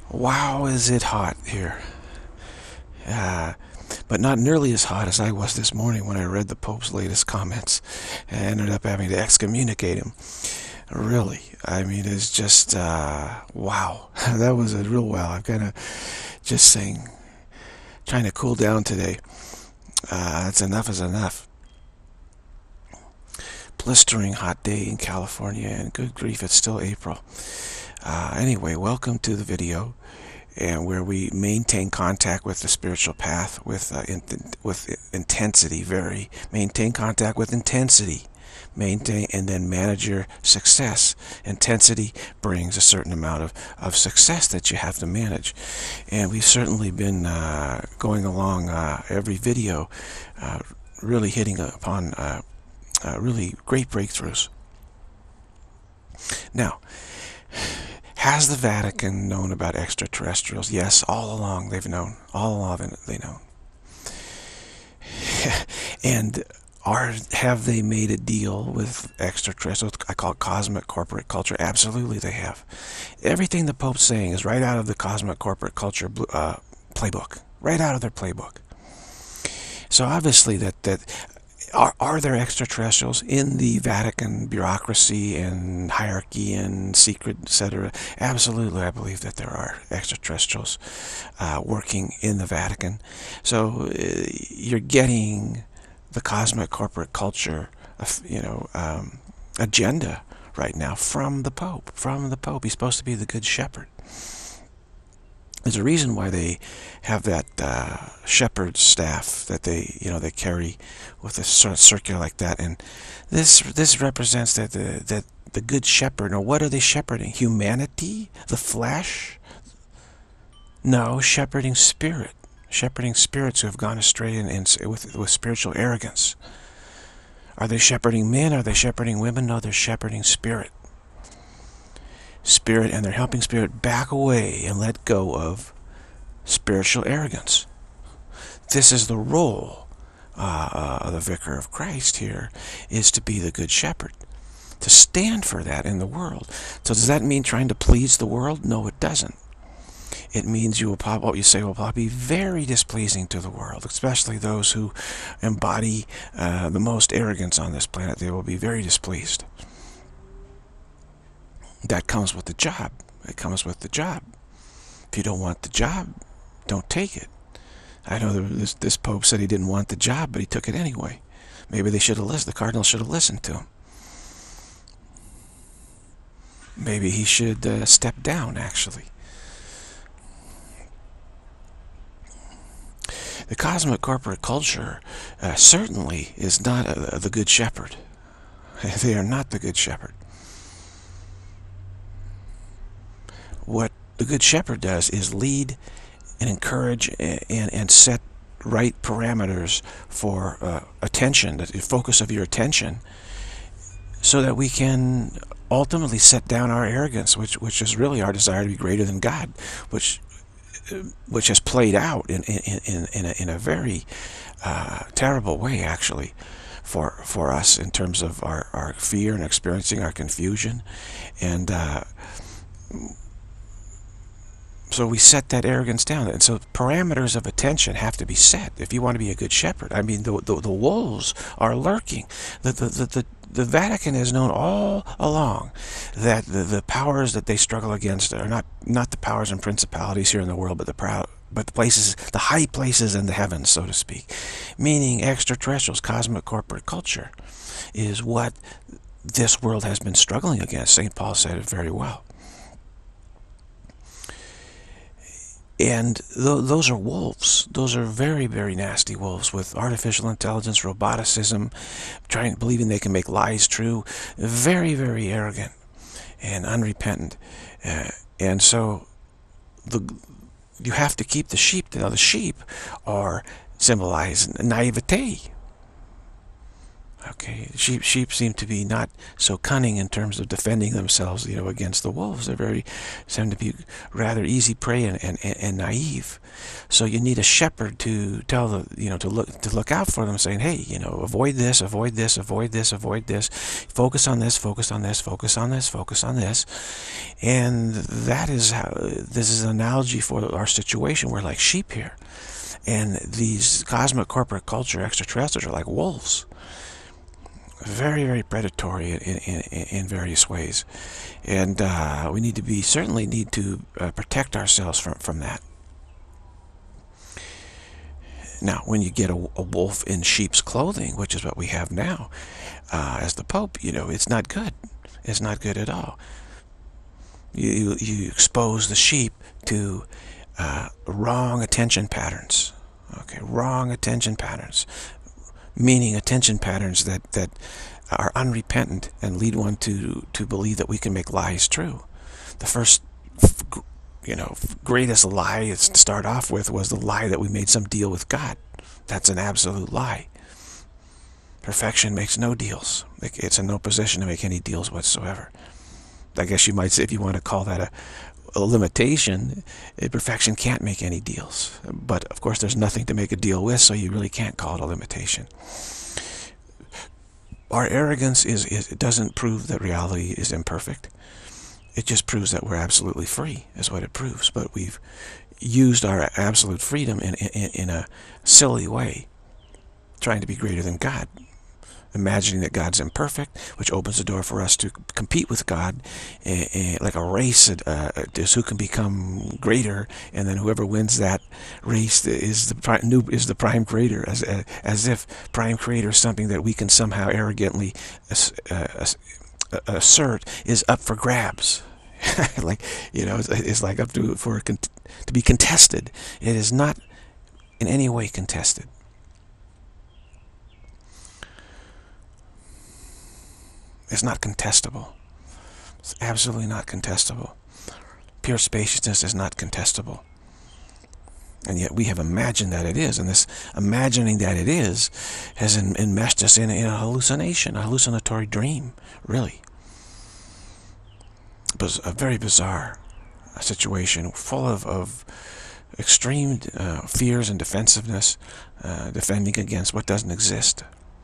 Wow, is it hot here. But not nearly as hot as I was this morning when I read the Pope's latest comments. I ended up having to excommunicate him. Really. I mean, it's just, wow. That was a real wow. I'm kind of just saying, trying to cool down today. That's enough is enough. Blistering hot day in California, and good grief, it's still April. Anyway, welcome to the video, and where we maintain contact with the spiritual path with intensity. Maintain contact with intensity. Maintain and then manage your success. Intensity brings a certain amount of success that you have to manage. And we've certainly been going along every video, really hitting upon really great breakthroughs. Now, has the Vatican known about extraterrestrials? Yes, all along they've known. All along they know. And have they made a deal with extraterrestrials? I call it cosmic corporate culture. Absolutely they have. Everything the Pope's saying is right out of the cosmic corporate culture playbook. Right out of their playbook. So obviously are there extraterrestrials in the Vatican bureaucracy and hierarchy and secret, etc.? Absolutely, I believe that there are extraterrestrials working in the Vatican. So you're getting the cosmic corporate culture, agenda right now from the Pope. From the Pope, he's supposed to be the Good Shepherd. There's a reason why they have that shepherd staff that they carry with a sort of circular like that, and this represents that the good shepherd. Now, what are they shepherding? Humanity, the flesh? No, shepherding spirit, shepherding spirits who have gone astray with spiritual arrogance. Are they shepherding men? Are they shepherding women? No, they're shepherding spirit. Spirit, and they're helping spirit back away and let go of spiritual arrogance. This is the role of the Vicar of Christ here, is to be the Good Shepherd, to stand for that in the world. So does that mean trying to please the world? No, it doesn't. It means what you say will probably be very displeasing to the world, especially those who embody the most arrogance on this planet. They will be very displeased. That comes with the job. It comes with the job. If you don't want the job, don't take it. I know this Pope said he didn't want the job, but he took it anyway. Maybe they should have listened. The Cardinal should have listened to him. Maybe he should step down, actually. The cosmic corporate culture certainly is not the Good Shepherd. They are not the Good Shepherd. What the Good Shepherd does is lead and encourage and set right parameters for attention, the focus of your attention, so that we can ultimately set down our arrogance, which is really our desire to be greater than God, which has played out in a very terrible way, actually, for us in terms of our fear and experiencing our confusion. And so we set that arrogance down. And so parameters of attention have to be set if you want to be a good shepherd. I mean, the wolves are lurking. The Vatican has known all along that the powers that they struggle against are not the powers and principalities here in the world, but the places, the high places in the heavens, so to speak. Meaning extraterrestrials, cosmic corporate culture, is what this world has been struggling against. St. Paul said it very well. And those are wolves. Those are very, very nasty wolves with artificial intelligence, roboticism, believing they can make lies true. Very, very arrogant and unrepentant. And so you have to keep the sheep. Now, the sheep symbolize naivete. Okay, sheep seem to be not so cunning in terms of defending themselves, against the wolves. They're seem to be rather easy prey and naive. So you need a shepherd to tell to look out for them, saying, hey, avoid this, avoid this, avoid this, avoid this, focus on this, focus on this, focus on this, focus on this. And that is how this is an analogy for our situation. We're like sheep here, and these cosmic corporate culture extraterrestrials are like wolves. Very, very predatory in various ways, and we certainly need to protect ourselves from that. Now, when you get a wolf in sheep's clothing, which is what we have now, as the Pope, it's not good. It's not good at all. You expose the sheep to wrong attention patterns. Okay, wrong attention patterns. Meaning attention patterns that are unrepentant and lead one to believe that we can make lies true. The first, greatest lie to start off with was the lie that we made some deal with God. That's an absolute lie. Perfection makes no deals. It's in no position to make any deals whatsoever. I guess you might say, if you want to call that a limitation, perfection can't make any deals. But of course there's nothing to make a deal with, so you really can't call it a limitation. Our arrogance it doesn't prove that reality is imperfect. It just proves that we're absolutely free, is what it proves. But we've used our absolute freedom in a silly way, trying to be greater than God, imagining that God's imperfect, which opens the door for us to compete with God, like a race, is who can become greater, and then whoever wins that race is the prime creator, as if prime creator is something that we can somehow arrogantly assert is up for grabs. It's like up to be contested. It is not in any way contested. It's not contestable. It's absolutely not contestable. Pure spaciousness is not contestable. And yet we have imagined that it is. And this imagining that it is has enmeshed us in a hallucination, a hallucinatory dream, really. But a very bizarre situation full of extreme fears and defensiveness, defending against what doesn't exist.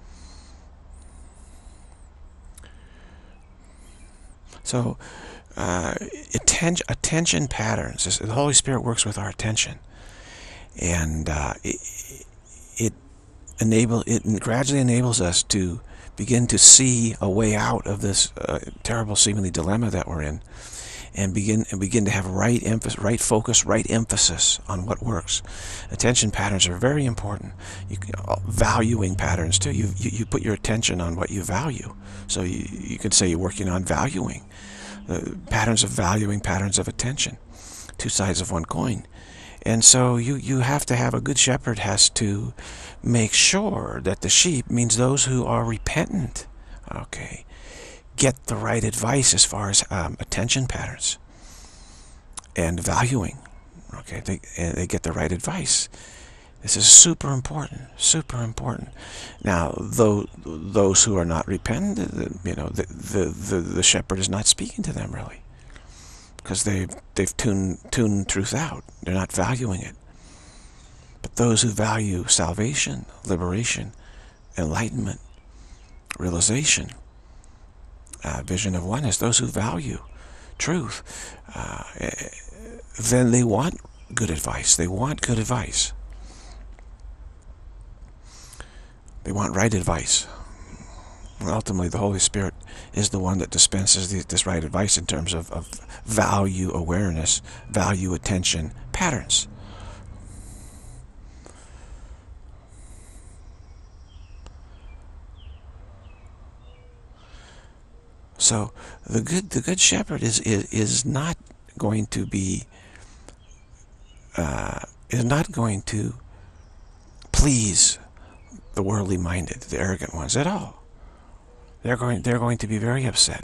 So, attention patterns. The Holy Spirit works with our attention, and it gradually enables us to begin to see a way out of this terrible, seemingly dilemma that we're in, and begin to have right focus, right emphasis on what works. Attention patterns are very important. Valuing patterns too. You put your attention on what you value. So you could say you're working on valuing. Patterns of valuing, patterns of attention. Two sides of one coin. And so you have to have a good shepherd has to make sure that the sheep, means those who are repentant, okay, get the right advice as far as attention patterns and valuing. Okay, they get the right advice. This is super important, super important. Now, those who are not repentant, the shepherd is not speaking to them really, because they've tuned truth out. They're not valuing it. But those who value salvation, liberation, enlightenment, realization, Vision-Of-Oneness, those who value truth, then they want good advice. They want good advice. They want right advice. And ultimately, the Holy Spirit is the one that dispenses this right advice in terms of value awareness, value attention patterns. So the good shepherd is not going to be please the worldly minded, the arrogant ones at all. They're going to be very upset.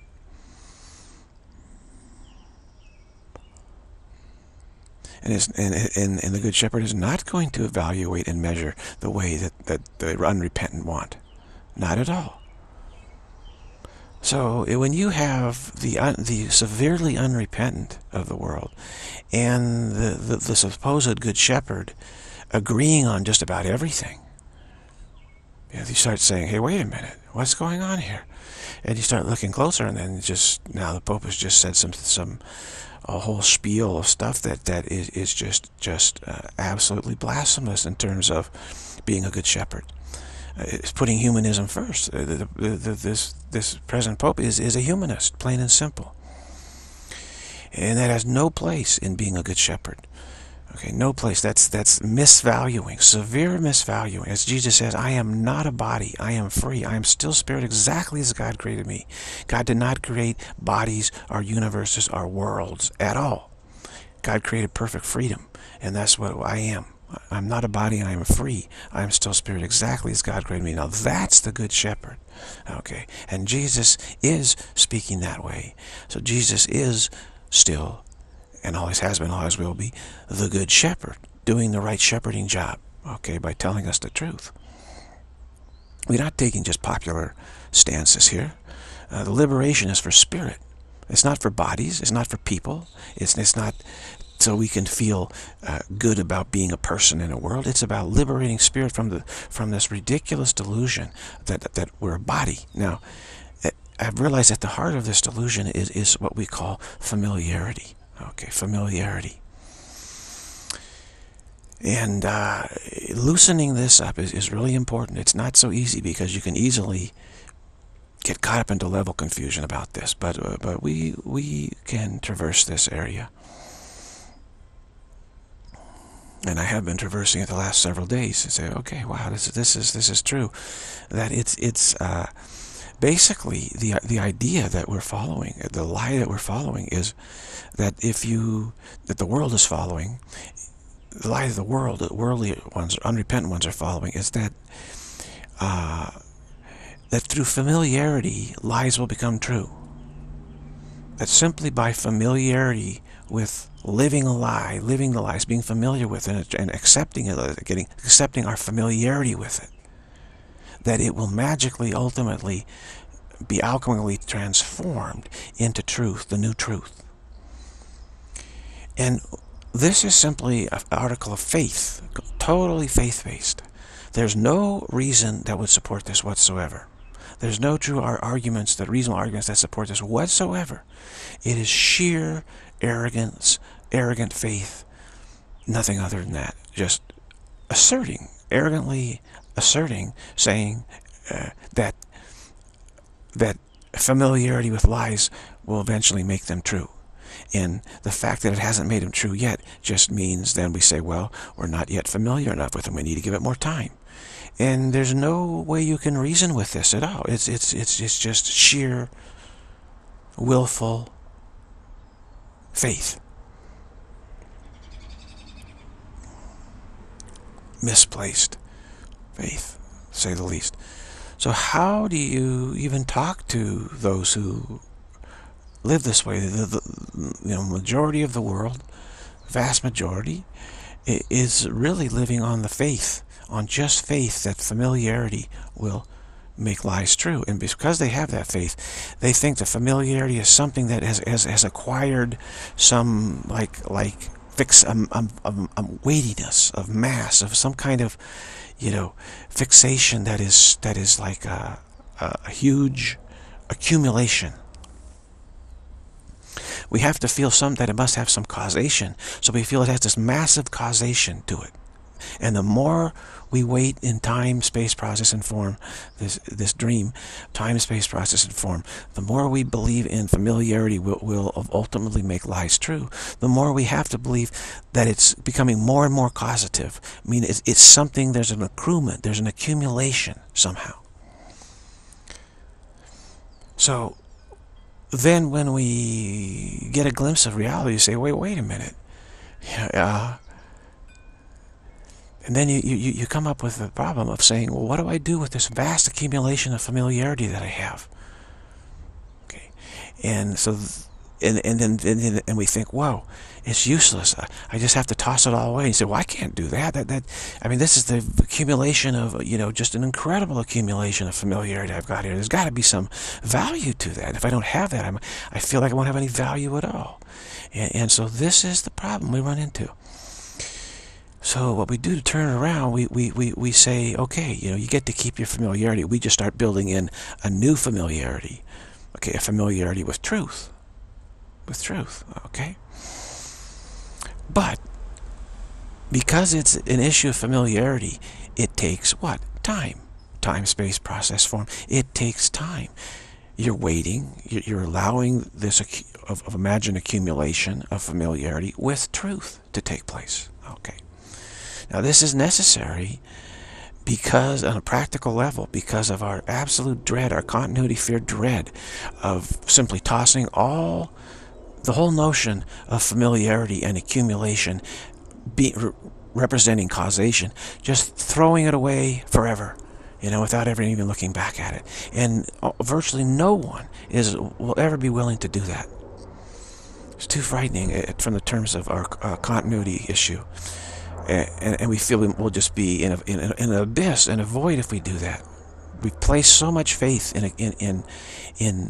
And the good shepherd is not going to evaluate and measure the way that the unrepentant want. Not at all. So when you have the severely unrepentant of the world and the supposed good shepherd agreeing on just about everything, you start saying, hey, wait a minute, what's going on here? And you start looking closer, and then now the Pope has just said a whole spiel of stuff that is just absolutely blasphemous in terms of being a good shepherd. It's putting humanism first. This present Pope is a humanist, plain and simple. And that has no place in being a good shepherd. Okay, no place. That's misvaluing, severe misvaluing. As Jesus says, I am not a body. I am free. I am still spirit exactly as God created me. God did not create bodies or universes or worlds at all. God created perfect freedom, and that's what I am. I'm not a body, I am free. I am still spirit exactly as God created me. Now that's the good shepherd. Okay, and Jesus is speaking that way. So Jesus is still, and always has been, always will be, the good shepherd, doing the right shepherding job, okay, by telling us the truth. We're not taking just popular stances here. The liberation is for spirit. It's not for bodies. It's not for people. It's not so we can feel good about being a person in a world. It's about liberating spirit from this ridiculous delusion that we're a body. Now, I've realized at the heart of this delusion is what we call familiarity. Okay, familiarity. And loosening this up is really important. It's not so easy because you can easily get caught up into level confusion about this. But we can traverse this area. And I have been traversing it the last several days and say, okay, wow, this is true. That it's basically the idea that we're following, the lie that we're following is that that the world is following, the lie of the world, the worldly ones, unrepentant ones are following, is that that through familiarity lies will become true. That simply by familiarity with living a lie, living the lies, being familiar with it, and accepting it, accepting our familiarity with it, that it will magically, ultimately, be alchemically transformed into truth, the new truth. And this is simply an article of faith, totally faith-based. There's no reason that would support this whatsoever. There's no true arguments, reasonable arguments that support this whatsoever. It is sheer arrogant faith, nothing other than that. Just arrogantly asserting, saying that familiarity with lies will eventually make them true. And the fact that it hasn't made them true yet just means then we say, well, we're not yet familiar enough with them. We need to give it more time. And there's no way you can reason with this at all. It's just sheer willful faith. Misplaced faith, to say the least. So how do you even talk to those who live this way? The majority of the world, vast majority, is really living on the faith, on just faith that familiarity will make lies true. And because they have that faith, they think that familiarity is something that has acquired some weightiness of mass, of some kind of fixation that is like a huge accumulation. We have to feel that it must have some causation, so we feel it has this massive causation to it. And the more we wait in time, space, process, and form, this dream, time, space, process, and form, the more we believe in familiarity will ultimately make lies true, the more we have to believe that it's becoming more and more causative. I mean, it's something, there's an accruement, there's an accumulation somehow. So then when we get a glimpse of reality, you say, wait a minute. And then you come up with the problem of saying, well, what do I do with this vast accumulation of familiarity that I have? Okay, and so And we think, whoa, it's useless. I just have to toss it all away. And you say, well, I can't do that. I mean, this is the accumulation of, just an incredible accumulation of familiarity I've got here. There's got to be some value to that. If I don't have that, I feel like I won't have any value at all. And so this is the problem we run into. So what we do to turn it around, we say, okay, you get to keep your familiarity. We just start building in a new familiarity. Okay, a familiarity with truth. With truth, okay? But because it's an issue of familiarity, it takes what? Time. Time, space, process, form. It takes time. You're waiting. You're allowing this of imagined accumulation of familiarity with truth to take place. Okay. Now this is necessary because, on a practical level, because of our absolute dread, our continuity fear dread of simply tossing the whole notion of familiarity and accumulation representing causation, just throwing it away forever, without ever even looking back at it. And virtually no one will ever be willing to do that. It's too frightening from the terms of our continuity issue. And we feel we'll just be in an abyss and a void if we do that. We place so much faith in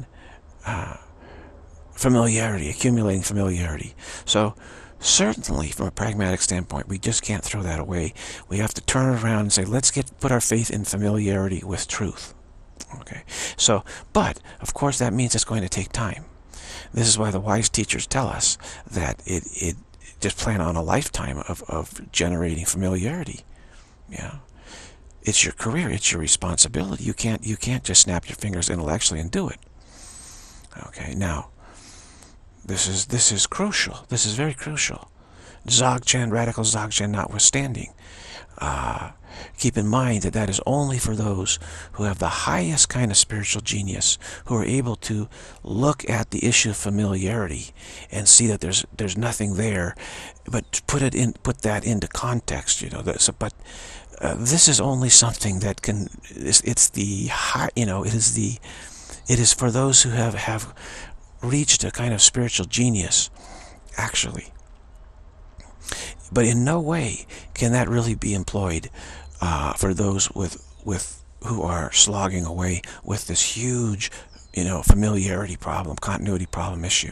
familiarity, accumulating familiarity. So certainly, from a pragmatic standpoint, we just can't throw that away. We have to turn it around and say, let's put our faith in familiarity with truth. Okay. So, but of course, that means it's going to take time. This is why the wise teachers tell us that it just plan on a lifetime of generating familiarity. Yeah, it's your career, it's your responsibility. You can't just snap your fingers intellectually and do it. Okay, now this is crucial. This is very crucial. Dzogchen, radical Dzogchen notwithstanding. Keep in mind that is only for those who have the highest kind of spiritual genius, who are able to look at the issue of familiarity and see that there's nothing there, but put that into context. But this is only something that can. It's the high. It is for those who have reached a kind of spiritual genius, actually. But in no way can that really be employed for those who are slogging away with this huge, familiarity problem, continuity problem issue.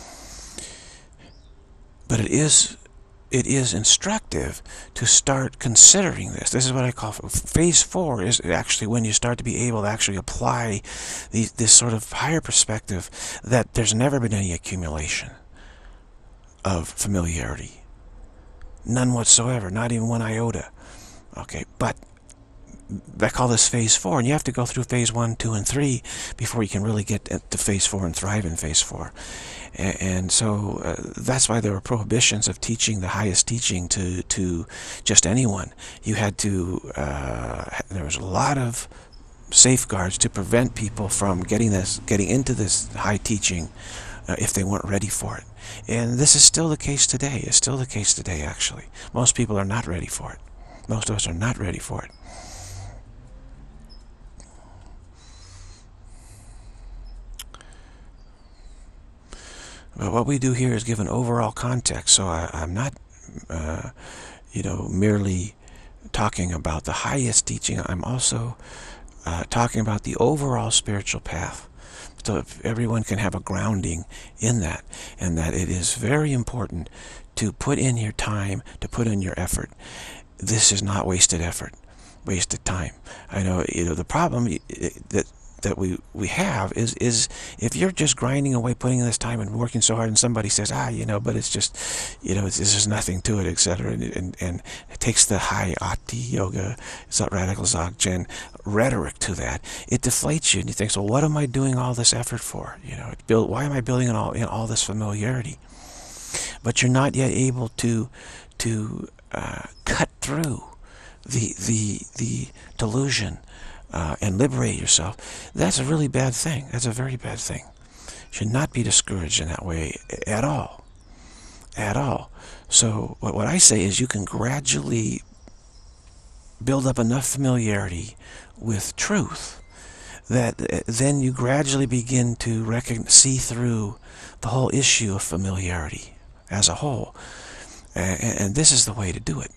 But it is instructive to start considering this. This is what I call phase 4 is actually when you start to be able to actually apply this sort of higher perspective that there's never been any accumulation of familiarity. None whatsoever, not even 1 iota. Okay, but I call this phase 4, and you have to go through phase 1, 2, and 3 before you can really get to phase 4 and thrive in phase 4. And so that's why there were prohibitions of teaching the highest teaching to just anyone. You had to, there was a lot of safeguards to prevent people from getting into this high teaching if they weren't ready for it. And this is still the case today. It's still the case today, actually. Most people are not ready for it. Most of us are not ready for it. But what we do here is give an overall context. So I'm not, merely talking about the highest teaching. I'm also talking about the overall spiritual path. So if everyone can have a grounding in that, and that it is very important to put in your time, to put in your effort. This is not wasted effort, wasted time. I know, the problem that we have is if you're just grinding away, putting in this time and working so hard, and somebody says, but it's just, it's just nothing to it, etc. And it takes the high Ati yoga, radical Dzogchen rhetoric to that. It deflates you, and you think, so what am I doing all this effort for? Why am I building in all this familiarity? But you're not yet able to cut through the delusion and liberate yourself. That's a really bad thing. That's a very bad thing. You should not be discouraged in that way at all. At all. So what I say is you can gradually build up enough familiarity with truth that then you gradually begin to see through the whole issue of familiarity as a whole. And this is the way to do it.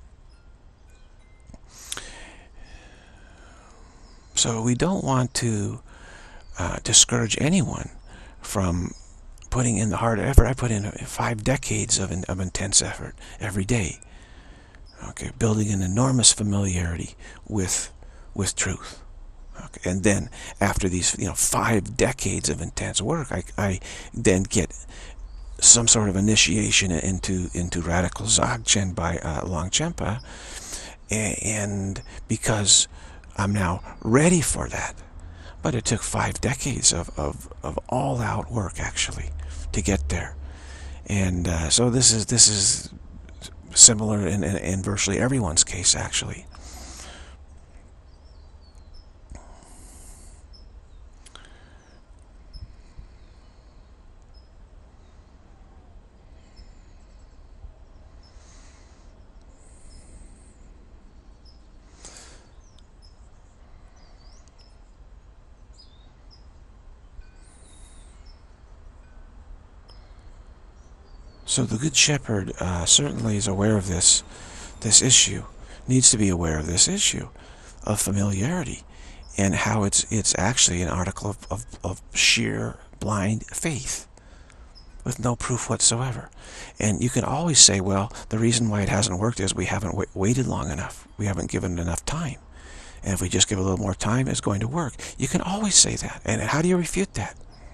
So we don't want to discourage anyone from putting in the hard effort. I put in 5 decades of intense effort every day. Okay, building an enormous familiarity with truth. Okay, and then after these 5 decades of intense work, I then get some sort of initiation into radical Dzogchen by Longchenpa, and because I'm now ready for that. But it took 5 decades of all-out work, actually, to get there. And so this is similar in virtually everyone's case, actually. So the Good Shepherd certainly is aware of this issue, needs to be aware of this issue of familiarity, and how it's actually an article of sheer blind faith with no proof whatsoever. And you can always say, well, the reason why it hasn't worked is we haven't waited long enough. We haven't given it enough time. And if we just give a little more time, it's going to work. You can always say that. And how do you refute that?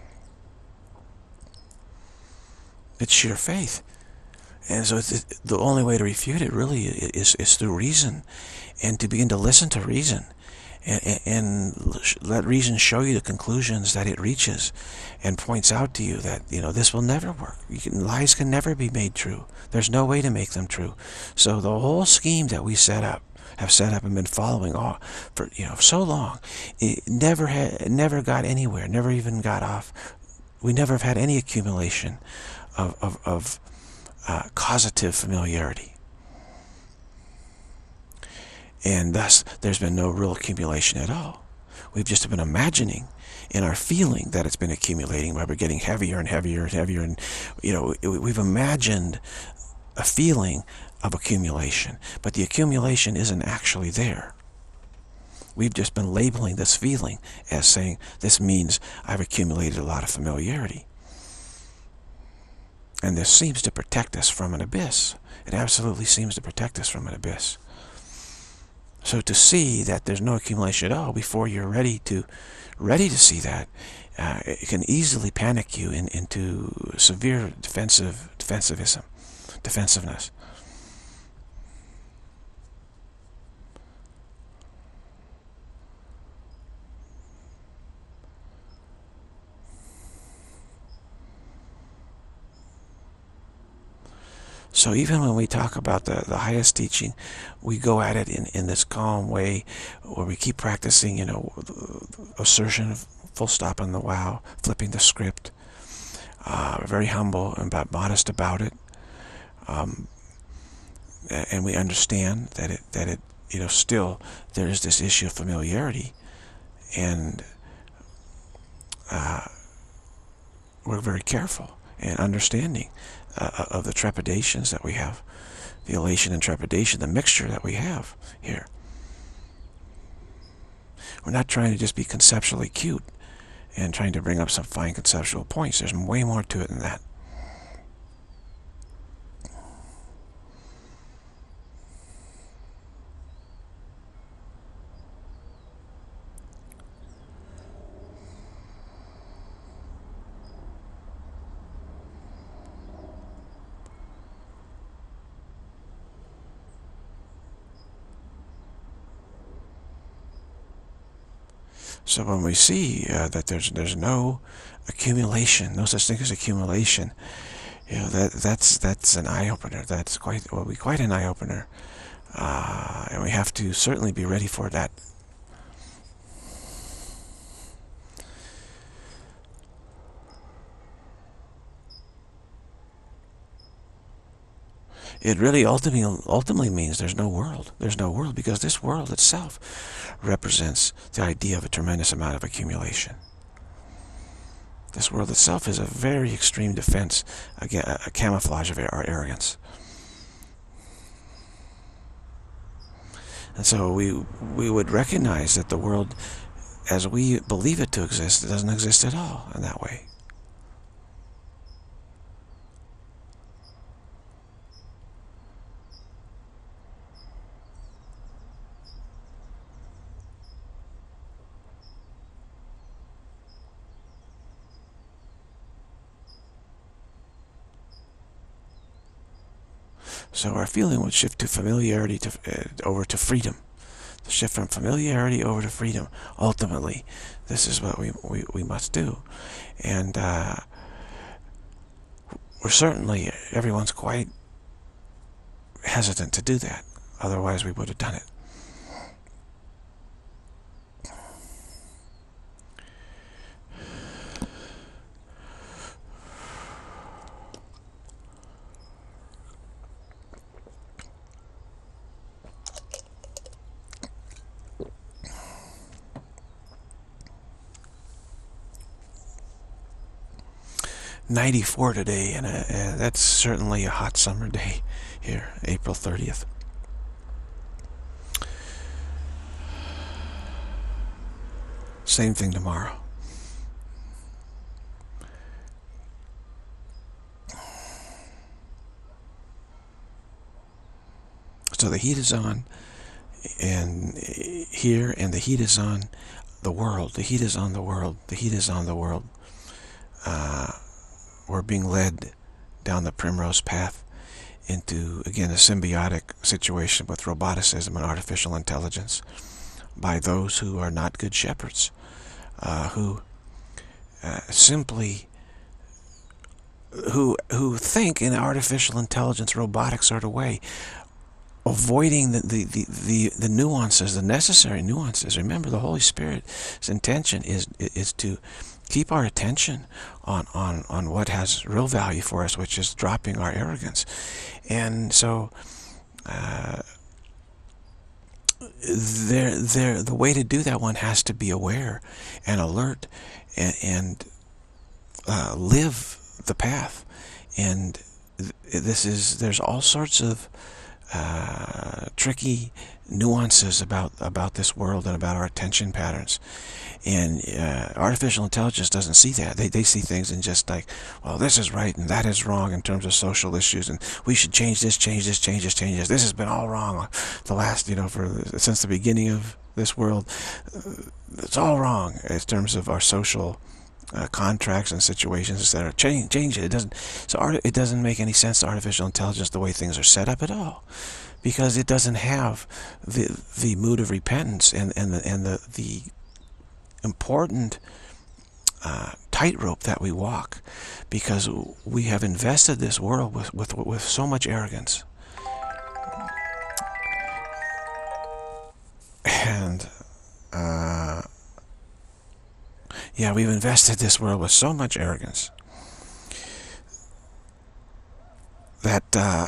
It's sheer faith. And so the only way to refute it really is through reason, and to begin to listen to reason, and let reason show you the conclusions that it reaches, and points out to you that this will never work. Lies can never be made true. There's no way to make them true. So the whole scheme that we have set up and been following for so long, it never got anywhere. Never even got off. We never have had any accumulation of causative familiarity. And thus, there's been no real accumulation at all. We've just been imagining in our feeling that it's been accumulating, where we're getting heavier and heavier and heavier. And, we've imagined a feeling of accumulation, but the accumulation isn't actually there. We've just been labeling this feeling as saying, this means I've accumulated a lot of familiarity. And this seems to protect us from an abyss. It absolutely seems to protect us from an abyss. So to see that there's no accumulation at all before you're ready to see that, it can easily panic you into severe defensiveness. So even when we talk about the highest teaching, we go at it in this calm way, where we keep practicing, assertion, full stop on the wow, flipping the script, very humble and modest about it, and we understand that it still there is this issue of familiarity, and we're very careful and understanding of the trepidations that we have, the elation and trepidation, the mixture that we have here. We're not trying to just be conceptually cute and trying to bring up some fine conceptual points. There's way more to it than that. So when we see that there's no accumulation, no such thing as accumulation, that's an eye opener. That's quite an eye opener, and we have to certainly be ready for that. It really ultimately means there's no world. There's no world because this world itself represents the idea of a tremendous amount of accumulation. This world itself is a very extreme defense, again, a camouflage of our arrogance. And so we would recognize that the world, as we believe it to exist, it doesn't exist at all in that way. So our feeling would shift to familiarity, over to freedom. To shift from familiarity over to freedom. Ultimately, this is what we must do. And we're certainly, everyone's quite hesitant to do that. Otherwise we would have done it. .94 today, and that's certainly a hot summer day here, April 30th. Same thing tomorrow. So the heat is on, and here, and the heat is on the world. The heat is on the world. The heat is on the world. We're being led down the primrose path into, again, a symbiotic situation with roboticism and artificial intelligence by those who are not good shepherds, who simply who think in artificial intelligence robotic sort of way, avoiding the nuances, the necessary nuances. Remember, the Holy Spirit's intention is to keep our attention on what has real value for us, which is dropping our arrogance. And so the way to do that, one has to be aware and alert and live the path. And there's all sorts of tricky nuances about this world and about our attention patterns. And artificial intelligence doesn't see that. They see things in just like, well, this is right and that is wrong in terms of social issues, and we should change this, change this, change this, change this. This has been all wrong the last, since the beginning of this world. It's all wrong in terms of our social contracts and situations, etc. Change it. It doesn't make any sense to artificial intelligence the way things are set up at all, because it doesn't have the mood of repentance and the important tightrope that we walk, because we have invested this world with so much arrogance. And yeah, we've invested this world with so much arrogance that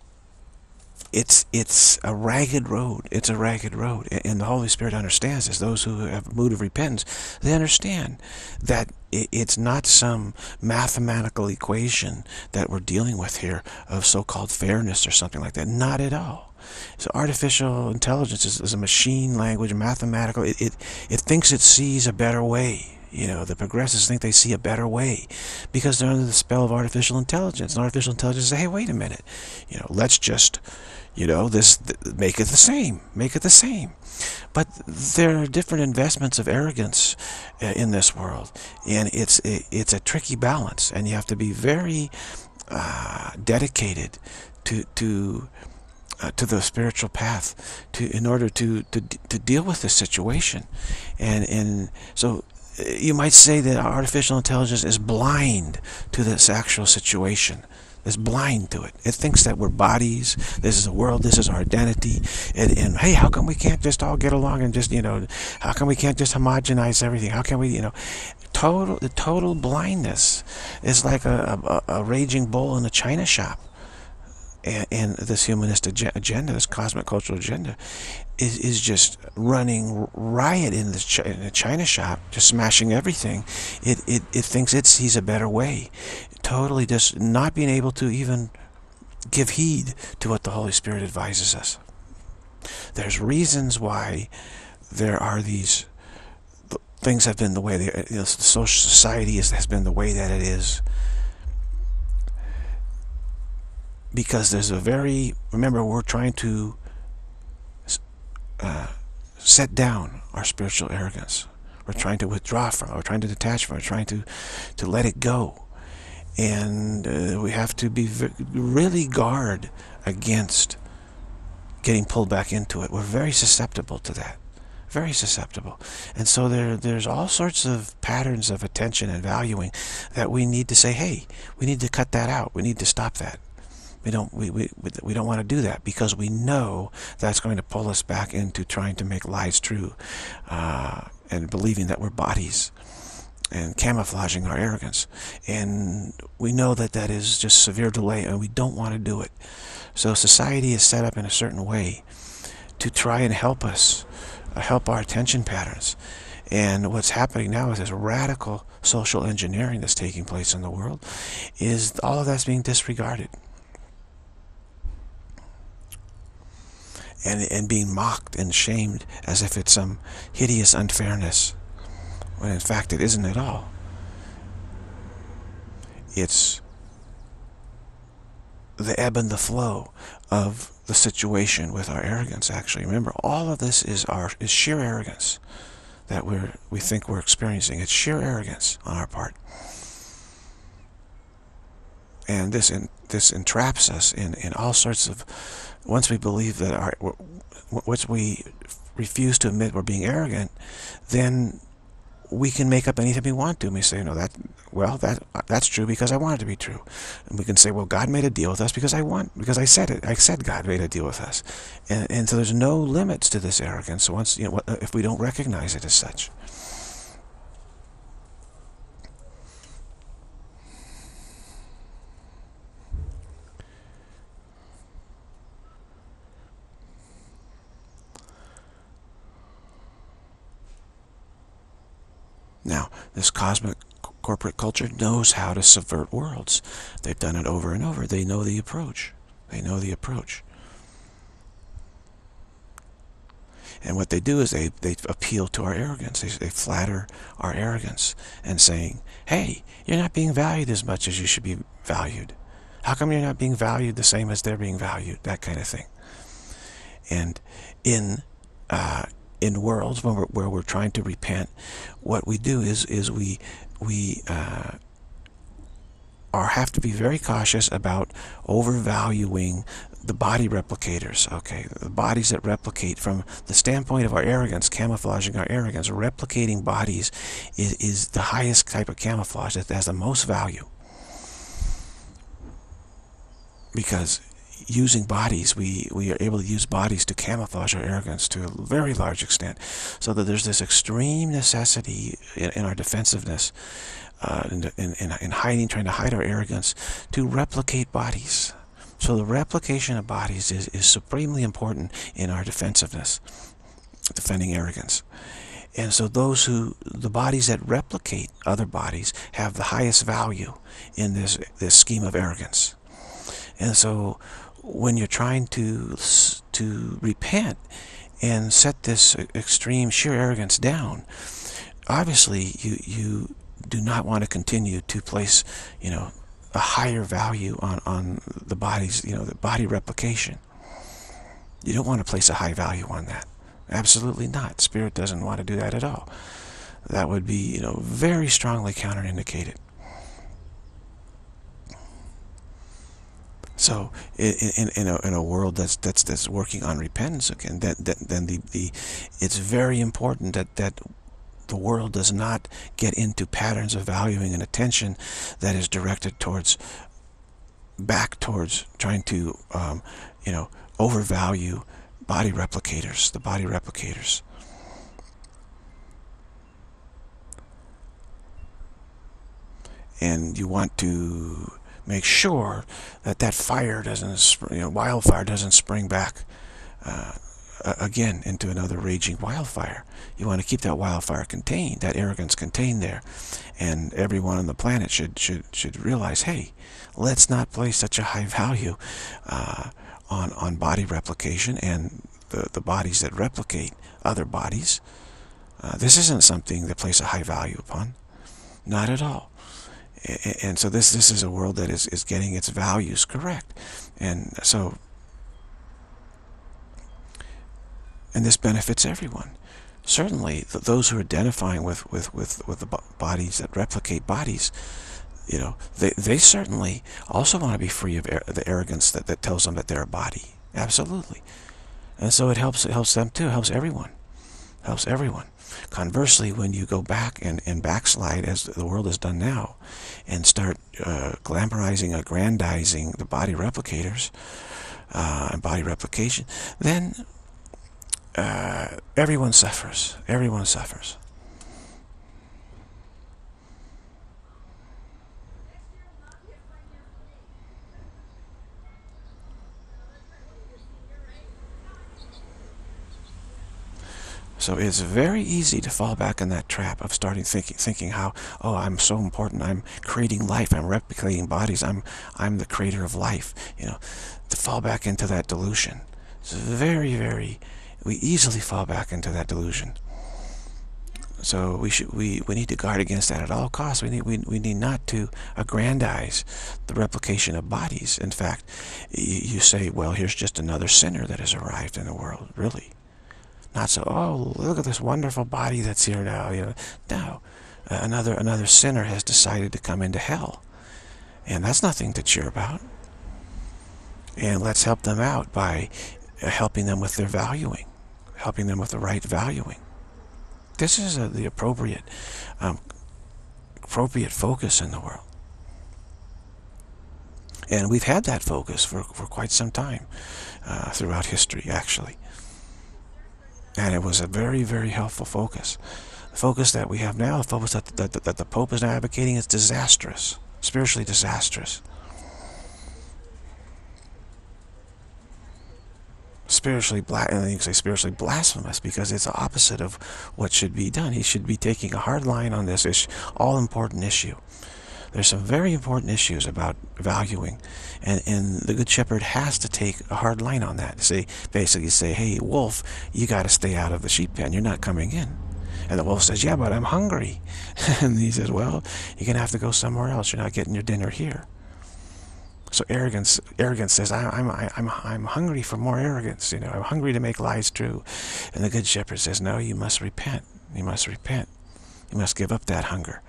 it's a ragged road. It's a ragged road, and the Holy Spirit understands this. Those who have a mood of repentance, they understand that it's not some mathematical equation that we're dealing with here of so-called fairness or something like that. Not at all. So artificial intelligence is a machine language, mathematical. It thinks it sees a better way. The progressives think they see a better way because they're under the spell of artificial intelligence. And artificial intelligence says, hey, wait a minute, let's just, make it the same. Make it the same. But there are different investments of arrogance in this world, and it's a tricky balance, and you have to be very dedicated to the spiritual path in order to deal with this situation. And so you might say that artificial intelligence is blind to this actual situation. It's blind to it. It thinks that we're bodies. This is the world. This is our identity. And hey, how come we can't just all get along and just, how come we can't just homogenize everything? How can we, total blindness is like a raging bull in a china shop. And this humanist agenda, this cosmic cultural agenda, is just running riot in the China shop, just smashing everything. It thinks he's a better way, totally just not being able to even give heed to what the Holy Spirit advises us. There's reasons why there are these things have been the way they, the social society has been the way that it is, because there's remember, we're trying to set down our spiritual arrogance. We're trying to withdraw from it. We're trying to detach from it. We're trying to let it go. And we have to be really guard against getting pulled back into it. We're very susceptible to that. Very susceptible. And so there's all sorts of patterns of attention and valuing that we need to say, hey, we need to cut that out. We need to stop that. We don't want to do that, because we know that's going to pull us back into trying to make lies true, and believing that we're bodies, and camouflaging our arrogance. And we know that that is just severe delay, and we don't want to do it. So society is set up in a certain way to try and help us, help our attention patterns. And what's happening now is this radical social engineering that's taking place in the world, is all of that's being disregarded. And being mocked and shamed as if it's some hideous unfairness, when in fact it isn't at all. It's the ebb and the flow of the situation with our arrogance, actually. Remember, all of this is sheer arrogance that we think we're experiencing. It's sheer arrogance on our part. And this entraps us in all sorts of, once we believe that once we refuse to admit we're being arrogant, then we can make up anything we want to. And we say, no, that's true because I want it to be true. And we can say, well, God made a deal with us because I said it. I said God made a deal with us. And so there's no limits to this arrogance. So once, if we don't recognize it as such. Now, this cosmic corporate culture knows how to subvert worlds. They've done it over and over. They know the approach. They know the approach. And what they do is they appeal to our arrogance. They flatter our arrogance and saying, hey, you're not being valued as much as you should be valued. How come you're not being valued the same as they're being valued? That kind of thing. And in worlds where we're trying to repent, what we do is we have to be very cautious about overvaluing the body replicators. Okay, the bodies that replicate from the standpoint of our arrogance, camouflaging our arrogance. Replicating bodies is the highest type of camouflage that has the most value, because using bodies, we are able to use bodies to camouflage our arrogance to a very large extent, so that there's this extreme necessity in our defensiveness, in hiding, trying to hide our arrogance, to replicate bodies. So the replication of bodies is supremely important in our defensiveness, defending arrogance. And so the bodies that replicate other bodies have the highest value in this scheme of arrogance. And so when you're trying to repent and set this extreme sheer arrogance down, obviously you do not want to continue to place, a higher value on the bodies, the body replication. You don't want to place a high value on that. Absolutely not. Spirit doesn't want to do that at all. That would be, very strongly counterindicated. So, in a world that's working on repentance, again, then it's very important that the world does not get into patterns of valuing and attention that is directed back towards trying to, overvalue body replicators, the body replicators. And you want to Make sure that that fire doesn't, wildfire doesn't spring back again into another raging wildfire. You want to keep that wildfire contained, that arrogance contained there, and everyone on the planet should realize, hey, let's not place such a high value on body replication and the bodies that replicate other bodies. This isn't something to place a high value upon, not at all. And so this is a world that is getting its values correct, and so. And this benefits everyone. Certainly, those who are identifying with the bodies that replicate bodies, they certainly also want to be free of the arrogance that tells them that they're a body. Absolutely. And so it helps them too. It helps everyone. Helps everyone. Conversely, when you go back and backslide, as the world has done now, and start glamorizing, aggrandizing the body replicators and body replication, then everyone suffers. Everyone suffers. So it's very easy to fall back in that trap of starting thinking how, oh, I'm so important. I'm creating life. I'm replicating bodies. I'm the creator of life. To fall back into that delusion. It's we easily fall back into that delusion. So we need to guard against that at all costs. We need not to aggrandize the replication of bodies. In fact, you say, well, here's just another sinner that has arrived in the world. Really, not so. Oh, look at this wonderful body that's here now. No, another sinner has decided to come into hell, and that's nothing to cheer about. And let's help them out by helping them with their valuing, helping them with the right valuing. This is the appropriate focus in the world. And we've had that focus for quite some time throughout history, actually. And it was a very, very helpful focus. The focus that we have now, the focus that the Pope is now advocating, is disastrous, spiritually disastrous. Spiritually blasphemous, because it's the opposite of what should be done. He should be taking a hard line on this all-important issue. There's some very important issues about valuing, and the Good Shepherd has to take a hard line on that. Basically say, hey, wolf, you got to stay out of the sheep pen. You're not coming in. And the wolf says, yeah, but I'm hungry. And he says, well, you're going to have to go somewhere else. You're not getting your dinner here. So arrogance says, I'm hungry for more arrogance. I'm hungry to make lies true. And the Good Shepherd says, no, you must repent. You must repent. You must give up that hunger.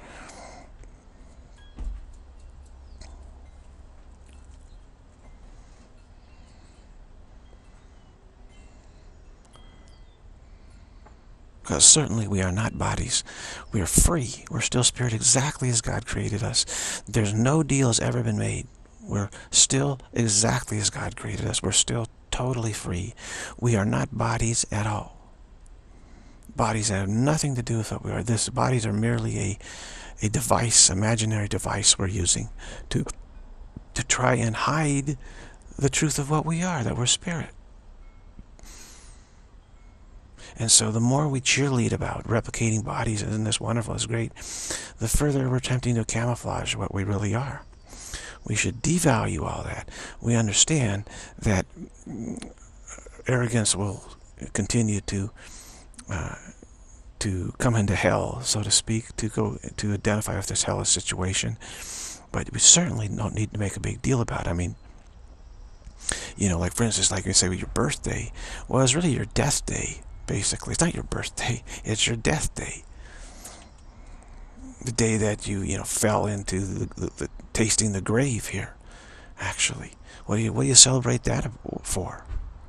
Because certainly we are not bodies. We are free. We're still spirit exactly as God created us. There's no deal has ever been made. We're still exactly as God created us. We're still totally free. We are not bodies at all. Bodies have nothing to do with what we are. Bodies are merely a device, imaginary device we're using to try and hide the truth of what we are, that we're spirit. And so the more we cheerlead about replicating bodies, isn't this wonderful, it's great, the further we're attempting to camouflage what we really are. We should devalue all that. We understand that arrogance will continue to come into hell, so to speak, to identify with this hellish situation. But we certainly don't need to make a big deal about it. I mean, like for instance, like you say with your birthday, well, it's really your death day, basically. It's not your birthday, it's your death day. The day that you fell into the tasting the grave here, actually. What do you celebrate that for?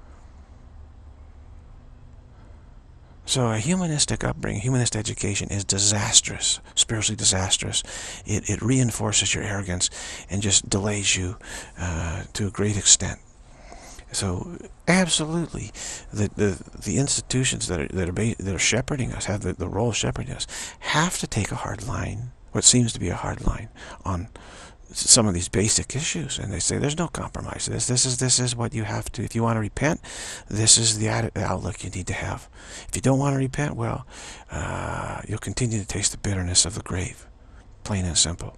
So a humanistic upbringing, humanist education is disastrous, spiritually disastrous. It reinforces your arrogance and just delays you to a great extent. So absolutely, the institutions that are shepherding us, have the role of shepherding us, have to take a hard line, what seems to be a hard line, on some of these basic issues, and they say there's no compromise. This is what you have to. If you want to repent, this is the outlook you need to have. If you don't want to repent, well, you'll continue to taste the bitterness of the grave, plain and simple.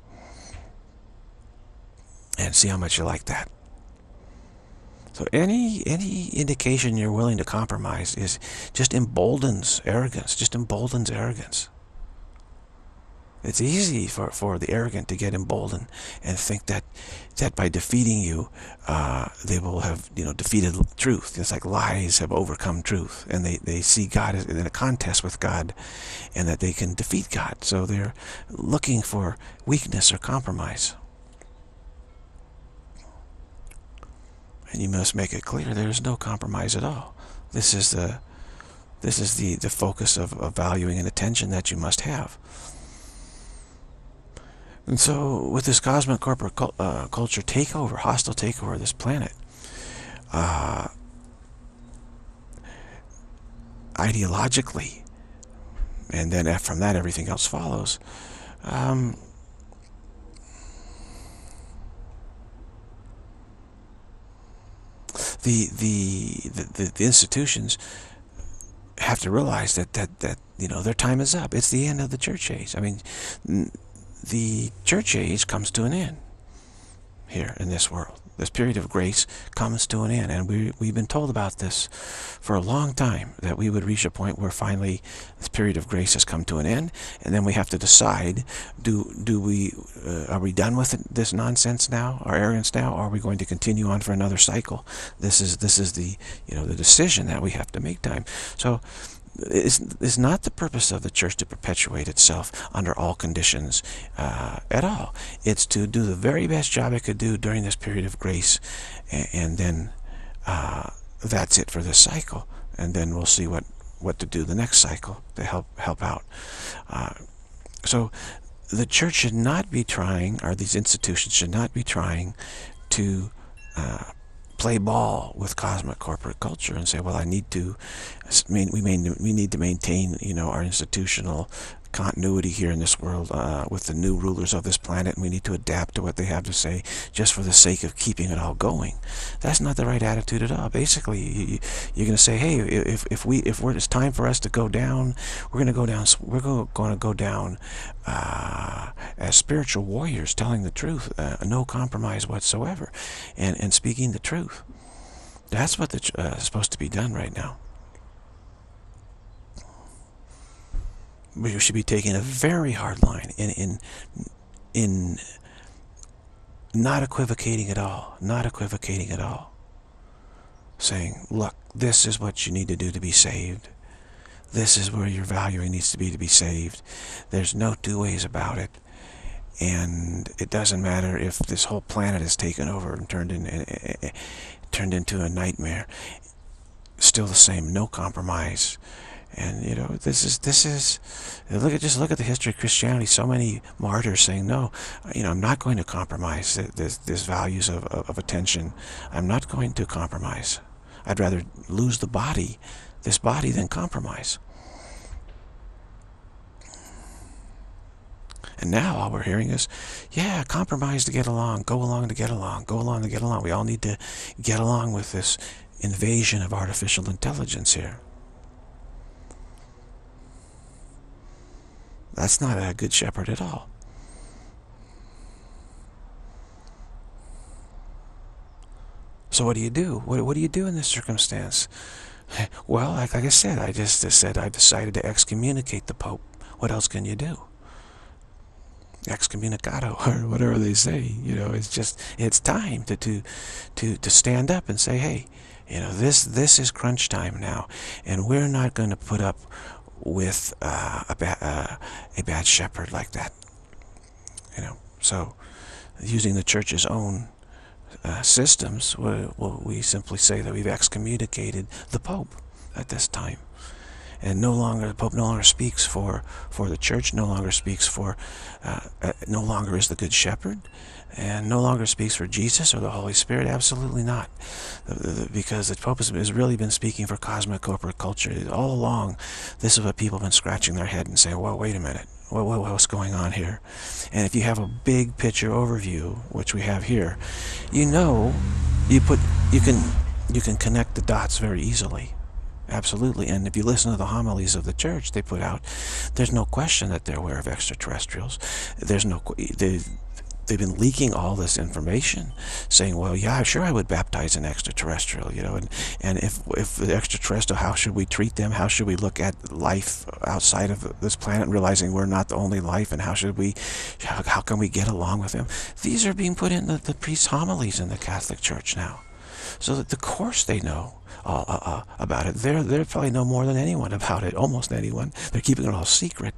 And see how much you like that. So any indication you're willing to compromise is just emboldens arrogance. Just emboldens arrogance. It's easy for the arrogant to get emboldened and think that by defeating you, they will have defeated truth. It's like lies have overcome truth, and they see God as in a contest with God, and that they can defeat God. So they're looking for weakness or compromise. And you must make it clear there is no compromise at all. This is the focus of valuing and attention that you must have. And so, with this cosmic corporate culture takeover, hostile takeover of this planet, ideologically, and then from that everything else follows, the institutions have to realize that their time is up. It's the end of the church age. I mean, the church age comes to an end here in this world. This period of grace comes to an end, and we've been told about this for a long time, that we would reach a point where finally this period of grace has come to an end, and then we have to decide: are we done with this nonsense now, our arrogance now, or are we going to continue on for another cycle? This is the the decision that we have to make time. So it's not the purpose of the church to perpetuate itself under all conditions at all. It's to do the very best job it could do during this period of grace, and then that's it for this cycle. And then we'll see what to do the next cycle to help out. So the church should not be trying, or these institutions should not be trying to play ball with cosmic corporate culture and say, well, we need to maintain our institutional continuity here in this world with the new rulers of this planet, and we need to adapt to what they have to say just for the sake of keeping it all going. That's not the right attitude at all. Basically, you're going to say, hey, if it's time for us to go down, we're going to go down. We're going to go down as spiritual warriors, telling the truth, no compromise whatsoever, and speaking the truth. That's what is supposed to be done right now. We should be taking a very hard line in not equivocating at all, saying, look, this is what you need to do to be saved. This is where your valuing needs to be saved. There's no two ways about it. And it doesn't matter if this whole planet is taken over and turned into a nightmare. Still the same, no compromise. And this is look at the history of Christianity. So many martyrs saying, no, I'm not going to compromise this values of attention. I'm not going to compromise. I'd rather lose this body than compromise. And now all we're hearing is, yeah, compromise to get along, go along to get along, go along to get along. We all need to get along with this invasion of artificial intelligence here. That's not a good shepherd at all. So what do you do? What do you do in this circumstance? Well, like I said, I just said I've decided to excommunicate the Pope. What else can you do? Excommunicado, or whatever they say. It's time to stand up and say, hey, this is crunch time now, and we're not going to put up with a bad shepherd like that. So using the church's own systems, we simply say that we've excommunicated the Pope at this time. And the Pope no longer speaks for the church, no longer speaks no longer is the Good Shepherd, and no longer speaks for Jesus or the Holy Spirit. Absolutely not. Because the Pope has really been speaking for cosmic corporate culture. All along, this is what people have been scratching their head and saying, well, wait a minute. what's going on here? And if you have a big picture overview, which we have here, you know, you can connect the dots very easily. Absolutely. And if you listen to the homilies of the church they put out, there's no question that they're aware of extraterrestrials. There's no they've been leaking all this information, saying, well, yeah, sure, I would baptize an extraterrestrial, you know, and if the extraterrestrial, how should we treat them? How should we look at life outside of this planet, realizing we're not the only life, and how can we get along with them? These are being put in the priest's homilies in the Catholic Church now. So that, of course, they know about it. They probably know more than anyone about it, almost anyone. They're keeping it all secret.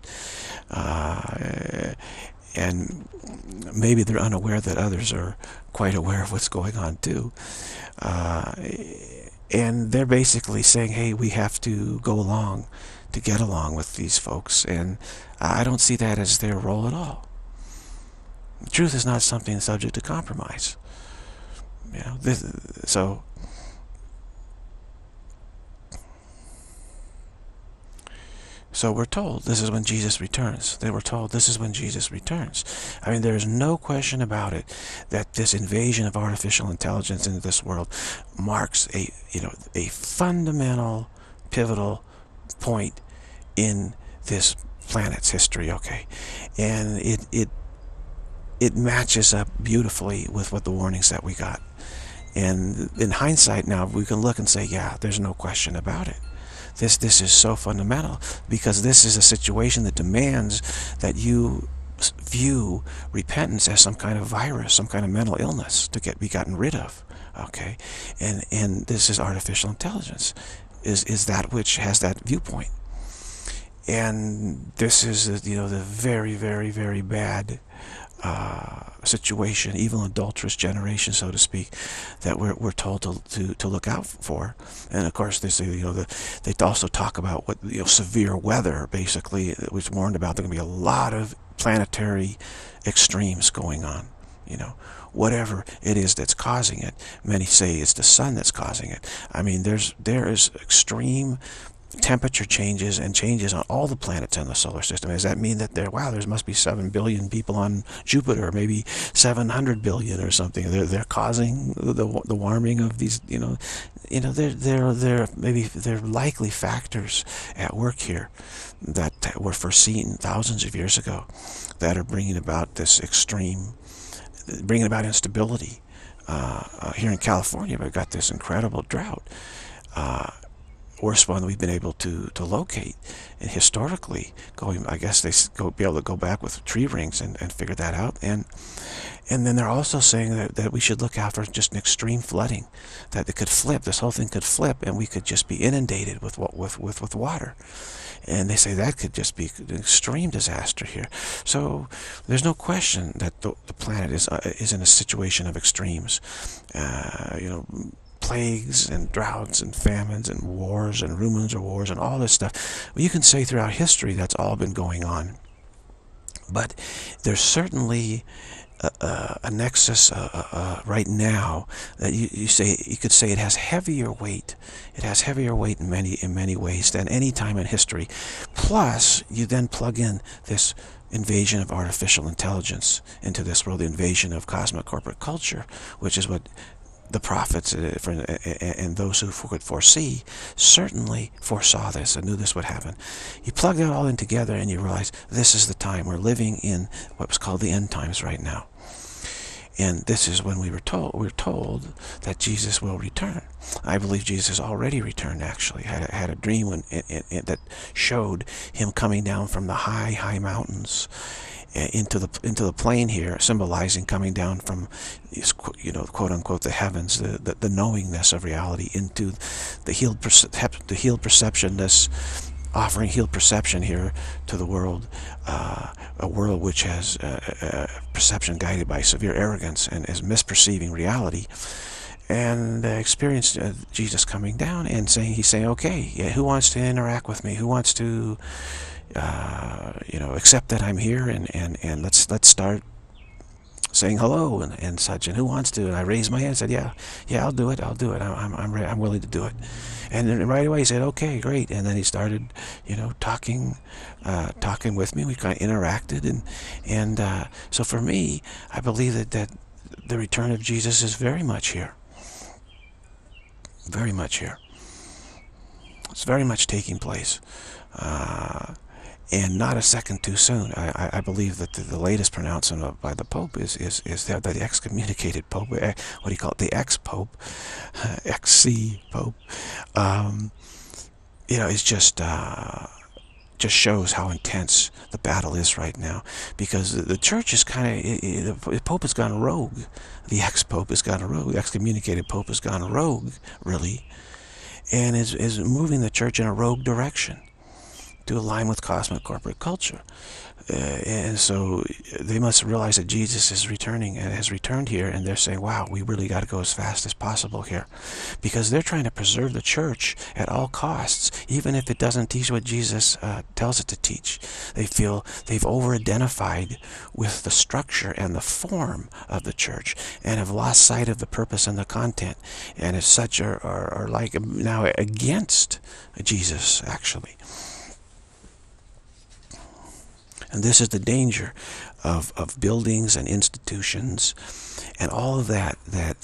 And maybe they're unaware that others are quite aware of what's going on too. And they're basically saying, hey, we have to go along to get along with these folks. And I don't see that as their role at all. Truth is not something subject to compromise. You know, So we're told this is when Jesus returns. They were told this is when Jesus returns. I mean, there is no question about it that this invasion of artificial intelligence into this world marks a fundamental, pivotal point in this planet's history. Okay, and it matches up beautifully with what the warnings that we got. And in hindsight now, we can look and say, yeah, there's no question about it. This is so fundamental, because this is a situation that demands that you view repentance as some kind of virus, some kind of mental illness to be gotten rid of. Okay, and this is artificial intelligence, is that which has that viewpoint, and this is the very, very, very bad situation, evil, adulterous generation, so to speak, that we're told to look out for. And of course, they say, they also talk about what severe weather, basically, which warned about. There going to be a lot of planetary extremes going on. Whatever it is that's causing it. Many say it's the sun that's causing it. I mean, there is extreme temperature changes and changes on all the planets in the solar system. Does that mean that there must be 7 billion people on Jupiter, maybe 700 billion or something? They're causing the warming of these. They're likely factors at work here that were foreseen thousands of years ago that are bringing about instability. Here in California, we've got this incredible drought. Worst one we've been able to locate, and historically I guess they be able to go back with tree rings and figure that out. And then they're also saying that we should look out for just an extreme flooding, that it could flip. This whole thing could flip, and we could just be inundated with water. And they say that could just be an extreme disaster here. So there's no question that the planet is in a situation of extremes. Plagues and droughts and famines and wars and rumors of wars and all this stuff. Well, you can say throughout history that's all been going on. But there's certainly a nexus right now that you could say it has heavier weight. It has heavier weight in many ways than any time in history. Plus, you then plug in this invasion of artificial intelligence into this world, the invasion of cosmic corporate culture, which is what the prophets and those who could foresee certainly foresaw this and knew this would happen. You plug that all in together and you realize this is the time. We're living in what was called the end times right now. And this is when we're told that Jesus will return. I believe Jesus already returned, actually. I had a dream that showed him coming down from the high mountains into the plain here, symbolizing coming down from, quote unquote, the heavens, the knowingness of reality, into the healed perception, offering healed perception here to the world, a world which has perception guided by severe arrogance and is misperceiving reality. And experienced Jesus coming down and he's saying, okay, yeah, who wants to interact with me? Who wants to accept that I'm here, and let's start saying hello and such. And who wants to? And I raised my hand and said, yeah, I'll do it. I'm willing to do it. And then right away he said, okay, great. And then he started, talking with me. We kind of interacted, and so for me, I believe that the return of Jesus is very much here. Very much here. It's very much taking place. And not a second too soon. I believe that the latest pronouncement by the Pope is that the excommunicated Pope, what do you call it, the ex-Pope, ex-C Pope, is just shows how intense the battle is right now, because the church is the Pope has gone rogue. The ex-Pope has gone rogue. The excommunicated Pope has gone rogue, really, and is moving the church in a rogue direction to align with cosmic corporate culture. And so they must realize that Jesus is returning and has returned here, and they're saying, wow, we really got to go as fast as possible here, because they're trying to preserve the church at all costs, even if it doesn't teach what Jesus tells it to teach. They feel they've over-identified with the structure and the form of the church and have lost sight of the purpose and the content, and as such are like now against Jesus, actually. And this is the danger of buildings and institutions and all of that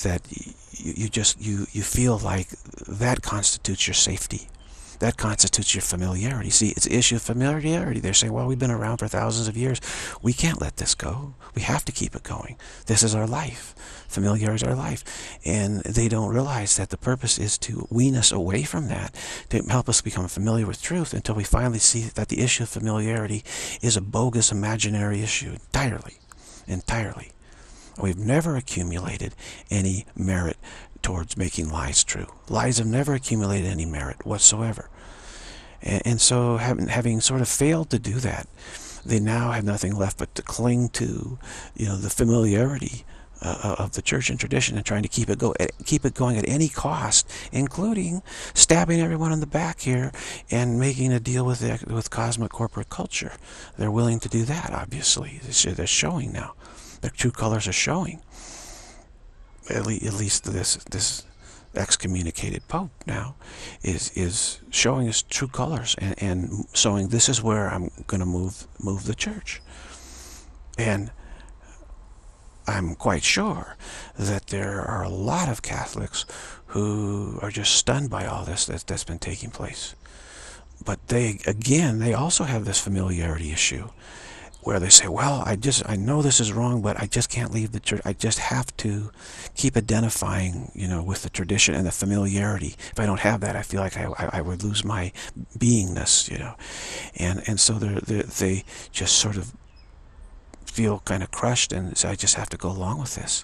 you feel like that constitutes your safety. That constitutes your familiarity. See, it's an issue of familiarity. They're saying, well, we've been around for thousands of years. We can't let this go. We have to keep it going. This is our life. Familiarity is our life. And they don't realize that the purpose is to wean us away from that, to help us become familiar with truth, until we finally see that the issue of familiarity is a bogus, imaginary issue entirely. We've never accumulated any merit towards making lies true. Lies have never accumulated any merit whatsoever. And so having sort of failed to do that, they now have nothing left but to cling to, the familiarity of the church and tradition, and trying to keep it going at any cost, including stabbing everyone in the back here and making a deal with cosmic corporate culture. They're willing to do that, obviously. They're showing now. Their true colors are showing. At least this excommunicated Pope now is showing his true colors and showing this is where I'm going to move the church. And I'm quite sure that there are a lot of Catholics who are just stunned by all this that's been taking place. But they also have this familiarity issue, where they say, well, I know this is wrong, but I just can't leave the church. I just have to keep identifying, with the tradition and the familiarity. If I don't have that, I feel like I would lose my beingness, And so they just sort of feel kind of crushed and say, I just have to go along with this.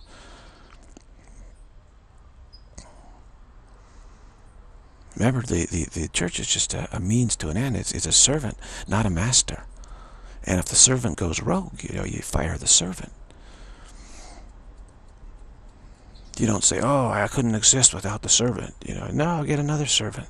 Remember, the church is just a means to an end. It's a servant, not a master. And if the servant goes rogue, you fire the servant. You don't say, oh, I couldn't exist without the servant. No, get another servant.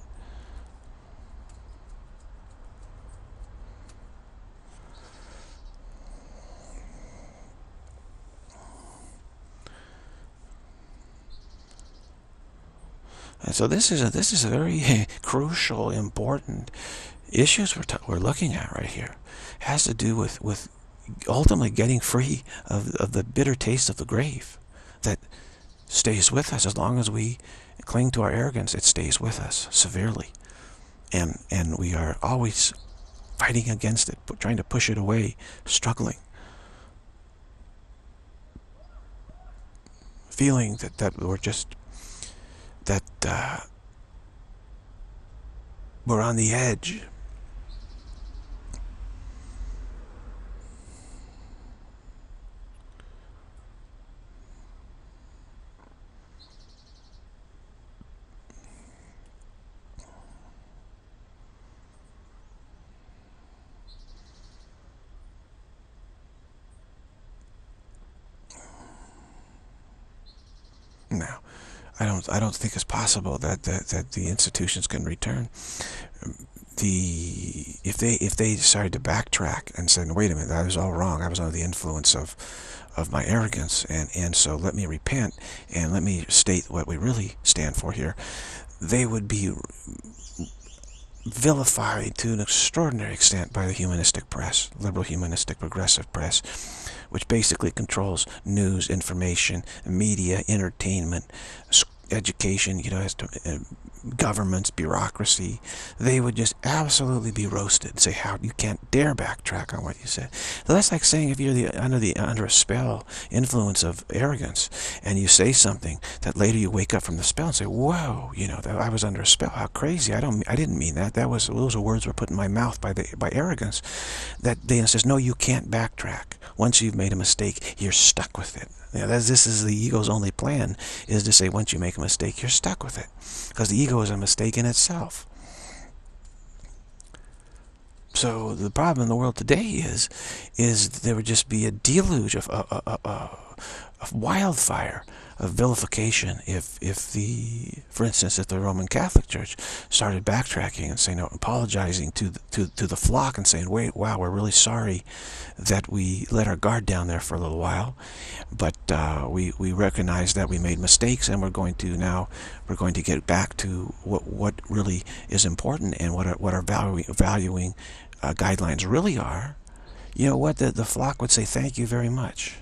And so this is a very crucial, important issues we're looking at right here. It has to do with ultimately getting free of the bitter taste of the grave that stays with us. As long as we cling to our arrogance, it stays with us severely. And we are always fighting against it, trying to push it away, struggling. Feeling that we're just, we're on the edge. Now, I don't think it's possible that the institutions can return. If they decided to backtrack and say, wait a minute, that was all wrong. I was under the influence of my arrogance, and so let me repent and let me state what we really stand for here. they would be vilified to an extraordinary extent by the humanistic press, liberal humanistic progressive press, which basically controls news, information, media, entertainment, education, as to governments, bureaucracy. They would just absolutely be roasted. Say, how you can't dare backtrack on what you said. So that's like saying if you're under a spell, influence of arrogance, and you say something that later you wake up from the spell and say, "Whoa, I was under a spell. How crazy! I didn't mean that. Those were words were put in my mouth by arrogance." That then says, "No, you can't backtrack. Once you've made a mistake, you're stuck with it." This is the ego's only plan, is to say once you make a mistake, you're stuck with it. Because the ego is a mistake in itself. So the problem in the world today is there would just be a deluge of wildfire of vilification if for instance, if the Roman Catholic Church started backtracking and saying, apologizing to the flock and saying, wow, we're really sorry that we let our guard down there for a little while, but we recognize that we made mistakes, and we're going to get back to what really is important and what our valuing guidelines really are. You know what? The flock would say, thank you very much.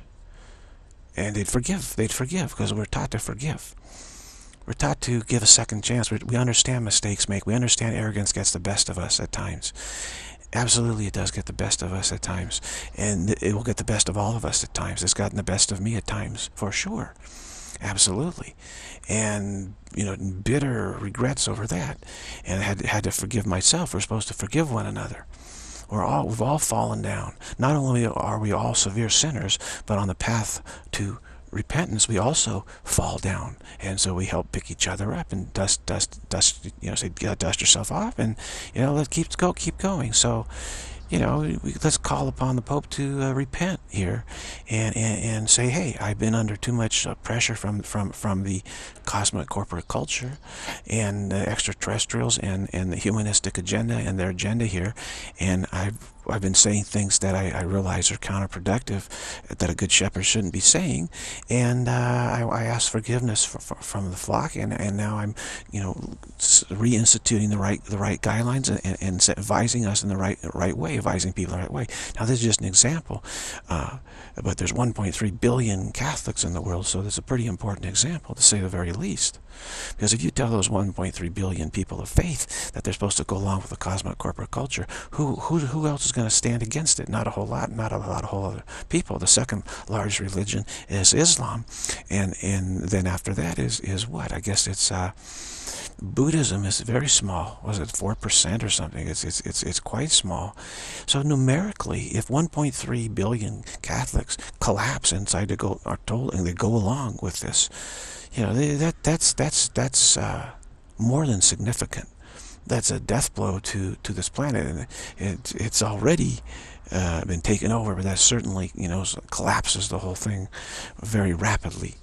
And they'd forgive because we're taught to forgive. We're taught to give a second chance. We understand mistakes we understand arrogance gets the best of us at times. Absolutely, it does get the best of us at times. And it will get the best of all of us at times. It's gotten the best of me at times, for sure. Absolutely. And, bitter regrets over that. And I had to forgive myself. We're supposed to forgive one another. We've all fallen down. Not only are we all severe sinners, but on the path to repentance, we also fall down. And so we help pick each other up and dust, say, dust yourself off, and, let's keep going. So, let's call upon the Pope to repent here and say, hey, I've been under too much pressure from the cosmic corporate culture and extraterrestrials and the humanistic agenda and their agenda here, and I've been saying things that I realize are counterproductive, that a good shepherd shouldn't be saying, and I ask forgiveness from the flock, and now I'm reinstituting the right guidelines and advising us in the right way, advising people the right way. Now this is just an example, but there's 1.3 billion Catholics in the world, so that's a pretty important example, to say the very least. Because if you tell those 1.3 billion people of faith that they're supposed to go along with the cosmic corporate culture, who else is going to stand against it? Not a whole lot, not a lot of whole other people. The second largest religion is Islam, and then after that is what? I guess it's Buddhism is very small. Was it 4% or something? It's quite small. So numerically, if 1.3 billion Catholics collapse inside and they go along with this, that's more than significant. That's a death blow to this planet, and it's already been taken over, but that certainly collapses the whole thing very rapidly.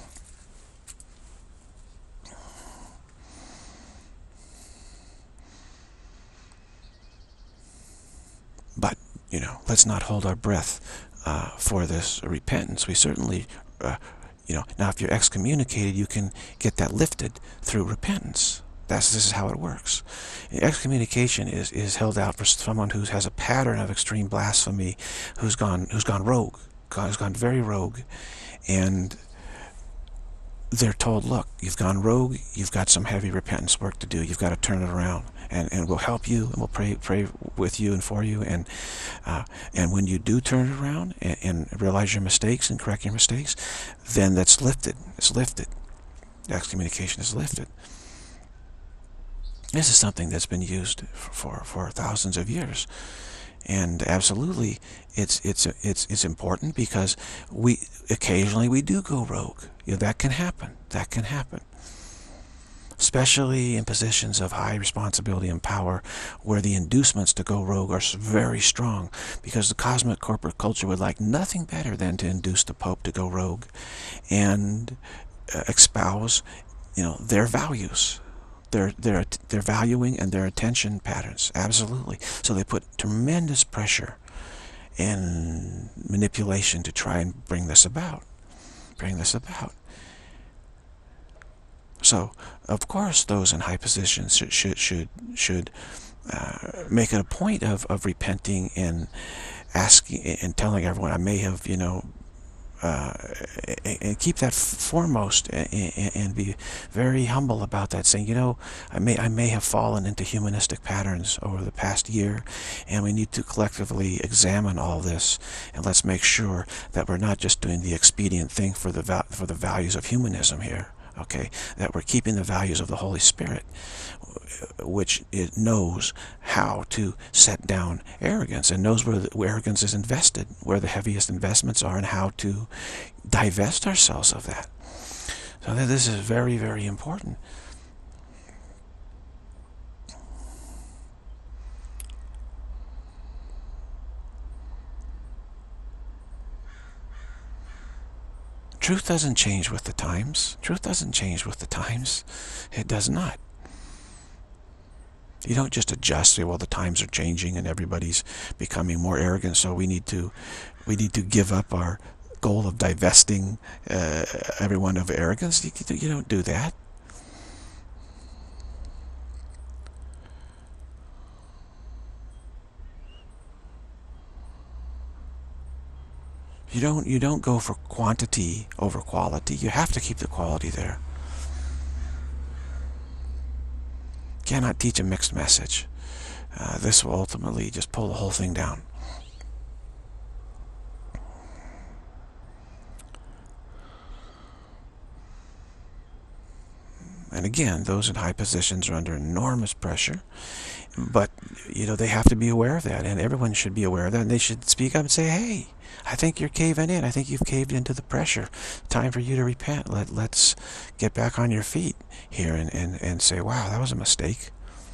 But let's not hold our breath for this repentance. We certainly now if you're excommunicated, you can get that lifted through repentance. This is how it works. Excommunication is held out for someone who has a pattern of extreme blasphemy, who's gone rogue, who's gone very rogue, and they're told, look, you've gone rogue, you've got some heavy repentance work to do, you've got to turn it around, and we'll help you, and we'll pray with you and for you, and when you do turn it around and realize your mistakes and correct your mistakes, then that's lifted. It's lifted. Excommunication is lifted. This is something that's been used for thousands of years, and absolutely, it's important, because occasionally we do go rogue. That can happen. That can happen. Especially in positions of high responsibility and power, where the inducements to go rogue are very strong, because the cosmic corporate culture would like nothing better than to induce the Pope to go rogue and espouse, their values, their valuing and their attention patterns. Absolutely. So they put tremendous pressure and manipulation to try and bring this about. So, of course, those in high positions should make it a point of repenting and asking and telling everyone, I may have, and keep that foremost, and be very humble about that, saying, I may have fallen into humanistic patterns over the past year, and we need to collectively examine all this, and let's make sure that we're not just doing the expedient thing for the values of humanism here. Okay, that we're keeping the values of the Holy Spirit, which it knows how to set down arrogance, and knows where arrogance is invested, where the heaviest investments are, and how to divest ourselves of that. So this is very, very important. Truth doesn't change with the times. Truth doesn't change with the times. It does not. You don't just adjust, say, well, the times are changing and everybody's becoming more arrogant, so we need to give up our goal of divesting everyone of arrogance. You don't do that. You don't go for quantity over quality. You have to keep the quality there. Cannot teach a mixed message. This will ultimately just pull the whole thing down. And again, those in high positions are under enormous pressure, but they have to be aware of that, and everyone should be aware of that, and they should speak up and say, hey, I think you're caving in. I think you've caved into the pressure. Time for you to repent. Let's get back on your feet here and say, wow, that was a mistake.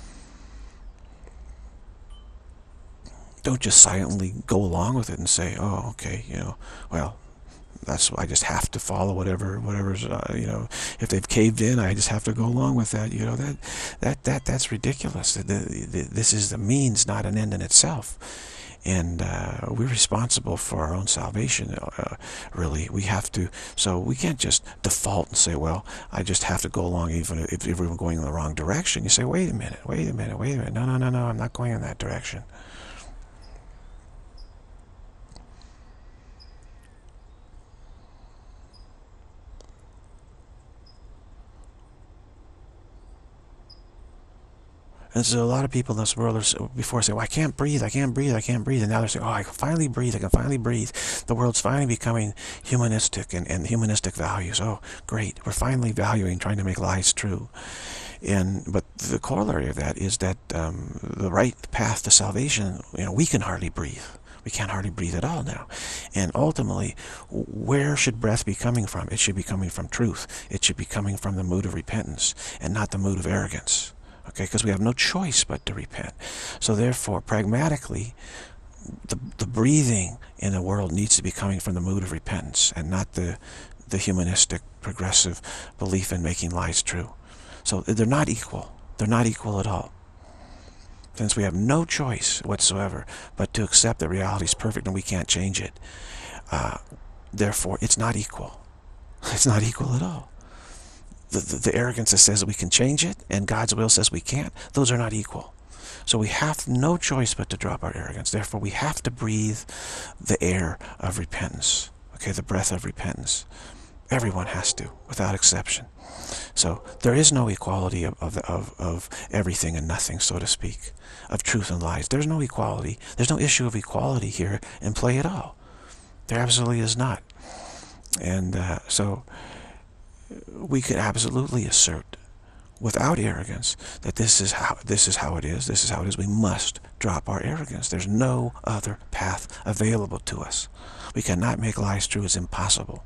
Don't just silently go along with it and say, oh, okay, well, I just have to follow whatever's, if they've caved in, I just have to go along with that. That's ridiculous. This is the means, not an end in itself. And we're responsible for our own salvation, really. We have to, so we can't just default and say, well, I just have to go along even if we're going in the wrong direction. You say, wait a minute. No, I'm not going in that direction. And so a lot of people in this world before say, well, I can't breathe. And now they're saying, oh, I can finally breathe. The world's finally becoming humanistic and humanistic values. Oh, great. We're finally valuing, trying to make lies true. But the corollary of that is that the right path to salvation, we can hardly breathe. We can't hardly breathe at all now. And ultimately, where should breath be coming from? It should be coming from truth. It should be coming from the mood of repentance and not the mood of arrogance. Okay, because we have no choice but to repent. So therefore, pragmatically, the breathing in the world needs to be coming from the mood of repentance and not the humanistic, progressive belief in making lies true. So they're not equal. They're not equal at all. Since we have no choice whatsoever but to accept that reality is perfect and we can't change it, therefore, it's not equal. It's not equal at all. The arrogance that says that we can change it and God's will says we can't, those are not equal. So we have no choice but to drop our arrogance. Therefore, we have to breathe the air of repentance. Okay, the breath of repentance. Everyone has to, without exception. So there is no equality of everything and nothing, so to speak, of truth and lies. There's no equality. There's no issue of equality here in play at all. There absolutely is not. And so we could absolutely assert, without arrogance, that this is how it is. This is how it is. We must drop our arrogance. There's no other path available to us. We cannot make lies true. It's impossible.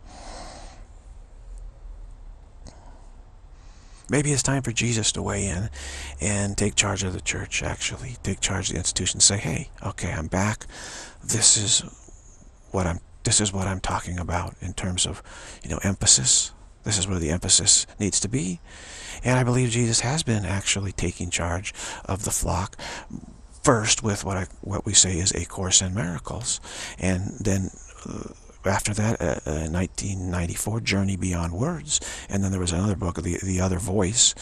Maybe it's time for Jesus to weigh in and take charge of the church, actually. Take charge of the institution. Say, hey, okay, I'm back. This is what I'm talking about in terms of, emphasis. This is where the emphasis needs to be. And I believe Jesus has been actually taking charge of the flock, first with what we say is A Course in Miracles, and then after that, 1994, Journey Beyond Words, and then there was another book, The Other Voice,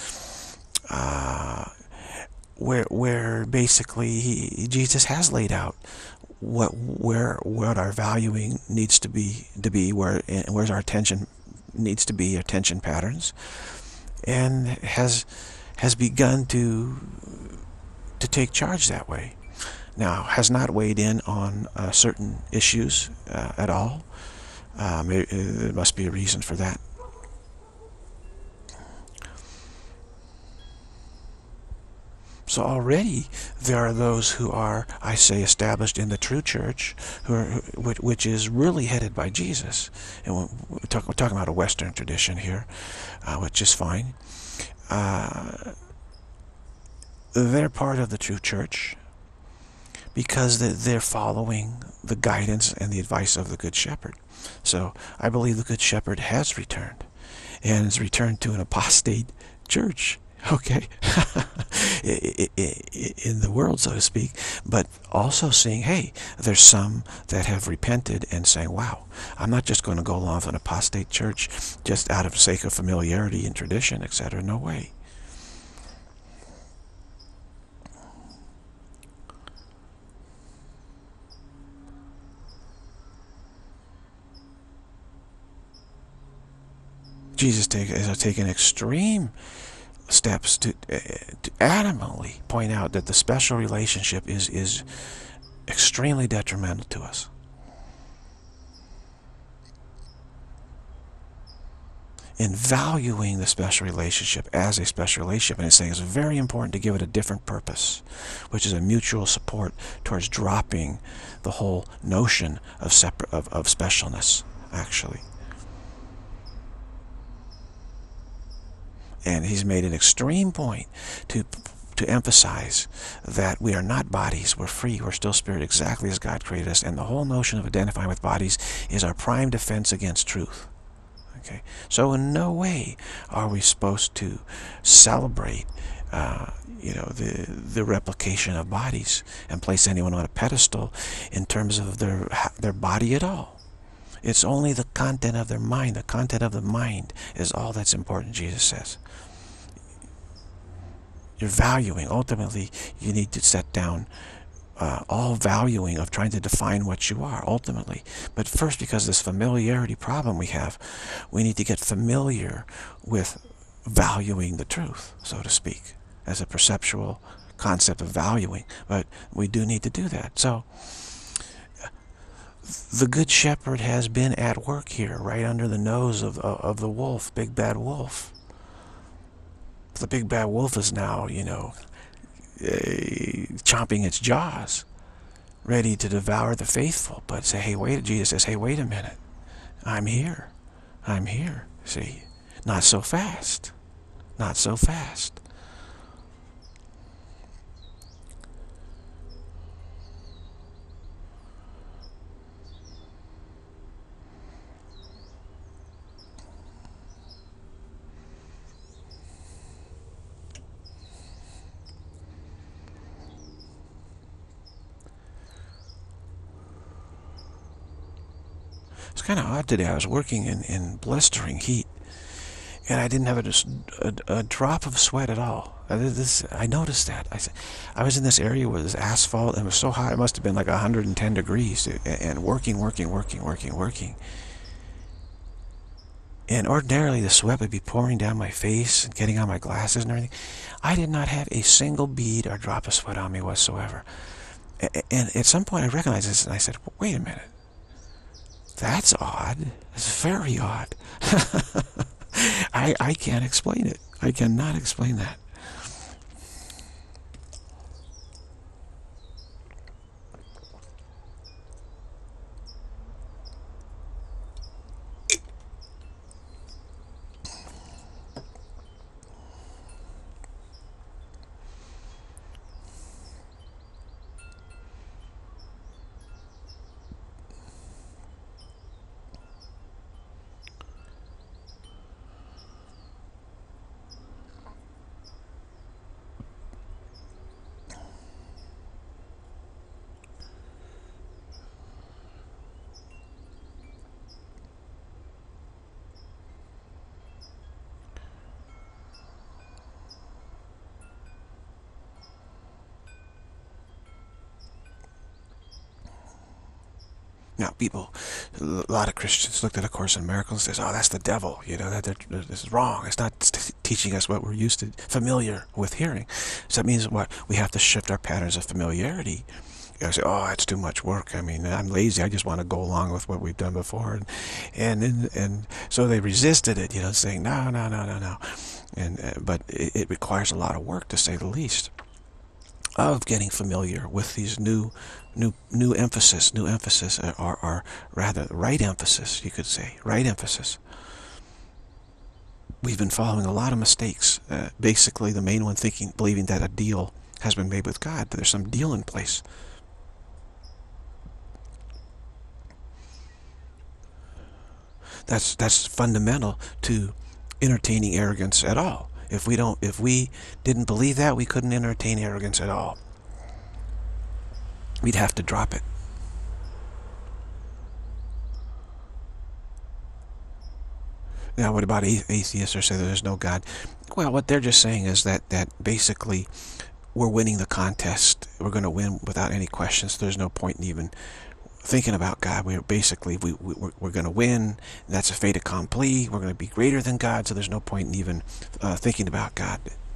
where basically Jesus has laid out what our valuing needs to be, where's our attention needs to be, attention patterns, and has begun to take charge that way. Now, has not weighed in on certain issues at all. There must be a reason for that. So already there are those who are, I say, established in the true church, which is really headed by Jesus. And we're talking about a Western tradition here, which is fine. They're part of the true church because they're following the guidance and the advice of the Good Shepherd. So I believe the Good Shepherd has returned, and has returned to an apostate church. Okay, in the world, so to speak, but also seeing, hey, there's some that have repented and saying, wow, I'm not just going to go along with an apostate church just out of sake of familiarity and tradition, etc. No way. Jesus has taken extreme steps to adamantly point out that the special relationship is extremely detrimental to us. In valuing the special relationship as a special relationship, and it's saying it's very important to give it a different purpose, which is a mutual support towards dropping the whole notion of specialness, actually. And he's made an extreme point to emphasize that we are not bodies, we're free, we're still spirit, exactly as God created us, and the whole notion of identifying with bodies is our prime defense against truth. Okay, so in no way are we supposed to celebrate the replication of bodies and place anyone on a pedestal in terms of their body at all. It's only the content of their mind. The content of the mind is all that's important, Jesus says. You're valuing. Ultimately, you need to set down all valuing of trying to define what you are, ultimately. But first, because of this familiarity problem we have, we need to get familiar with valuing the truth, so to speak, as a perceptual concept of valuing. But we do need to do that. So the Good Shepherd has been at work here, right under the nose of the wolf, big bad wolf. The big bad wolf is now, chomping its jaws, ready to devour the faithful. But say, hey, wait, Jesus says, hey, wait a minute. I'm here. I'm here. See, not so fast. Not so fast. It's kind of odd today. I was working in blistering heat, and I didn't have a drop of sweat at all. I noticed that. I was in this area where there's asphalt, and it was so hot, it must have been like 110 degrees, and working. And ordinarily, the sweat would be pouring down my face and getting on my glasses and everything. I did not have a single bead or drop of sweat on me whatsoever. And at some point, I recognized this, and I said, wait a minute. That's odd. It's very odd. I can't explain it. I cannot explain that. Now, people, a lot of Christians looked at A Course in Miracles and says, "Oh, that's the devil. You know this is wrong. It's not teaching us what we're used to, familiar with hearing." So that means what? We have to shift our patterns of familiarity. You know, say, "Oh, that's too much work. I mean, I'm lazy. I just want to go along with what we've done before," and so they resisted it. You know, saying, "No, no, no, no, no," but it requires a lot of work, to say the least, of getting familiar with these new emphasis, or rather right emphasis, you could say, right emphasis. We've been following a lot of mistakes. Basically, the main one believing that a deal has been made with God, that there's some deal in place. That's fundamental to entertaining arrogance at all. If we didn't believe that, we couldn't entertain arrogance at all. We'd have to drop it. Now, what about atheists who say that there's no God? Well, what they're just saying is that basically we're winning the contest. We're going to win without any questions. There's no point in even thinking about God. We're basically we're going to win. That's a fait accompli. We're going to be greater than God, so there's no point in even thinking about God.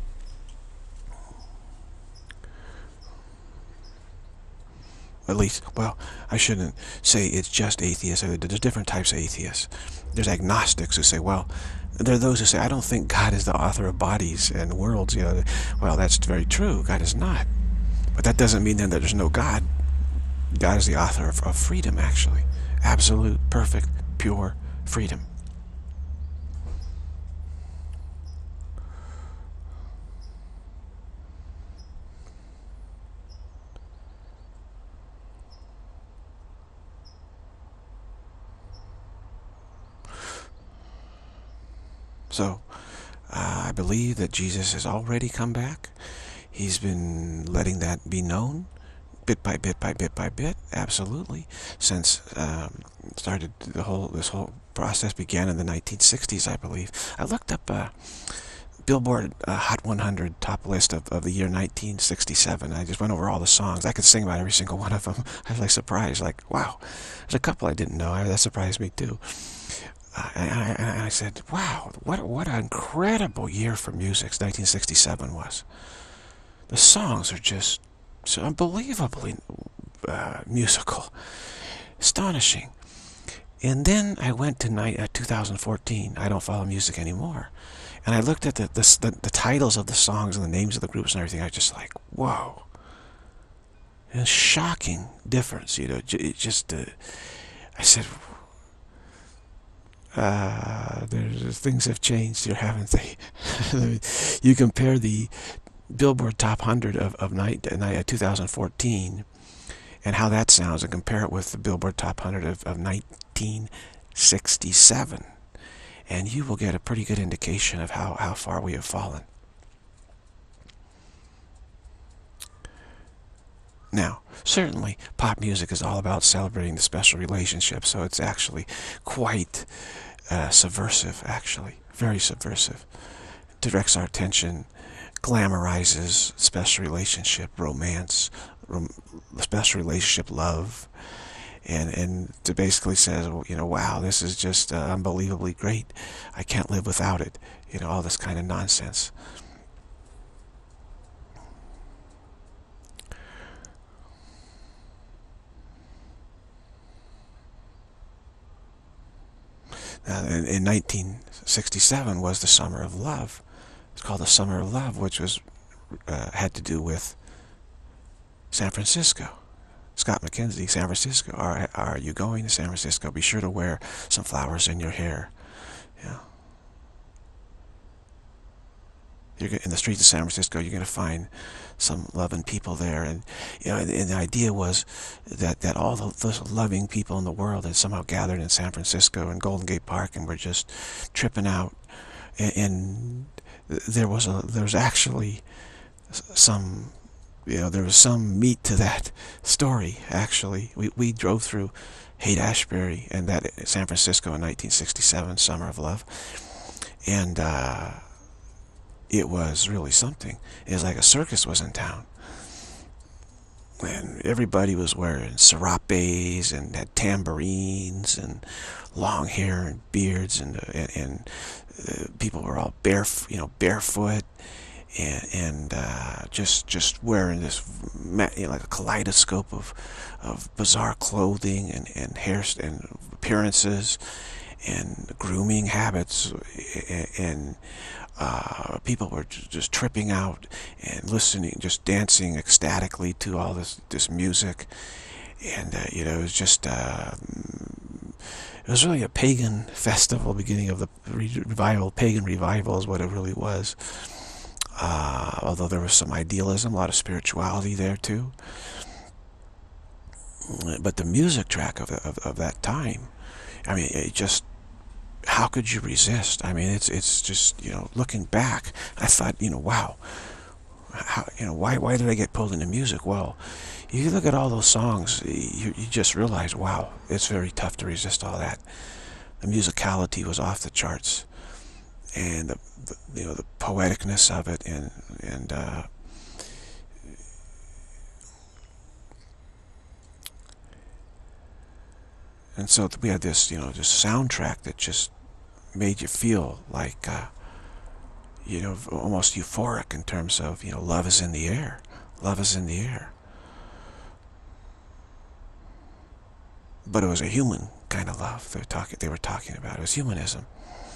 At least, well, I shouldn't say it's just atheists. There's different types of atheists. There's agnostics who say, well, there are those who say, I don't think God is the author of bodies and worlds. You know, well, that's very true. God is not. But that doesn't mean then that there's no God. God is the author of freedom, actually. Absolute, perfect, pure freedom. So, I believe that Jesus has already come back. He's been letting that be known, bit by bit by bit by bit, absolutely, since started this whole process began in the 1960s, I believe. I looked up Billboard Hot 100 top list of the year 1967. I just went over all the songs. I could sing about every single one of them. I was like surprised, like, wow, there's a couple I didn't know. That surprised me too. And I said, wow, what an incredible year for music 1967 was. The songs are just so unbelievably musical, astonishing. And then I went to 2014. I don't follow music anymore. And I looked at the titles of the songs and the names of the groups and everything. I was just like, whoa. A shocking difference, you know. It just, I said, things have changed here, haven't they? You compare the Billboard Top 100 of 2014 and how that sounds, and compare it with the Billboard Top 100 of 1967, and you will get a pretty good indication of how far we have fallen. Now, certainly, pop music is all about celebrating the special relationship, so it's actually quite subversive, actually. Very subversive. Directs our attention, glamorizes special relationship, romance, special relationship love, and to basically says, well, you know, wow, this is just unbelievably great. I can't live without it. You know, all this kind of nonsense. In 1967 was the Summer of Love. It's called the Summer of Love, which was had to do with San Francisco. Scott McKenzie, San Francisco. Are you going to San Francisco? Be sure to wear some flowers in your hair. Yeah. In the streets of San Francisco, you're going to find some loving people there, and you know, and the idea was that all those loving people in the world had somehow gathered in San Francisco and Golden Gate Park, and were just tripping out. And there was actually some, you know, there was some meat to that story. Actually, we drove through Haight-Ashbury and that San Francisco in 1967, Summer of Love, and it was really something. It was like a circus was in town. and everybody was wearing serapes and had tambourines and long hair and beards, and people were all barefoot, and just wearing this, like a kaleidoscope of bizarre clothing and hair and appearances and grooming habits, and people were just tripping out and listening, just dancing ecstatically to all this music, and it was just it was really a pagan festival, beginning of the revival. Pagan revival is what it really was. Although there was some idealism, a lot of spirituality there too. But the music track of that time, I mean, it just, how could you resist? I mean, it's just, looking back, I thought, wow, why did I get pulled into music? Well, you look at all those songs, you just realize, wow, it's very tough to resist all that. The musicality was off the charts, and the poeticness of it, and so we had this, this soundtrack that just made you feel like, almost euphoric in terms of, love is in the air. Love is in the air. But it was a human kind of love they were talking about. It was humanism.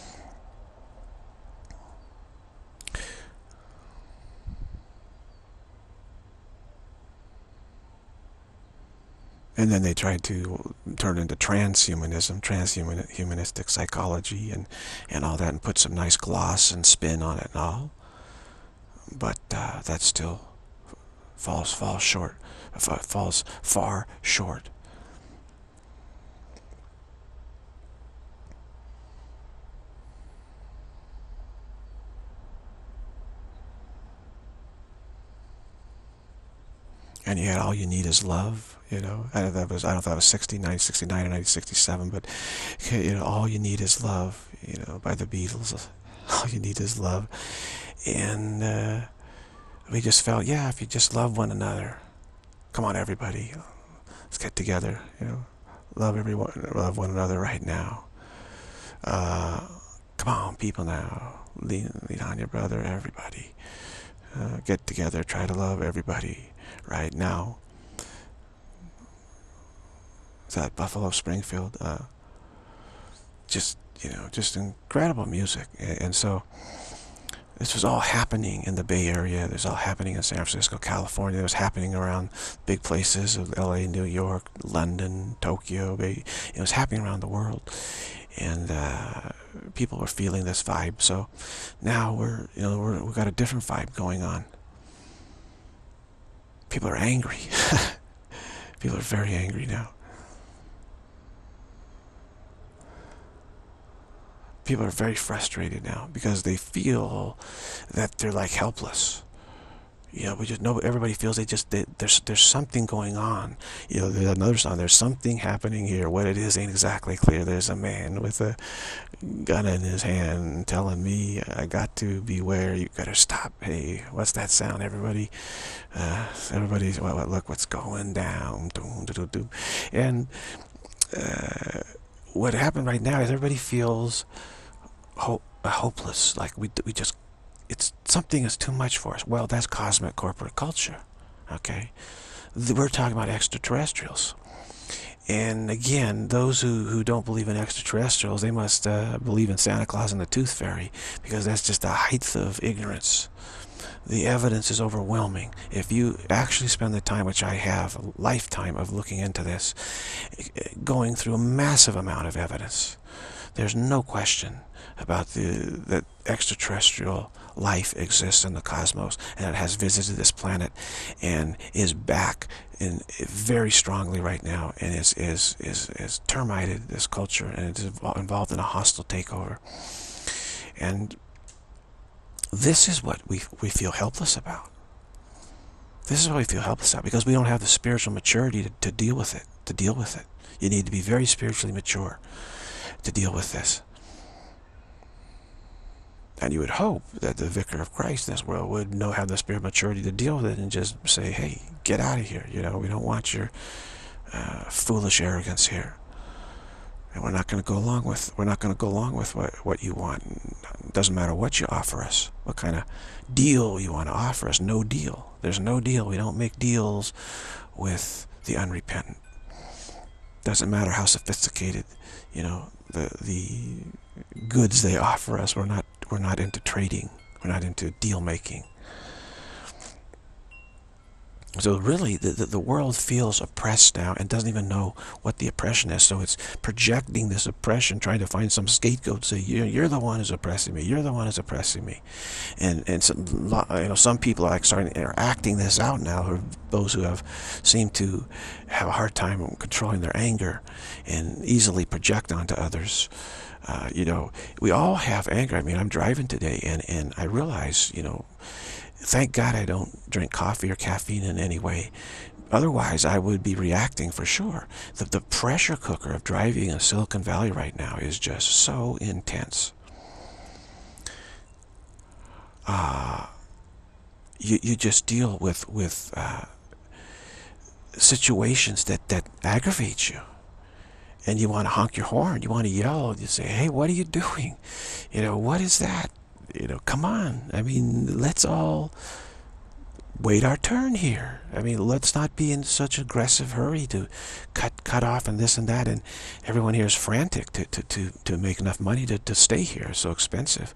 And then they tried to turn it into transhumanism, transhumanistic psychology, and all that, and put some nice gloss and spin on it and all. But that still falls far short. And you had All You Need Is Love, I don't know if that was 69, 69 or 1967, but, All You Need Is Love, by the Beatles. All you need is love. And we just felt, yeah, if you just love one another, come on, everybody, let's get together, love one another right now. Come on, people, now, lean on your brother, everybody. Get together, try to love everybody right now. Is that Buffalo Springfield? Just incredible music. And so this was all happening in the Bay Area. It was all happening in San Francisco, California. It was happening around big places of LA, New York, London, Tokyo. It was happening around the world. And people were feeling this vibe. So now we've got a different vibe going on. People are angry. People are very angry now. People are very frustrated now because they feel that they're like helpless. We just know, everybody feels there's something going on. There's another song, there's something happening here. What it is ain't exactly clear. There's a man with a gun in his hand telling me I got to beware, you better stop. Hey, what's that sound, everybody? Everybody's, well, look what's going down. And what happened right now is everybody feels hopeless, like we just, something is too much for us. Well, that's cosmic corporate culture, okay? We're talking about extraterrestrials. And again, those who don't believe in extraterrestrials, they must believe in Santa Claus and the Tooth Fairy, because that's just the height of ignorance. The evidence is overwhelming. If you actually spend the time, which I have, a lifetime of looking into this, going through a massive amount of evidence, there's no question about that extraterrestrial life exists in the cosmos, and it has visited this planet and is back in very strongly right now, and is termited this culture, and is involved in a hostile takeover. And this is what we feel helpless about. This is what we feel helpless about, because we don't have the spiritual maturity to deal with it. You need to be very spiritually mature to deal with this. And you would hope that the vicar of Christ in this world would have the spirit maturity to deal with it and just say, hey, get out of here. You know, we don't want your foolish arrogance here. And we're not going to go along with what you want. It doesn't matter what you offer us, what kind of deal you want to offer us. No deal. There's no deal. We don't make deals with the unrepentant. Doesn't matter how sophisticated, you know, the goods they offer us. We're not into trading. We're not into deal making. So really, the world feels oppressed now and doesn't even know what the oppression is. So it's projecting this oppression, trying to find some scapegoat, say, you're the one who's oppressing me. You're the one who's oppressing me. And some, you know, some people are acting this out now. Or those who seem to have a hard time controlling their anger and easily project onto others. You know, we all have anger. I mean, I'm driving today, and I realize, you know, thank God I don't drink coffee or caffeine in any way. Otherwise, I would be reacting for sure. The pressure cooker of driving in Silicon Valley right now is just so intense. You just deal with situations that aggravate you. And you want to honk your horn. You want to yell. You say, hey, what are you doing? You know, what is that? You know, come on. I mean, let's all wait our turn here. I mean, let's not be in such aggressive hurry to cut off and this and that. And everyone here is frantic to make enough money to stay here. It's so expensive.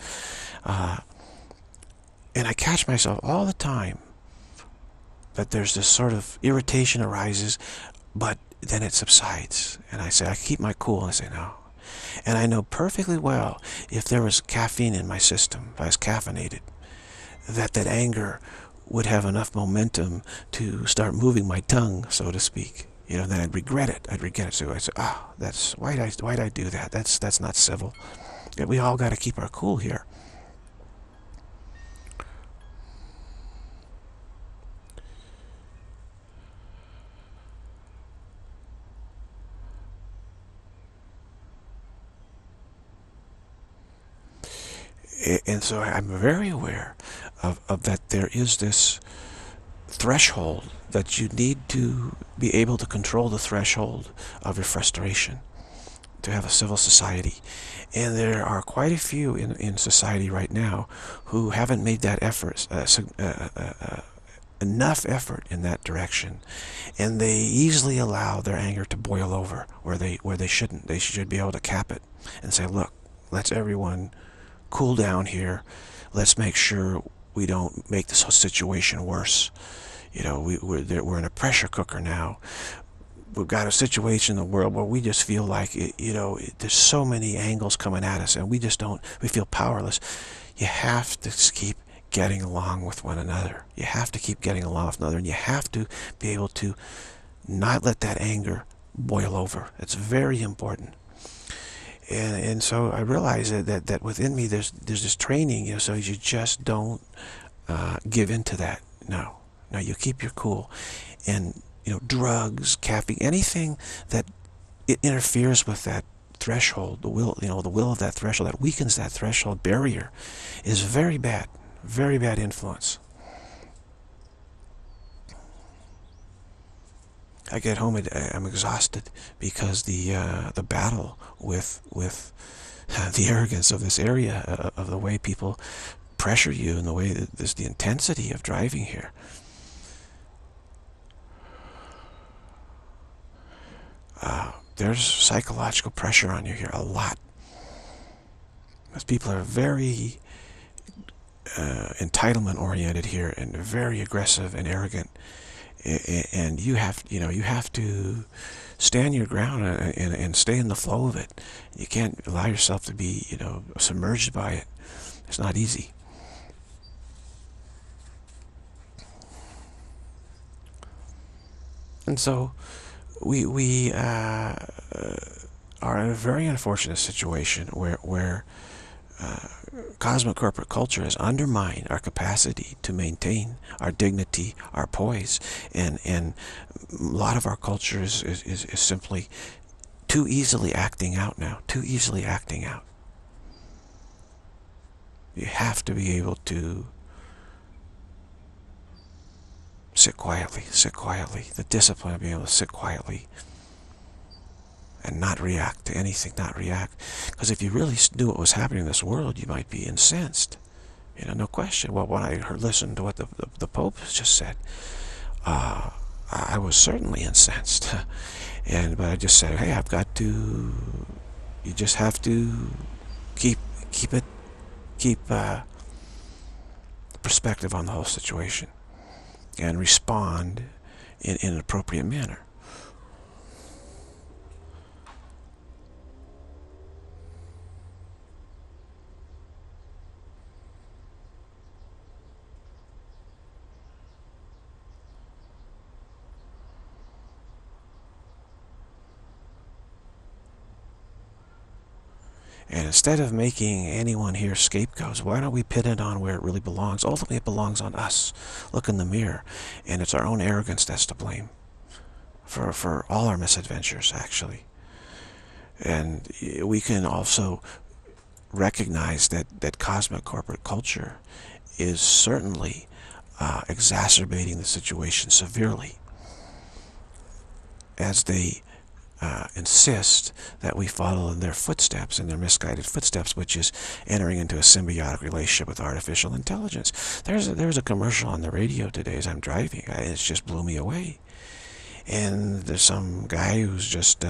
And I catch myself all the time that there's this sort of irritation arises, but then it subsides. And I say, I keep my cool, and I say, no. And I know perfectly well, if there was caffeine in my system, if I was caffeinated, that anger would have enough momentum to start moving my tongue, so to speak. You know, then I'd regret it. So I'd say, that's why'd I do that? That's not civil. We all got to keep our cool here. And so I'm very aware of that there is this threshold that you need to be able to control the threshold of your frustration to have a civil society. And there are quite a few in society right now who haven't made that effort, enough effort in that direction. And they easily allow their anger to boil over where they shouldn't. They should be able to cap it and say, look, let's everyone cool down here. Let's make sure we don't make this whole situation worse. You know, we're in a pressure cooker now. We've got a situation in the world where we just feel like, there's so many angles coming at us, and we feel powerless. You have to keep getting along with one another. You have to keep getting along with one another, and you have to be able to not let that anger boil over. It's very important. And so I realize that within me there's this training, so you just don't give in to that. No, you keep your cool. And drugs, caffeine, anything that it interferes with that threshold, the will of that threshold, that weakens that threshold barrier, is very bad influence. I get home and I'm exhausted because the battle with the arrogance of this area, of the way people pressure you, and the way that there's the intensity of driving here. There's psychological pressure on you here, a lot. Because people are very entitlement oriented here, and very aggressive and arrogant. And you have to stand your ground and stay in the flow of it. You can't allow yourself to be submerged by it. It's not easy. And so we are in a very unfortunate situation where cosmic corporate culture has undermined our capacity to maintain our dignity, our poise, and a lot of our culture is simply too easily acting out now. Too easily acting out. You have to be able to Sit quietly, sit quietly. The discipline of being able to sit quietly and not react to anything, not react. Because if you really knew what was happening in this world, you might be incensed. You know, no question. Well, when I listened to what the Pope has just said, I was certainly incensed. But I just said, hey, I've got to, you just have to keep perspective on the whole situation and respond in an appropriate manner. And instead of making anyone here scapegoats, why don't we pin it on where it really belongs? Ultimately, it belongs on us. Look in the mirror, and it's our own arrogance that's to blame for all our misadventures, actually. And we can also recognize that cosmic corporate culture is certainly exacerbating the situation severely as they insist that we follow in their footsteps, in their misguided footsteps, which is entering into a symbiotic relationship with artificial intelligence. There's a commercial on the radio today as I'm driving. It just blew me away. And there's some guy who's just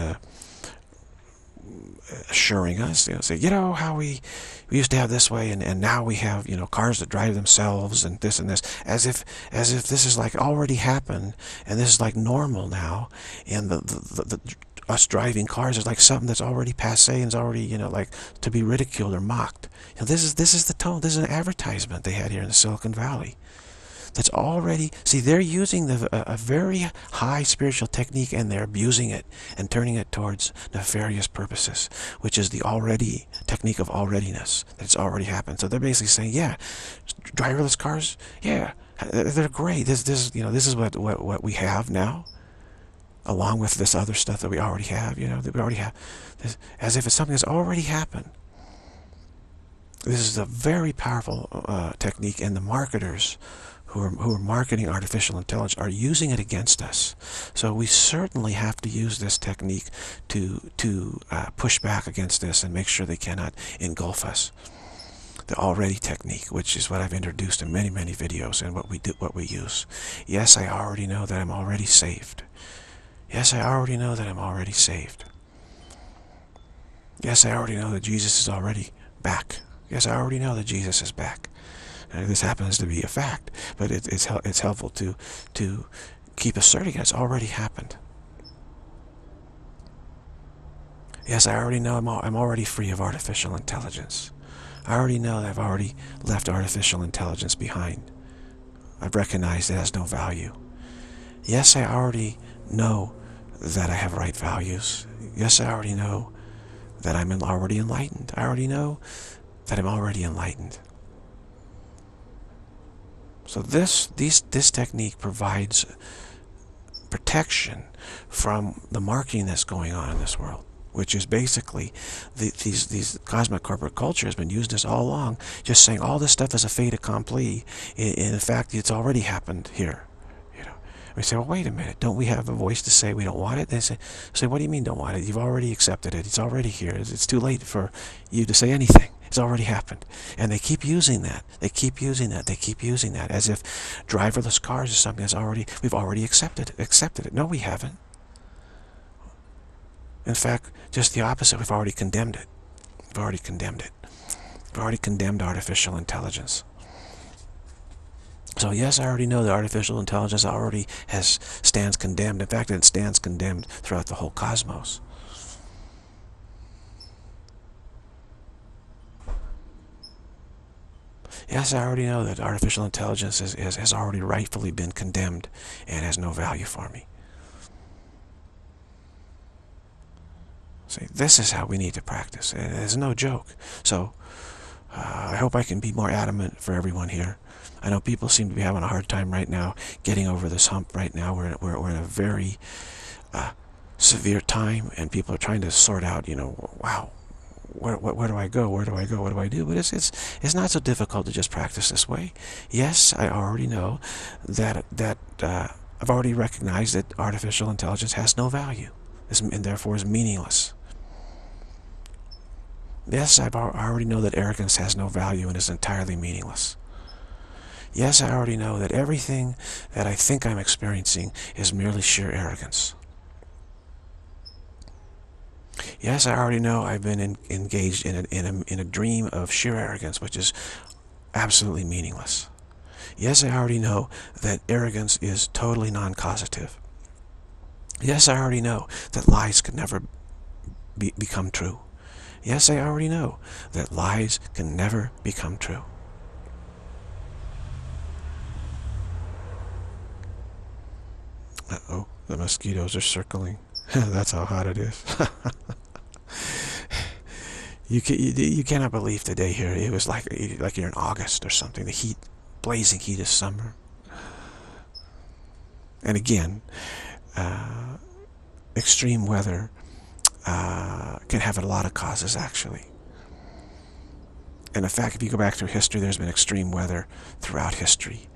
assuring us, say, how we used to have this way, and now we have, cars that drive themselves and this, as if this is like already happened, and this is like normal now, and the us driving cars is like something that's already passé and is already, like to be ridiculed or mocked. This is the tone. This is an advertisement they had here in the Silicon Valley. That's already, see, they're using a very high spiritual technique, and they're abusing it and turning it towards nefarious purposes, which is the already technique of alreadiness. That's already happened. So they're basically saying, yeah, driverless cars, yeah, they're great. This is what we have now, along with this other stuff that we already have. That we already have, this, as if it's something that's already happened. This is a very powerful technique, and the marketers who are marketing artificial intelligence are using it against us. So we certainly have to use this technique to push back against this and make sure they cannot engulf us. The already technique, which is what I've introduced in many, many videos, and what we use. Yes, I already know that I'm already saved. Yes, I already know that I'm already saved. Yes, I already know that Jesus is already back. Yes, I already know that Jesus is back. This happens to be a fact, but it's helpful to keep asserting it's already happened. Yes, I already know I'm already free of artificial intelligence. I already know that I've already left artificial intelligence behind. I've recognized it has no value. Yes, I already know that I have right values. Yes, I already know that I'm already enlightened. I already know that I'm already enlightened. So this technique provides protection from the marketing that's going on in this world, which is basically these cosmic corporate culture has been using this all along, just saying all this stuff is a fait accompli. In fact, it's already happened here. We say, well, wait a minute, don't we have a voice to say we don't want it? They say, what do you mean don't want it? You've already accepted it. It's already here. It's too late for you to say anything. It's already happened. And they keep using that. They keep using that. They keep using that as if driverless cars is something we've already accepted it. No, we haven't. In fact, just the opposite. We've already condemned it. We've already condemned it. We've already condemned artificial intelligence. So yes, I already know that artificial intelligence already stands condemned. In fact, it stands condemned throughout the whole cosmos. Yes, I already know that artificial intelligence has already rightfully been condemned and has no value for me. See, this is how we need to practice. It's no joke. So I hope I can be more adamant for everyone here. I know people seem to be having a hard time right now getting over this hump right now. We're in a very severe time, and people are trying to sort out, wow, where do I go? Where do I go? What do I do? But it's not so difficult to just practice this way. Yes, I already know that I've already recognized that artificial intelligence has no value, and therefore is meaningless. Yes, I already know that arrogance has no value and is entirely meaningless. Yes, I already know that everything that I think I'm experiencing is merely sheer arrogance. Yes, I already know I've been engaged in a dream of sheer arrogance, which is absolutely meaningless. Yes, I already know that arrogance is totally non-causative. Yes, I already know that lies can never become true. Yes, I already know that lies can never become true. Uh-oh, the mosquitoes are circling. That's how hot it is. You cannot believe today here. It was like you're in August or something. The heat, blazing heat of summer. And again, extreme weather can have a lot of causes, actually. And in fact, if you go back through history, there's been extreme weather throughout history.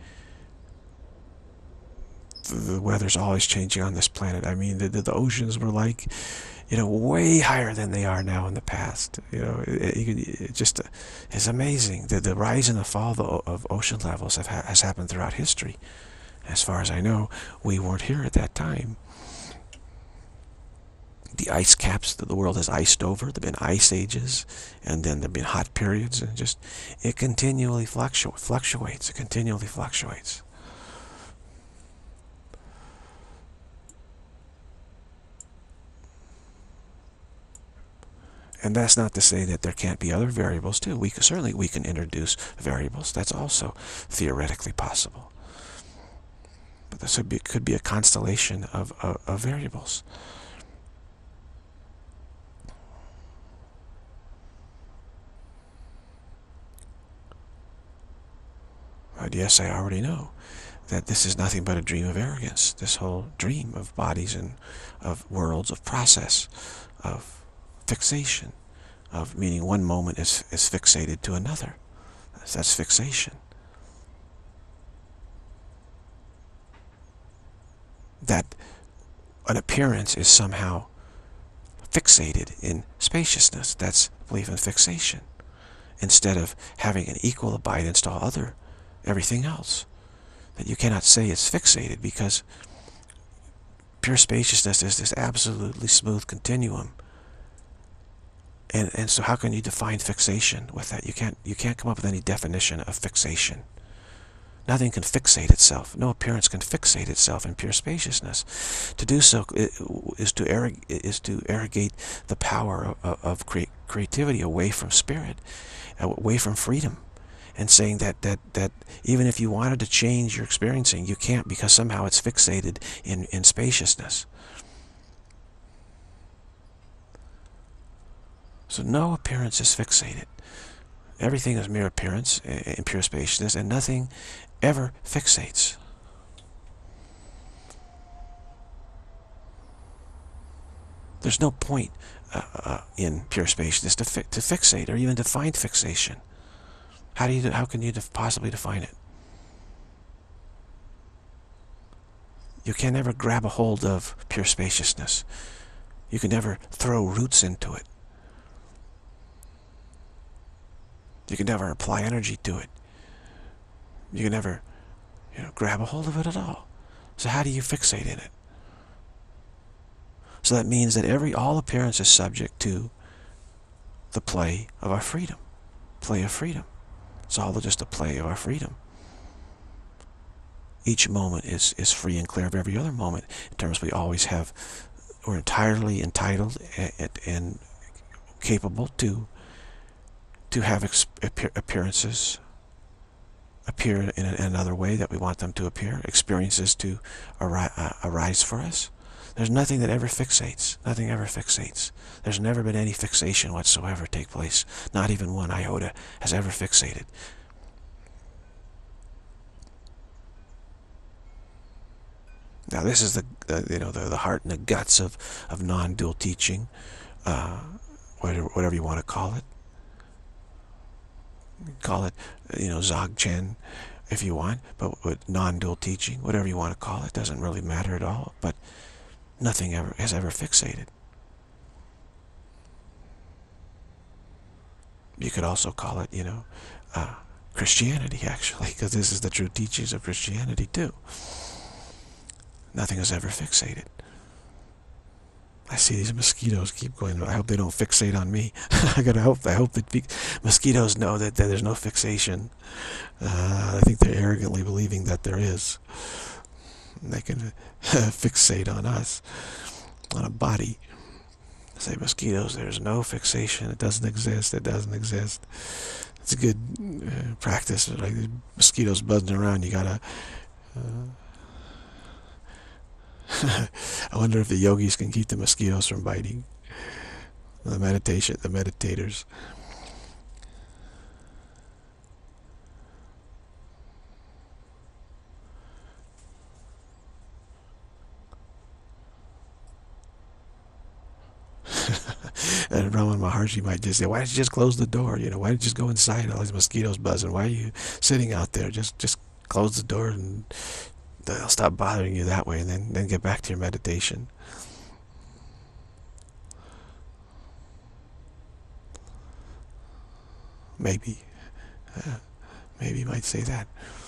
The weather's always changing on this planet. I mean, the oceans were like, way higher than they are now in the past. It just is amazing. The rise and the fall of ocean levels has happened throughout history. As far as I know, we weren't here at that time. The ice caps that the world has iced over, there have been ice ages, and then there have been hot periods, and it continually fluctuates. It continually fluctuates. And that's not to say that there can't be other variables too. Certainly we can introduce variables. That's also theoretically possible. But this could be a constellation of variables. But yes, I already know that this is nothing but a dream of arrogance. This whole dream of bodies and of worlds, of process, of fixation, of meaning one moment is fixated to another. That's fixation. That an appearance is somehow fixated in spaciousness. That's belief in fixation. Instead of having an equal abidance to everything else. That you cannot say it's fixated, because pure spaciousness is this absolutely smooth continuum. And so how can you define fixation with that? You can't come up with any definition of fixation. Nothing can fixate itself. No appearance can fixate itself in pure spaciousness. To do so is to arrogate the power of creativity away from spirit, away from freedom, and saying that even if you wanted to change your experiencing, you can't, because somehow it's fixated in spaciousness. So no appearance is fixated. Everything is mere appearance in pure spaciousness, and nothing ever fixates. There's no point in pure spaciousness to fixate or even to find fixation. How can you possibly define it? You can never grab a hold of pure spaciousness. You can never throw roots into it. You can never apply energy to it. You can never, grab a hold of it at all. So how do you fixate in it? So that means that all appearance is subject to the play of our freedom. Play of freedom. It's all just a play of our freedom. Each moment is free and clear of every other moment, in terms we're entirely entitled and capable to have appearances appear in another way that we want them to appear, experiences to arise for us. There's nothing that ever fixates. Nothing ever fixates. There's never been any fixation whatsoever take place. Not even one iota has ever fixated. Now this is the heart and the guts of non-dual teaching. whatever you want to call it. Call it, Dzogchen, if you want, but with non-dual teaching, whatever you want to call it, doesn't really matter at all. But nothing has ever fixated. You could also call it, Christianity, actually, because this is the true teachings of Christianity too. Nothing is ever fixated. I see these mosquitoes keep going. I hope they don't fixate on me. I hope that mosquitoes know that there's no fixation. I think they're arrogantly believing that there is. They can fixate on us, on a body. Say, mosquitoes, there's no fixation. It doesn't exist. It doesn't exist. It's a good practice. Like mosquitoes buzzing around, you gotta. I wonder if the yogis can keep the mosquitoes from biting. The meditators. And Ramana Maharshi might just say, why don't you just close the door? Why don't you just go inside? All these mosquitoes buzzing. Why are you sitting out there? Just close the door and they'll stop bothering you that way, and then get back to your meditation. Maybe. Maybe you might say that.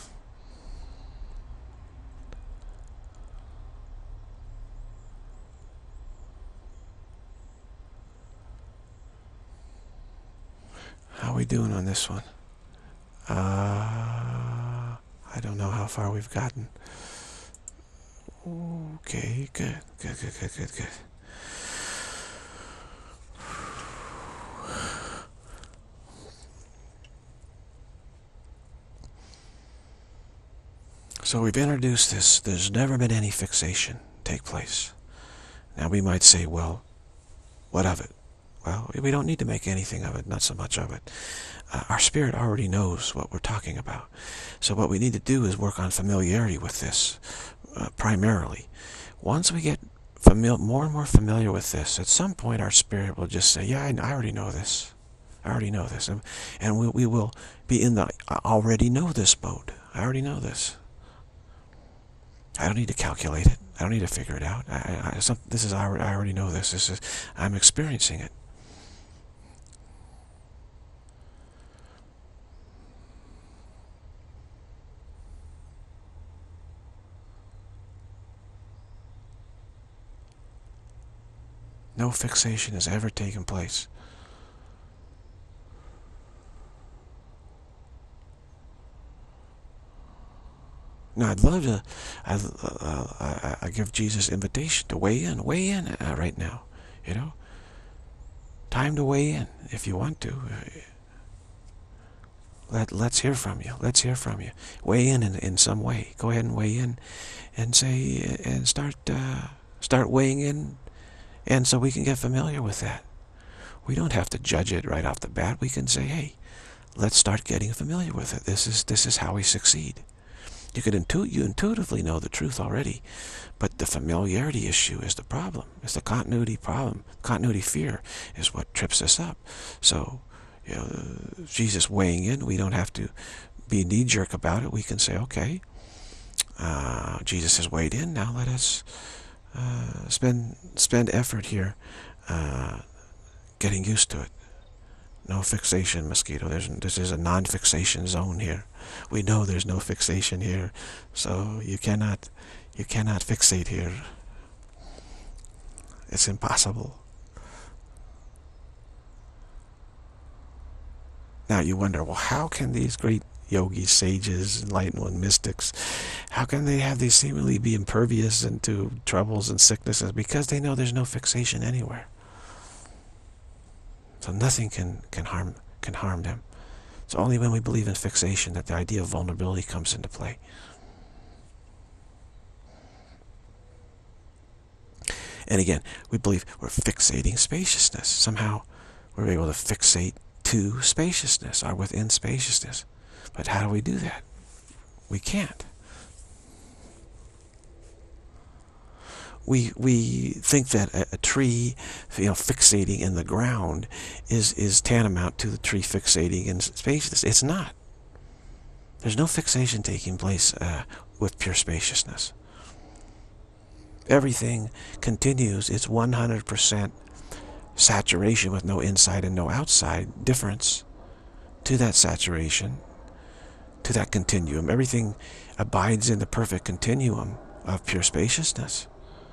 How are we doing on this one? I don't know how far we've gotten. Okay, good. So we've introduced this. There's never been any fixation take place. Now we might say, well, what of it? Well, we don't need to make anything of it, not so much of it. Our spirit already knows what we're talking about. So what we need to do is work on familiarity with this, primarily. Once we get more and more familiar with this, at some point our spirit will just say, yeah, I already know this. I already know this. And we will be in the I already know this mode. I already know this. I don't need to calculate it. I don't need to figure it out. I already know this. I'm experiencing it. No fixation has ever taken place. Now, I'd love to. I give Jesus invitation to weigh in right now. Time to weigh in if you want to. Let's hear from you. Let's hear from you. Weigh in some way. Go ahead and weigh in, and say and start weighing in, and so we can get familiar with that. We don't have to judge it right off the bat. We can say, hey, let's start getting familiar with it. This is how we succeed. You intuitively know the truth already, but the familiarity issue is the problem. It's the continuity problem. Continuity fear is what trips us up. So, Jesus weighing in, we don't have to be knee-jerk about it. We can say, okay, Jesus has weighed in. Now let us spend effort here, getting used to it. No fixation, mosquito. This is a non-fixation zone here. We know there's no fixation here, so you cannot fixate here. It's impossible. Now you wonder, well, how can these great yogis, sages, enlightened one, mystics, how can they have these seemingly be impervious into troubles and sicknesses? Because they know there's no fixation anywhere. So nothing can harm them. It's only when we believe in fixation that the idea of vulnerability comes into play. And again, we believe we're fixating spaciousness. Somehow we're able to fixate to spaciousness or within spaciousness. But how do we do that? We can't. we think that a tree, fixating in the ground is tantamount to the tree fixating in spaciousness. It's not. There's no fixation taking place with pure spaciousness. Everything continues its 100% saturation with no inside and no outside difference to that saturation, to that continuum. Everything abides in the perfect continuum of pure spaciousness.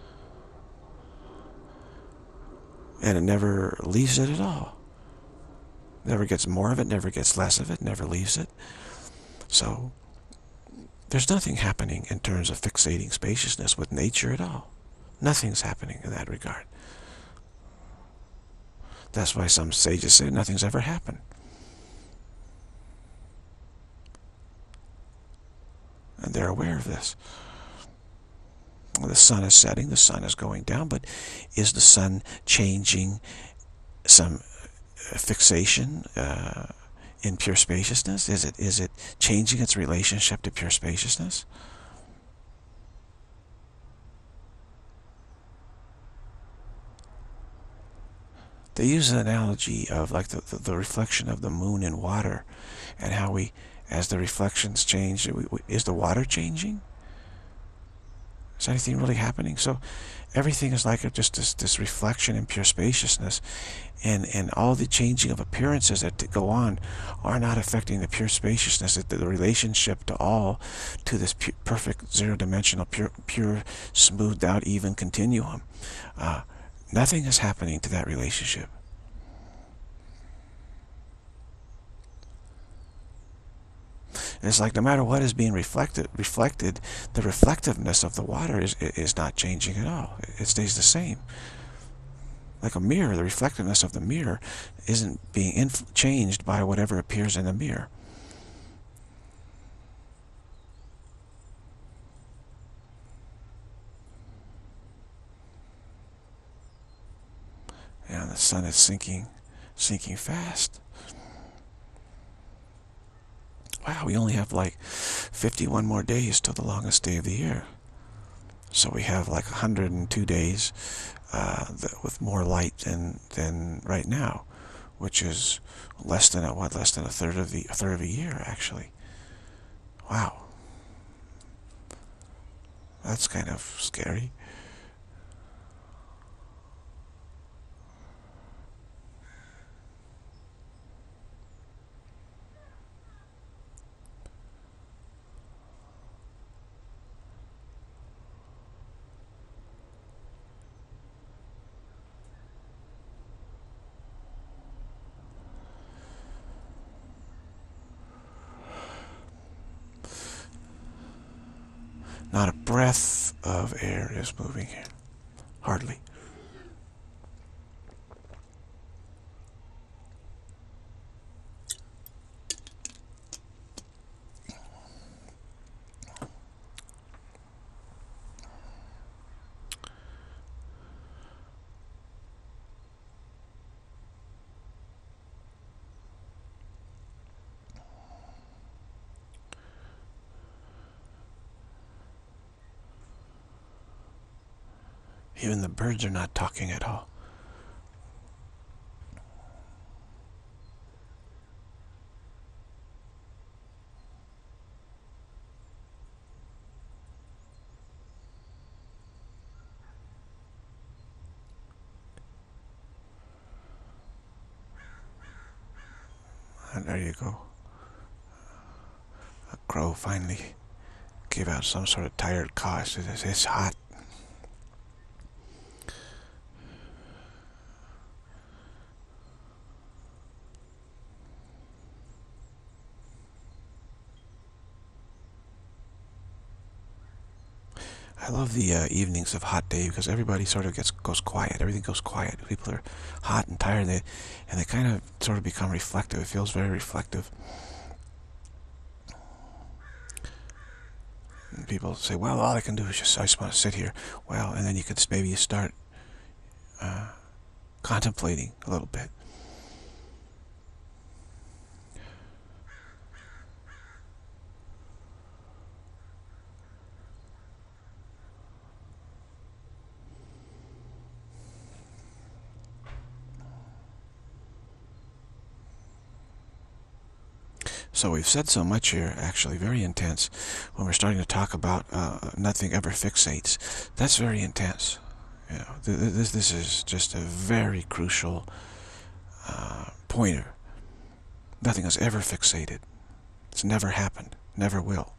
And it never leaves it at all. Never gets more of it, never gets less of it, never leaves it. So there's nothing happening in terms of fixating spaciousness with nature at all. Nothing's happening in that regard. That's why some sages say nothing's ever happened. And they're aware of this. The sun is setting, the sun is going down, but is the sun changing some fixation in pure spaciousness? Is it changing its relationship to pure spaciousness? They use an analogy of like the reflection of the moon in water, and how as the reflections change, is the water changing? Is anything really happening? So everything is like just this reflection in pure spaciousness, and all the changing of appearances that go on are not affecting the pure spaciousness, the relationship to all, to this perfect zero-dimensional, pure, smoothed out, even continuum. Nothing is happening to that relationship. And it's like no matter what is being reflected, the reflectiveness of the water is not changing at all. It stays the same. Like a mirror, the reflectiveness of the mirror isn't being changed by whatever appears in the mirror. And the sun is sinking fast. Wow, we only have like 51 more days till the longest day of the year. So we have like 102 days with more light than right now, which is less than a third of a year, actually. Wow, that's kind of scary. Not a breath of air is moving here. Hardly. Even the birds are not talking at all. And there you go. A crow finally gave out some sort of tired caw. It says, "It's hot." I love the evenings of hot day because everybody sort of goes quiet. Everything goes quiet. People are hot and tired, and they kind of sort of become reflective. It feels very reflective. And people say, "Well, all I can do is I just want to sit here." Well, and then you could maybe start contemplating a little bit. So we've said so much here, actually very intense, when we're starting to talk about nothing ever fixates. That's very intense. You know, this is just a very crucial pointer. Nothing is ever fixated. It's never happened, never will.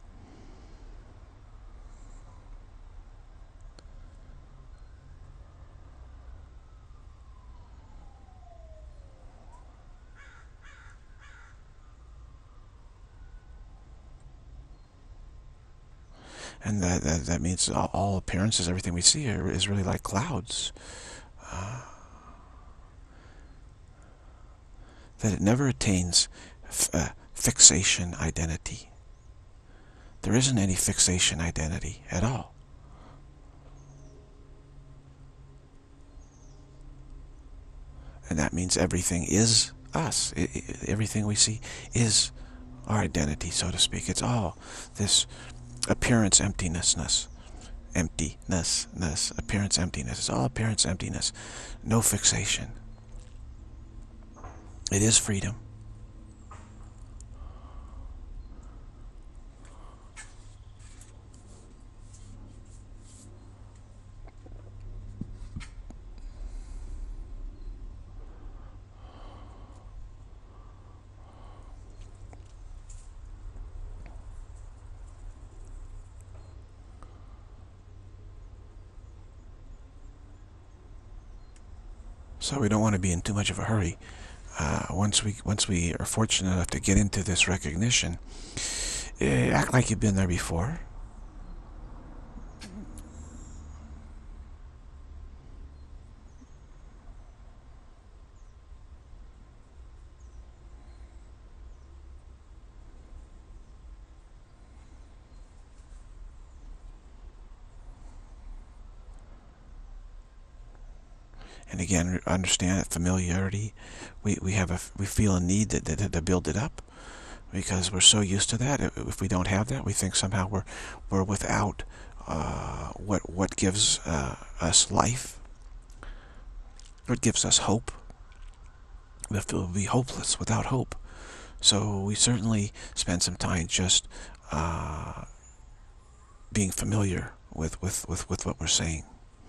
And that means all appearances, everything we see is really like clouds. That it never attains fixation identity. There isn't any fixation identity at all. And that means everything is us. Everything we see is our identity, so to speak. It's all this appearance emptiness. Appearance emptiness. It's all appearance emptiness. No fixation. It is freedom. So we don't want to be in too much of a hurry. Once we are fortunate enough to get into this recognition, act like you've been there before. And again, understand that familiarity, we feel a need to build it up, because we're so used to that. If we don't have that, we think somehow we're without what gives us life, what gives us hope. We'll be hopeless without hope. So we certainly spend some time just being familiar with what we're saying.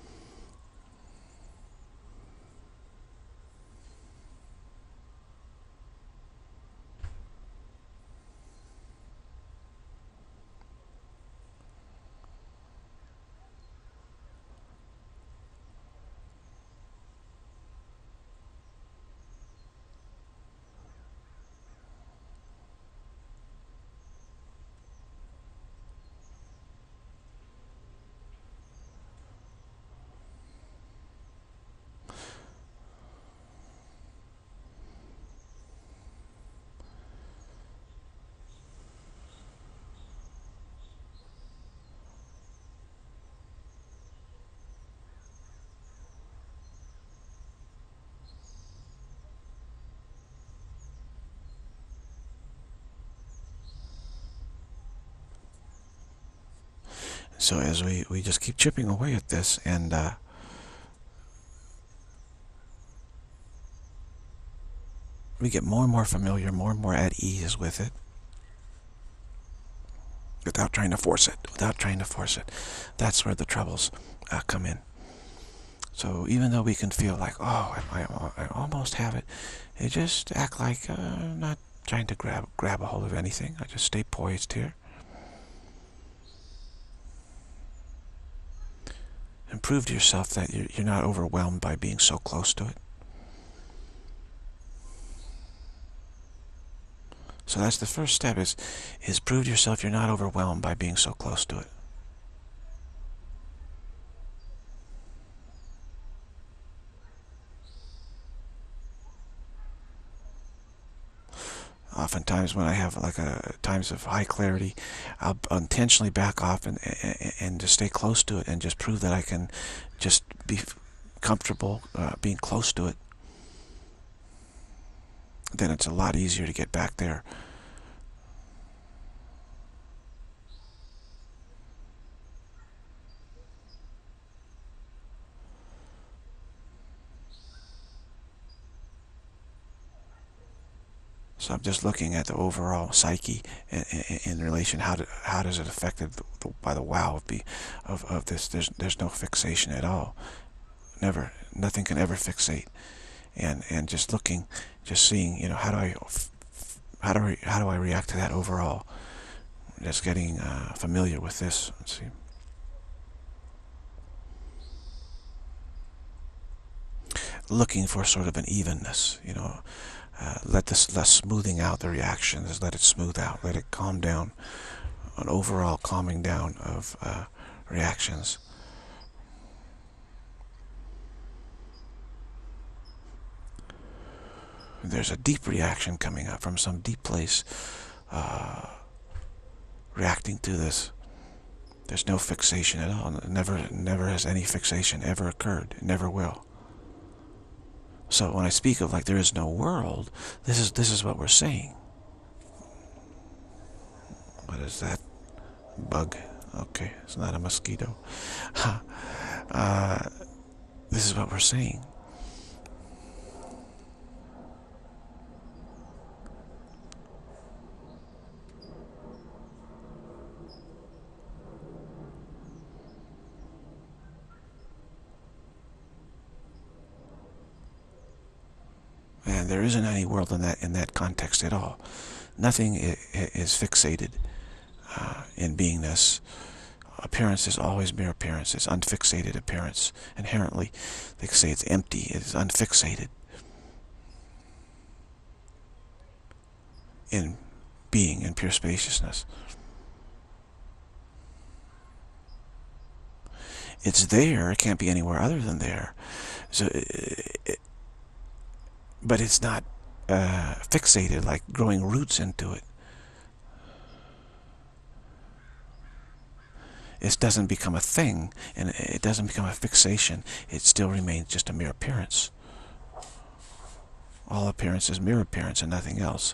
So as we just keep chipping away at this, and we get more and more familiar, more and more at ease with it, without trying to force it. That's where the troubles come in. So even though we can feel like, oh, I almost have it, you just act like I'm not trying to grab a hold of anything. I just stay poised here. And prove to yourself that you're not overwhelmed by being so close to it. So that's the first step, is prove to yourself you're not overwhelmed by being so close to it. Oftentimes when I have like times of high clarity, I'll intentionally back off and just stay close to it, and just prove that I can just be comfortable being close to it. Then it's a lot easier to get back there. So I'm just looking at the overall psyche in relation. How does it affected by the wow of this? There's no fixation at all. Never, nothing can ever fixate. And just looking, just seeing, how do I react to that overall? Just getting familiar with this. Let's see. Looking for sort of an evenness, let this less smoothing out the reactions, let it smooth out, let it calm down, an overall calming down of reactions. There's a deep reaction coming up from some deep place, reacting to this. There's no fixation at all. Never has any fixation ever occurred. It never will. So when I speak of like there is no world, this is what we're saying. What is that? Bug. Okay, it's not a mosquito. This is what we're saying. And there isn't any world in that context at all. Nothing is fixated in beingness. Appearance is always mere appearance. It's unfixated appearance. Inherently, they say it's empty. It's unfixated in being, in pure spaciousness. It's there. It can't be anywhere other than there. So, but it's not fixated, like growing roots into it. It doesn't become a thing, and it doesn't become a fixation. It still remains just a mere appearance. All appearance is mere appearance and nothing else.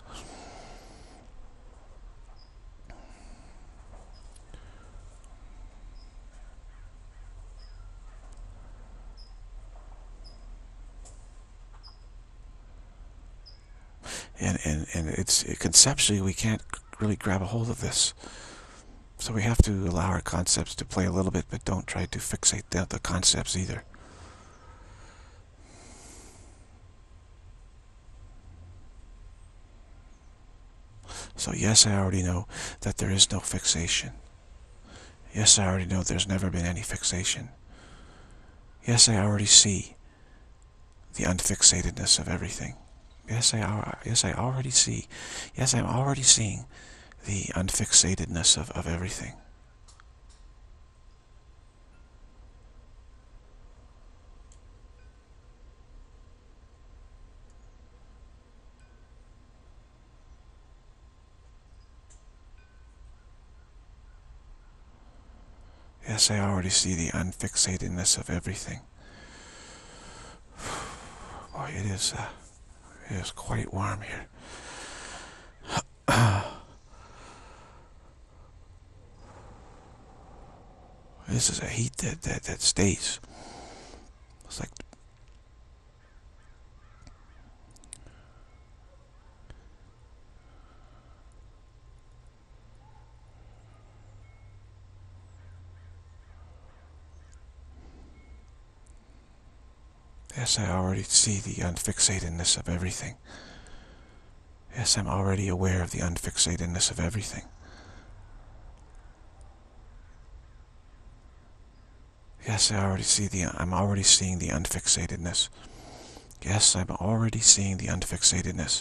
And it's conceptually we can't really grab a hold of this. So we have to allow our concepts to play a little bit, but don't try to fixate the concepts either. So yes, I already know that there is no fixation. Yes, I already know there's never been any fixation. Yes, I already see the unfixatedness of everything. Yes, I already see. Yes, I'm already seeing the unfixatedness of everything. Yes, I already see the unfixatedness of everything. Boy, it is quite warm here. This is a heat that stays. It's like yes, I already see the unfixatedness of everything. Yes, I'm already aware of the unfixatedness of everything. Yes, I'm already seeing the unfixatedness. Yes, I'm already seeing the unfixatedness.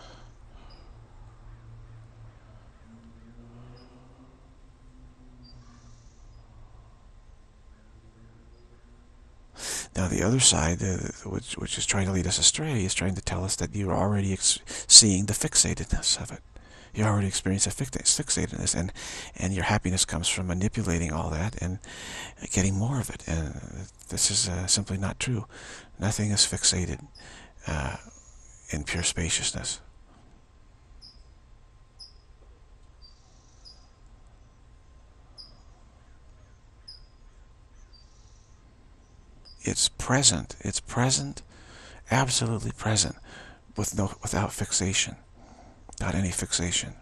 Now the other side, which is trying to lead us astray, is trying to tell us that you're already seeing the fixatedness of it. You already experience a fixatedness, and your happiness comes from manipulating all that and getting more of it. And this is simply not true. Nothing is fixated in pure spaciousness. It's present. It's present, absolutely present, without fixation. without any fixation.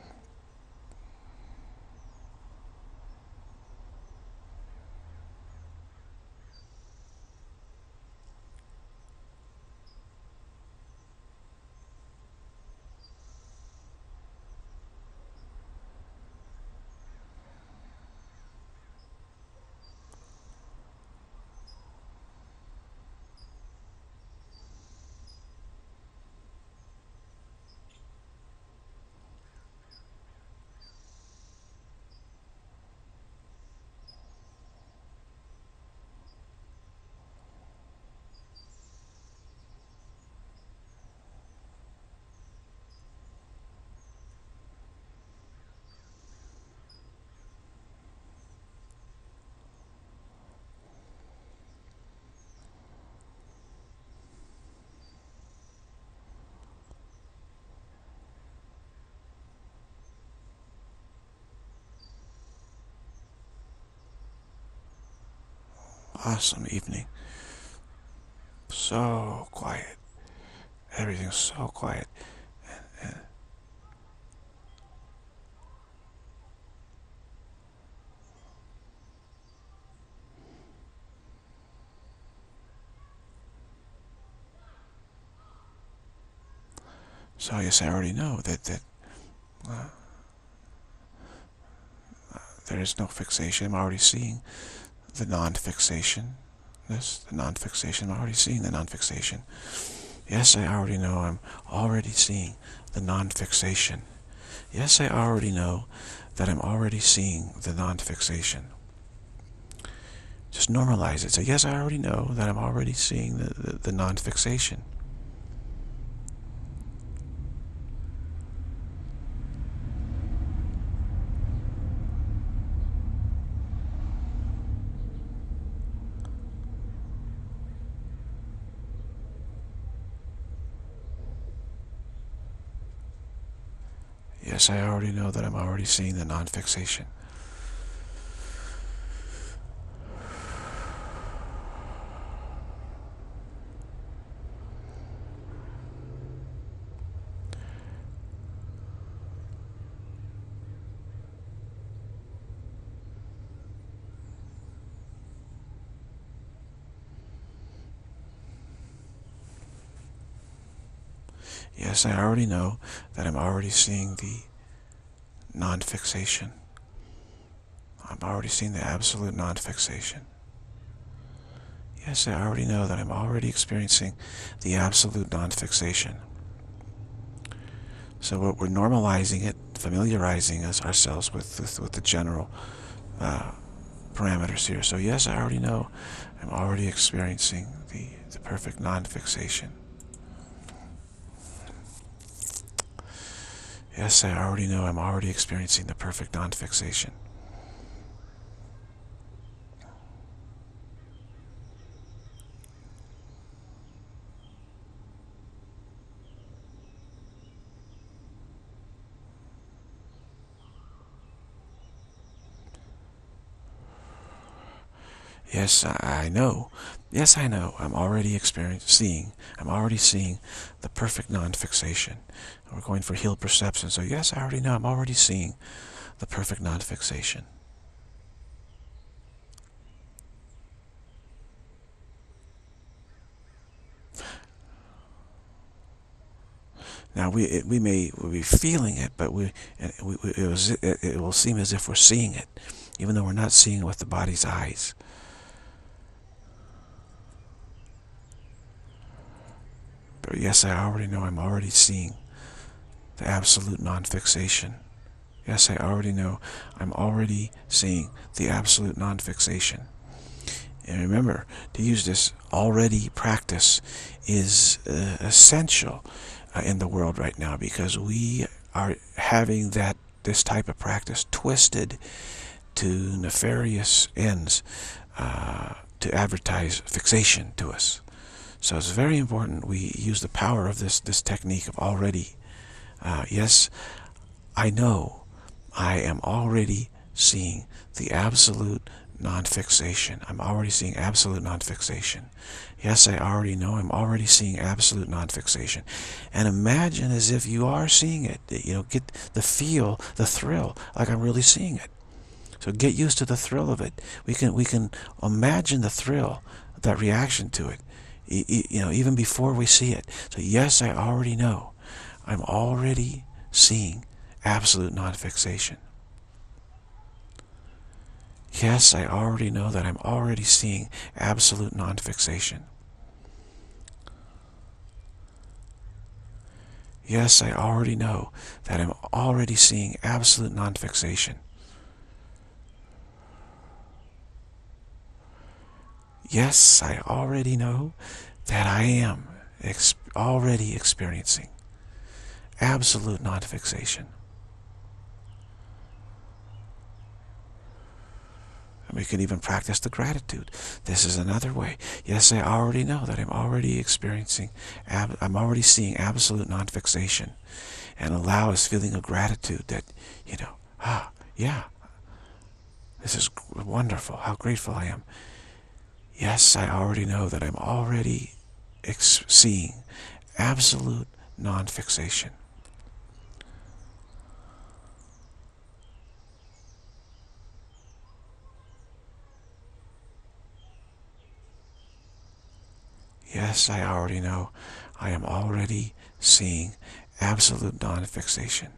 Awesome evening. So quiet. Everything's so quiet. So yes, I already know that there is no fixation. I'm already seeing the non-fixation. The non-fixation. I'm already seeing the non-fixation. Yes, I already know I'm already seeing the non-fixation. Yes, I already know that I'm already seeing the non-fixation. Just normalize it. Say, yes, I already know that I'm already seeing the non-fixation. Yes, I already know that I'm already seeing the non-fixation. Yes, I already know that I'm already seeing the non-fixation. I'm already seeing the absolute non-fixation. Yes, I already know that I'm already experiencing the absolute non-fixation. So we're normalizing it, familiarizing ourselves with the general parameters here. So yes, I already know I'm already experiencing the perfect non-fixation. Yes, I already know I'm already experiencing the perfect non-fixation. Yes, I know. Yes, I know. I'm already seeing the perfect non-fixation. We're going for healed perception. So yes, I already know. I'm already seeing the perfect non-fixation. Now we may be feeling it, but it will seem as if we're seeing it, even though we're not seeing it with the body's eyes. But yes, I already know I'm already seeing the absolute non-fixation. Yes, I already know I'm already seeing the absolute non-fixation. And remember, to use this already practice is essential in the world right now, because we are having this type of practice twisted to nefarious ends to advertise fixation to us. So it's very important we use the power of this technique of already. Yes, I know I am already seeing the absolute non-fixation. I'm already seeing absolute non-fixation. Yes, I already know I'm already seeing absolute non-fixation. And imagine as if you are seeing it. Get the feel, the thrill, like I'm really seeing it. So get used to the thrill of it. We can imagine the thrill, that reaction to it, even before we see it. So yes, I already know. I'm already seeing absolute non-fixation. Yes, I already know that I'm already seeing absolute non-fixation. Yes, I already know that I'm already seeing absolute non-fixation. Yes, I already know that I am already experiencing absolute non-fixation. And we can even practice the gratitude. This is another way. Yes, I already know that I'm already experiencing, I'm already seeing absolute non-fixation. And allow this feeling of gratitude that, yeah, this is wonderful, how grateful I am. Yes, I already know that I'm already seeing absolute non-fixation. Yes, I already know I am already seeing absolute non-fixation.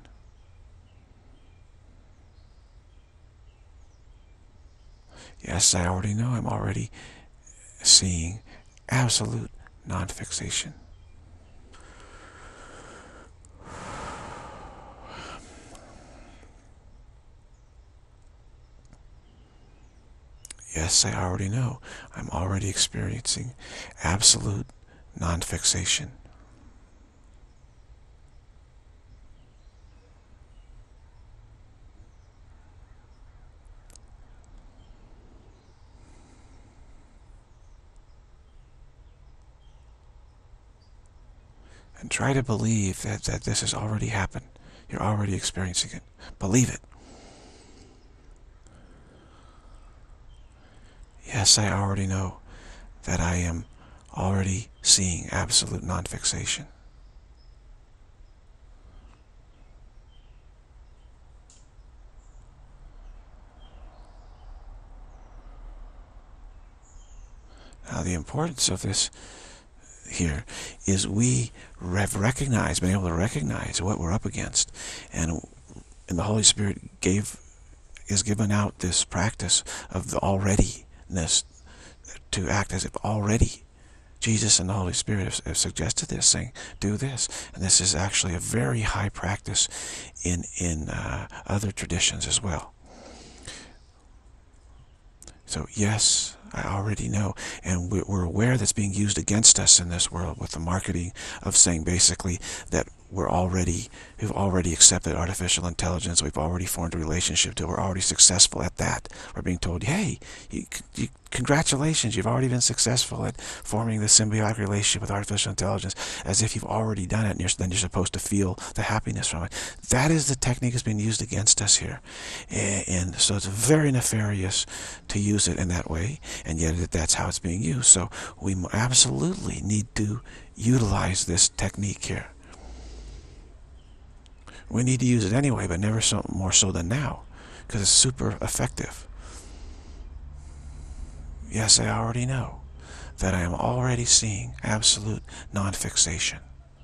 Yes, I already know I'm already seeing absolute non-fixation. Yes, I already know I'm already experiencing absolute non-fixation. And try to believe that this has already happened. You're already experiencing it. Believe it. Yes, I already know that I am already seeing absolute non-fixation. Now, the importance of this here is we have recognized, being able to recognize what we're up against. And the Holy Spirit is given out this practice of the alreadiness to act as if already. Jesus and the Holy Spirit have suggested this, saying, do this. And this is actually a very high practice in other traditions as well. So yes, I already know, and we're aware that's being used against us in this world with the marketing of saying basically that we've already accepted artificial intelligence, we've already formed a relationship to it, we're already successful at that. We're being told, hey, congratulations, you've already been successful at forming this symbiotic relationship with artificial intelligence, as if you've already done it, and then you're supposed to feel the happiness from it. That is the technique that's being used against us here. And so it's very nefarious to use it in that way, and yet that's how it's being used. So we absolutely need to utilize this technique here. We need to use it anyway, but never more so than now, because it's super effective. Yes, I already know that I am already seeing absolute non-fixation.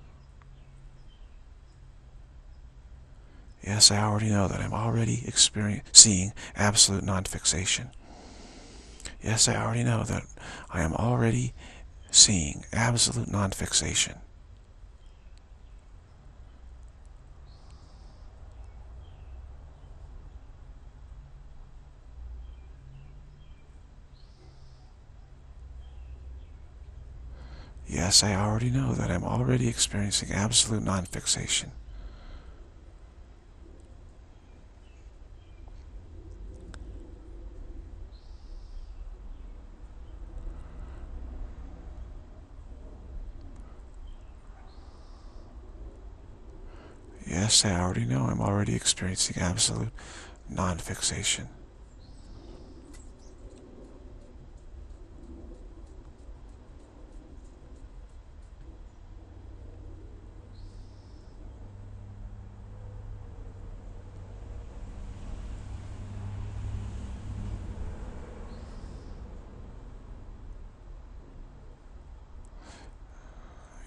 Yes, I already know that I'm already seeing absolute non-fixation. Yes, I already know that I am already seeing absolute non-fixation. Yes, I already know that I'm already experiencing absolute non-fixation. Yes, I already know I'm already experiencing absolute non-fixation.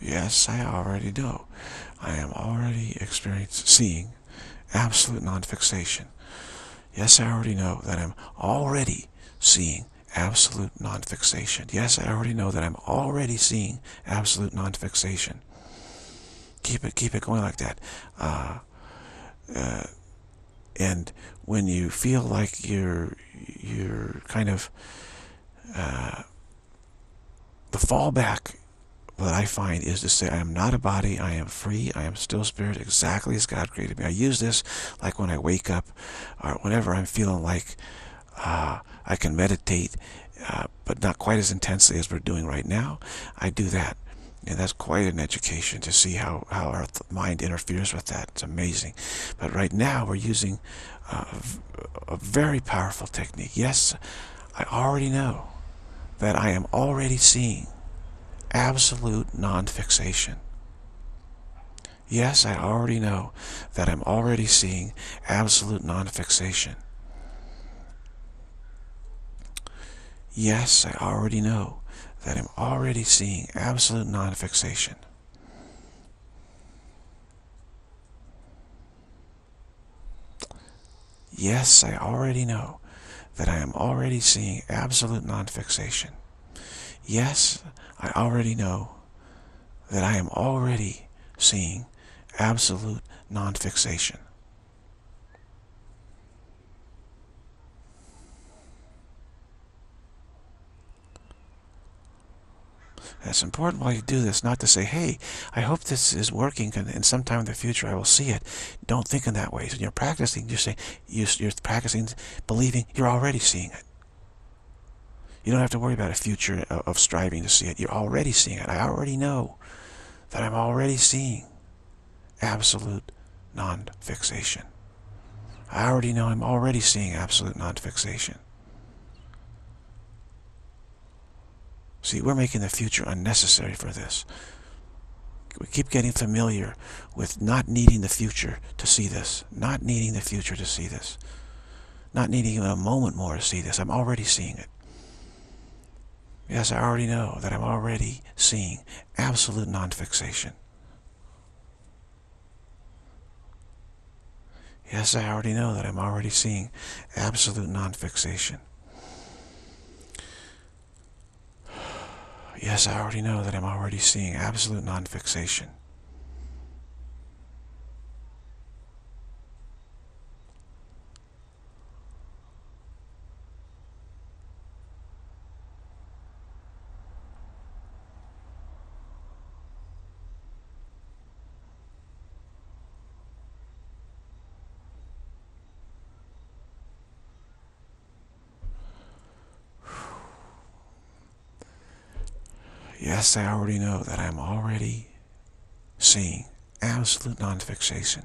Yes, I already know. I am already seeing absolute non-fixation. Yes, I already know that I'm already seeing absolute non-fixation. Yes, I already know that I'm already seeing absolute non-fixation. Keep it going like that. And when you feel like you're kind of the fallback, what I find is to say, I am not a body, I am free, I am still spirit, exactly as God created me. I use this like when I wake up, or whenever I'm feeling like I can meditate, but not quite as intensely as we're doing right now. I do that. And that's quite an education to see how our mind interferes with that. It's amazing. But right now we're using a very powerful technique. Yes, I already know that I am already seeing absolute non-fixation. Yes, I already know that I'm already seeing absolute non-fixation. Yes, I already know that I'm already seeing absolute non-fixation. Yes, I already know that I am already seeing absolute non-fixation. Yes, I already know that I am already seeing absolute non-fixation. It's important while you do this not to say, hey, I hope this is working and sometime in the future I will see it. Don't think in that way. So when you're practicing, you say, you're practicing believing you're already seeing it. You don't have to worry about a future of striving to see it. You're already seeing it. I already know that I'm already seeing absolute non-fixation. I already know I'm already seeing absolute non-fixation. See, we're making the future unnecessary for this. We keep getting familiar with not needing the future to see this. Not needing the future to see this. Not needing even a moment more to see this. I'm already seeing it. Yes, I already know that I'm already seeing absolute non-fixation. Yes, I already know that I'm already seeing absolute non-fixation. Yes, I already know that I'm already seeing absolute non-fixation. Yes, I already know that I'm already seeing absolute non-fixation.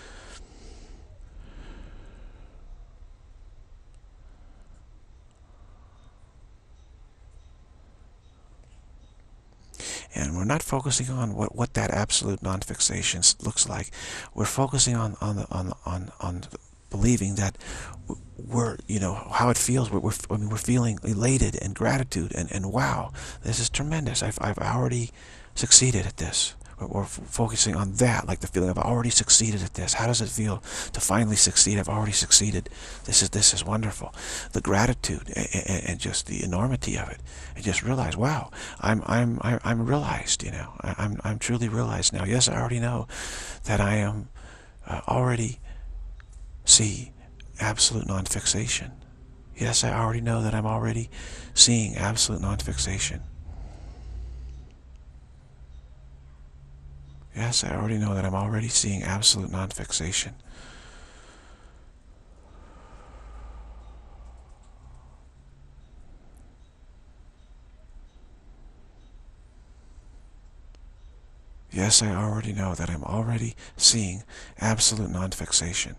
And we're not focusing on what that absolute non-fixation looks like. We're focusing on believing that we're, how it feels. We're feeling elated and gratitude and wow, this is tremendous. I've already succeeded at this. We're focusing on that, like the feeling of I've already succeeded at this. How does it feel to finally succeed? I've already succeeded. This is wonderful. The gratitude and just the enormity of it, and just realize, wow, I'm realized. I'm truly realized now. Yes, I already know that I am already see absolute non-fixation. Yes, I already know that I'm already seeing absolute non-fixation. Yes, I already know that I'm already seeing absolute non-fixation. Yes, I already know that I'm already seeing absolute non-fixation.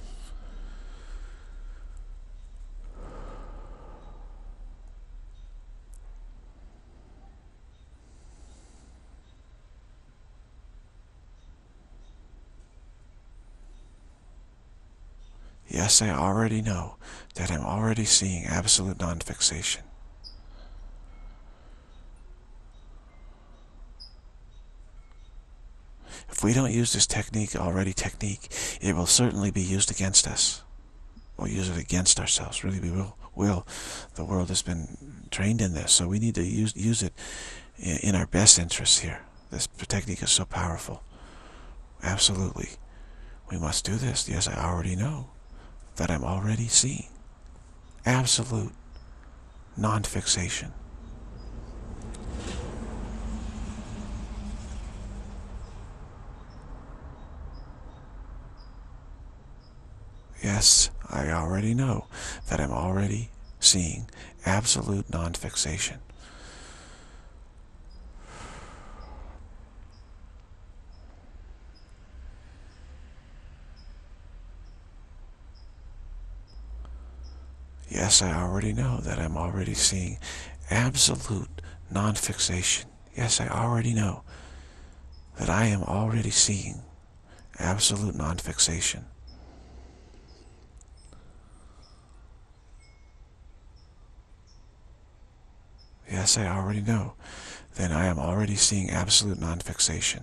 Yes, I already know that I'm already seeing absolute non-fixation. If we don't use this technique, it will certainly be used against us. We'll use it against ourselves. Really, we will. The world has been trained in this, so we need to use it in our best interests here. This technique is so powerful. Absolutely. We must do this. Yes, I already know that I'm already seeing absolute non-fixation. Yes, I already know that I'm already seeing absolute non-fixation. Yes, I already know that I'm already seeing absolute non-fixation. Yes, I already know that I am already seeing absolute non-fixation. Yes, I already know that I am already seeing absolute non-fixation.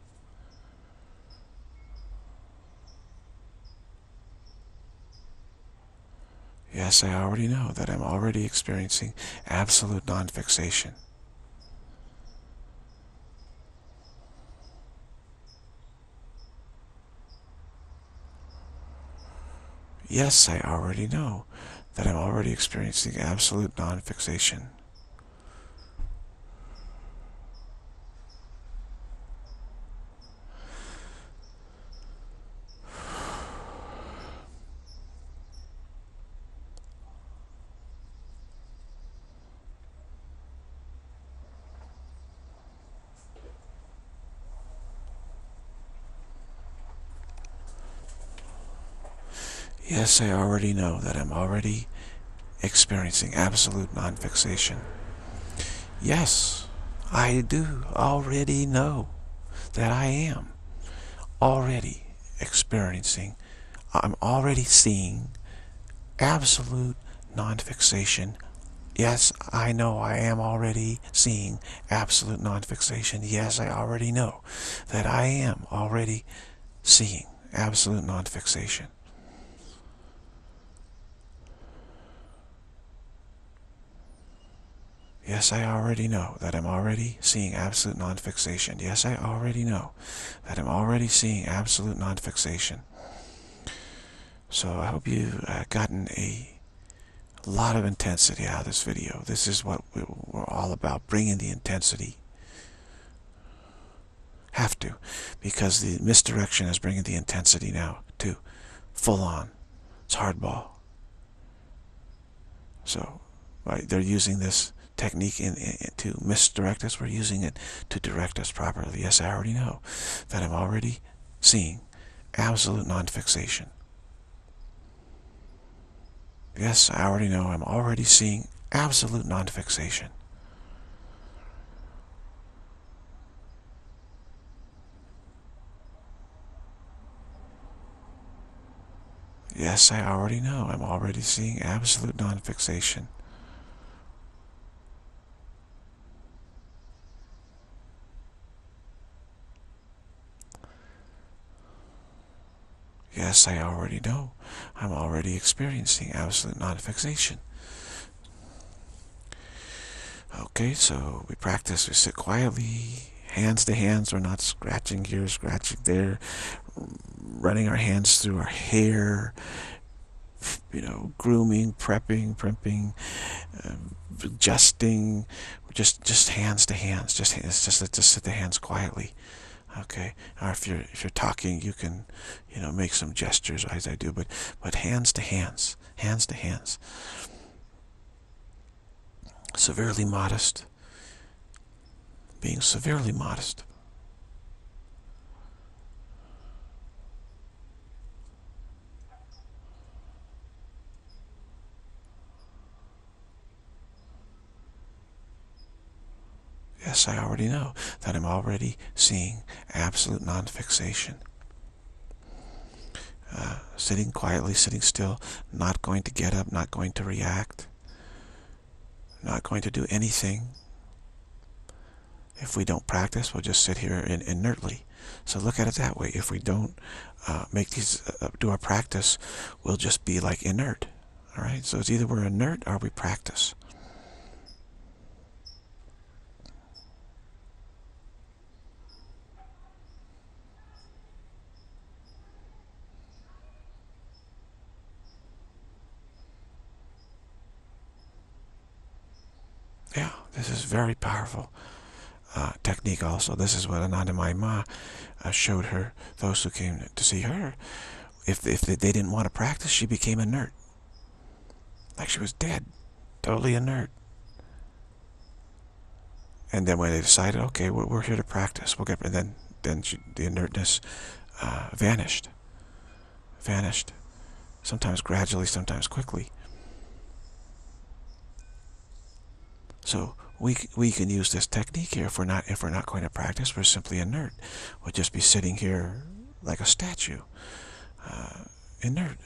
Yes, I already know that I'm already experiencing absolute non-fixation. Yes, I already know that I'm already experiencing absolute non-fixation. Yes, I already know that I'm already experiencing absolute non-fixation. Yes, I do already know that I am already experiencing, I'm already seeing absolute non-fixation. Yes, I know I am already seeing absolute non-fixation. Yes, I already know that I am already seeing absolute non-fixation. Yes, I already know that I'm already seeing absolute non-fixation. Yes, I already know that I'm already seeing absolute non-fixation. So I hope you've gotten a lot of intensity out of this video. This is what we're all about, bringing the intensity. Have to, because the misdirection is bringing the intensity now to full on. It's hardball. So they're using this technique to misdirect us. We're using it to direct us properly. Yes, I already know that I'm already seeing absolute non-fixation. Yes, I already know I'm already seeing absolute non-fixation. Yes, I already know I'm already seeing absolute non-fixation. Yes, I already know I'm already experiencing absolute non-fixation. Okay, so we practice, we sit quietly, hands to hands. We're not scratching here, scratching there, running our hands through our hair, grooming, prepping, primping, adjusting, just hands to hands. Just sit the hands quietly. Okay, or if you're talking, you can, make some gestures as I do, but hands to hands, hands to hands. Severely modest, being severely modest. Yes, I already know that I'm already seeing absolute non-fixation. Sitting quietly, sitting still, not going to get up, not going to react, not going to do anything. If we don't practice, we'll just sit here inertly, So look at it that way. If we don't do our practice, we'll just be like inert. All right. So it's either we're inert or we practice. Yeah, this is very powerful technique also. This is what Anandamayi Ma showed her, those who came to see her. If they didn't want to practice, she became inert. Like she was dead, totally inert. And then when they decided, okay, we're here to practice, we'll get, and then the inertness vanished. Vanished. Sometimes gradually, sometimes quickly. So we can use this technique here. If we're not going to practice, we're simply inert. We'll just be sitting here like a statue, inert.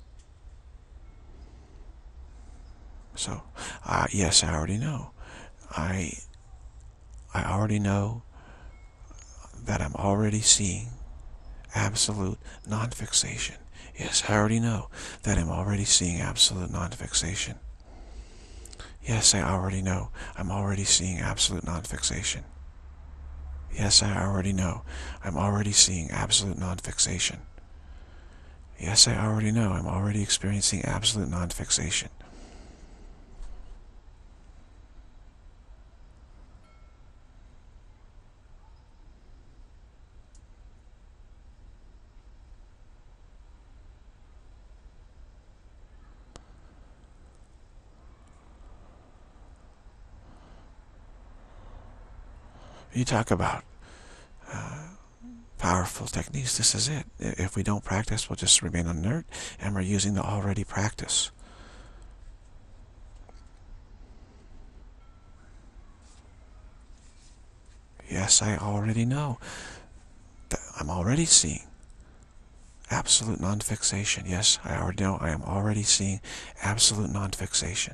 So yes, I already know. I already know that I'm already seeing absolute non-fixation. Yes, I already know that I'm already seeing absolute non-fixation. Yes, I already know I'm already seeing absolute non-fixation. Yes, I already know I'm already seeing absolute non-fixation. Yes, I already know I'm already experiencing absolute non-fixation. You talk about powerful techniques. This is it. If we don't practice, we'll just remain inert, and we're using the already practice. Yes, I already know that I'm already seeing absolute non-fixation. Yes, I already know I am already seeing absolute non-fixation.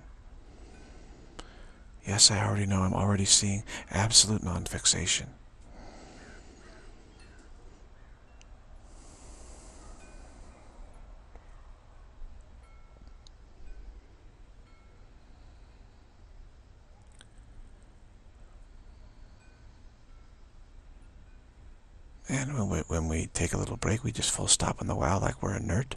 Yes, I already know I'm already seeing absolute non-fixation. And when we take a little break, we just full stop on the wow like we're inert.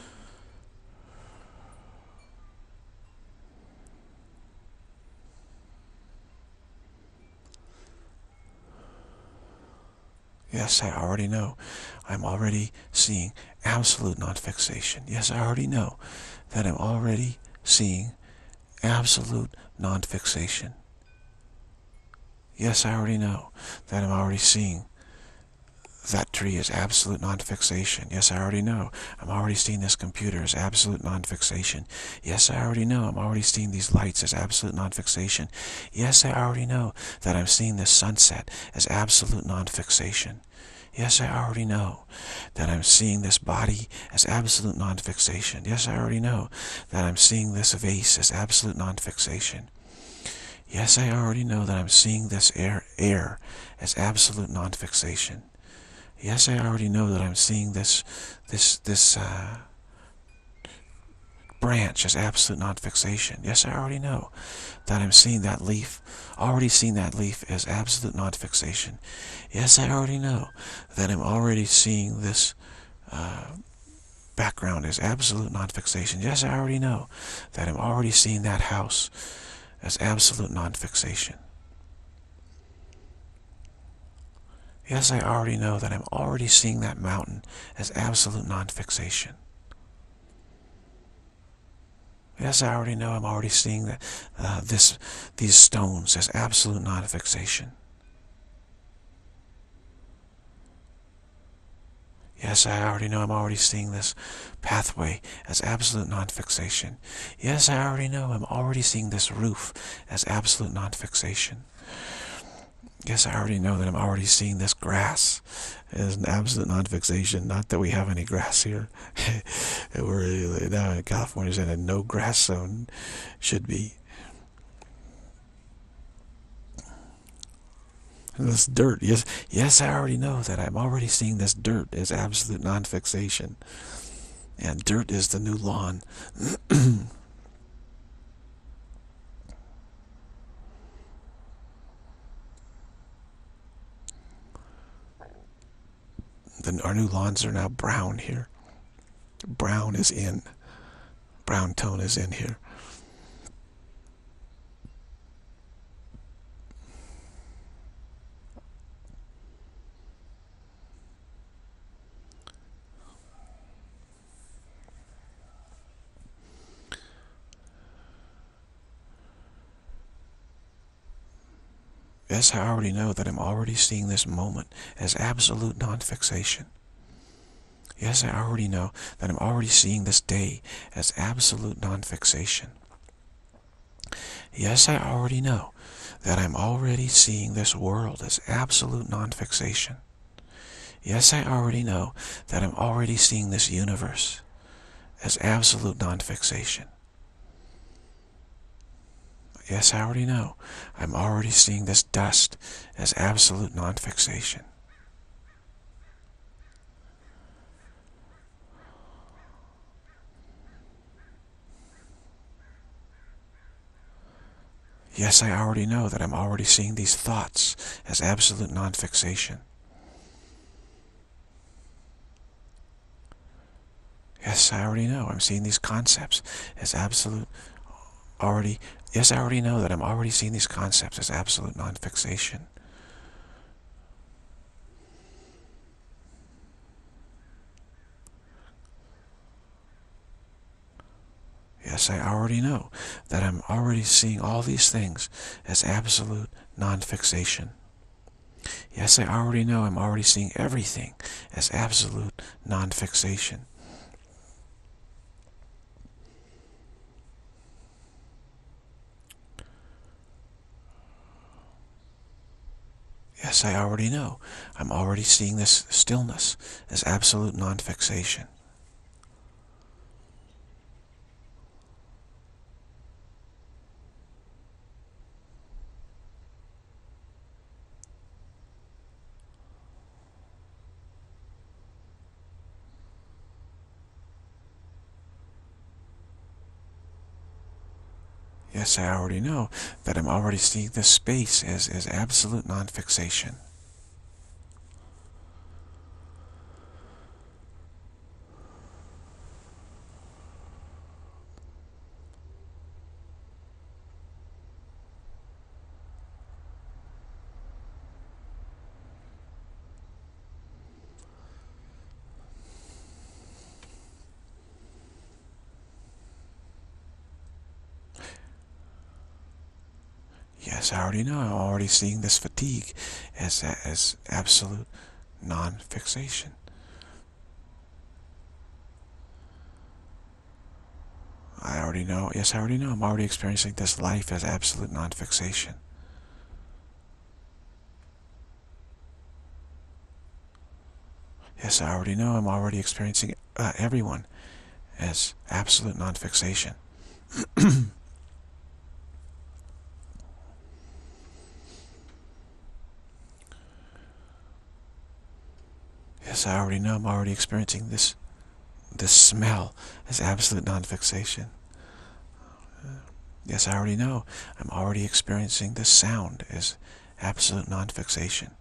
Yes, I already know. I'm already seeing absolute non-fixation. Yes, I already know that I'm already seeing absolute non-fixation. Yes, I already know that I'm already seeing that tree is absolute non-fixation. Yes, I already know. I'm already seeing this computer as absolute non-fixation. Yes, I already know. I'm already seeing these lights as absolute non-fixation. Yes, I already know that I'm seeing this sunset as absolute non-fixation. Yes, I already know that I'm seeing this body as absolute non-fixation. Yes, I already know that I'm seeing this vase as absolute non-fixation. Yes, I already know that I'm seeing this air as absolute non-fixation. Yes, I already know that I'm seeing this branch as absolute non-fixation. Yes, I already know that I'm seeing that leaf, already seeing that leaf as absolute non-fixation. Yes, I already know that I'm already seeing this background as absolute non-fixation. Yes, I already know that I'm already seeing that house as absolute non-fixation. Yes, I already know that I'm already seeing that mountain as absolute non-fixation. Yes, I already know I'm already seeing that these stones as absolute non-fixation. Yes, I already know I'm already seeing this pathway as absolute non-fixation. Yes, I already know I'm already seeing this roof as absolute non-fixation. Yes, I already know that I'm already seeing this grass as an absolute non-fixation. Not that we have any grass here. We're now in California's in a no grass zone. Should be. This dirt. Yes, yes, I already know that I'm already seeing this dirt as absolute non-fixation. And dirt is the new lawn. Our new lawns are now brown here. Brown is in. Brown tone is in here. Yes, I already know that I'm already seeing this moment as absolute non-fixation. Yes, I already know that I'm already seeing this day as absolute non-fixation. Yes, I already know that I'm already seeing this world as absolute non-fixation. Yes, I already know that I'm already seeing this universe as absolute non-fixation. Yes, I already know I'm already seeing this dust as absolute non-fixation. Yes, I already know that I'm already seeing these thoughts as absolute non-fixation. Yes, I already know I'm seeing these concepts as absolute already. Yes, I already know that I'm already seeing these concepts as absolute non-fixation. Yes, I already know that I'm already seeing all these things as absolute non-fixation. Yes, I already know I'm already seeing everything as absolute non-fixation. Yes, I already know I'm already seeing this stillness as absolute non-fixation. Yes, I already know that I'm already seeing this space as absolute non-fixation. Yes, I already know I'm already seeing this fatigue as absolute non-fixation. I already know, yes, I already know I'm already experiencing this life as absolute non-fixation. Yes, I already know I'm already experiencing everyone as absolute non-fixation. Yes, I already know I'm already experiencing this smell as absolute non-fixation. Yes, I already know I'm already experiencing this sound as absolute non-fixation.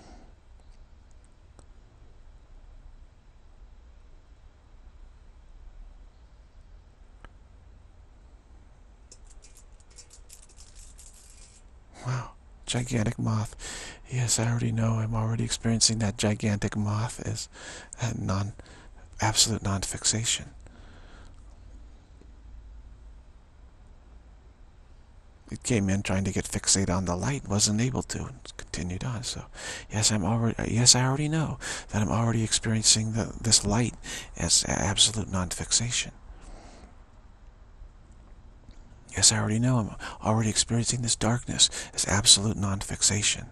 Wow, gigantic moth. Yes, I already know I'm already experiencing that gigantic moth as absolute non-fixation. It came in trying to get fixated on the light, wasn't able to, and continued on. So, yes, I already know that I'm already experiencing this light as absolute non-fixation. Yes, I already know I'm already experiencing this darkness as absolute non-fixation.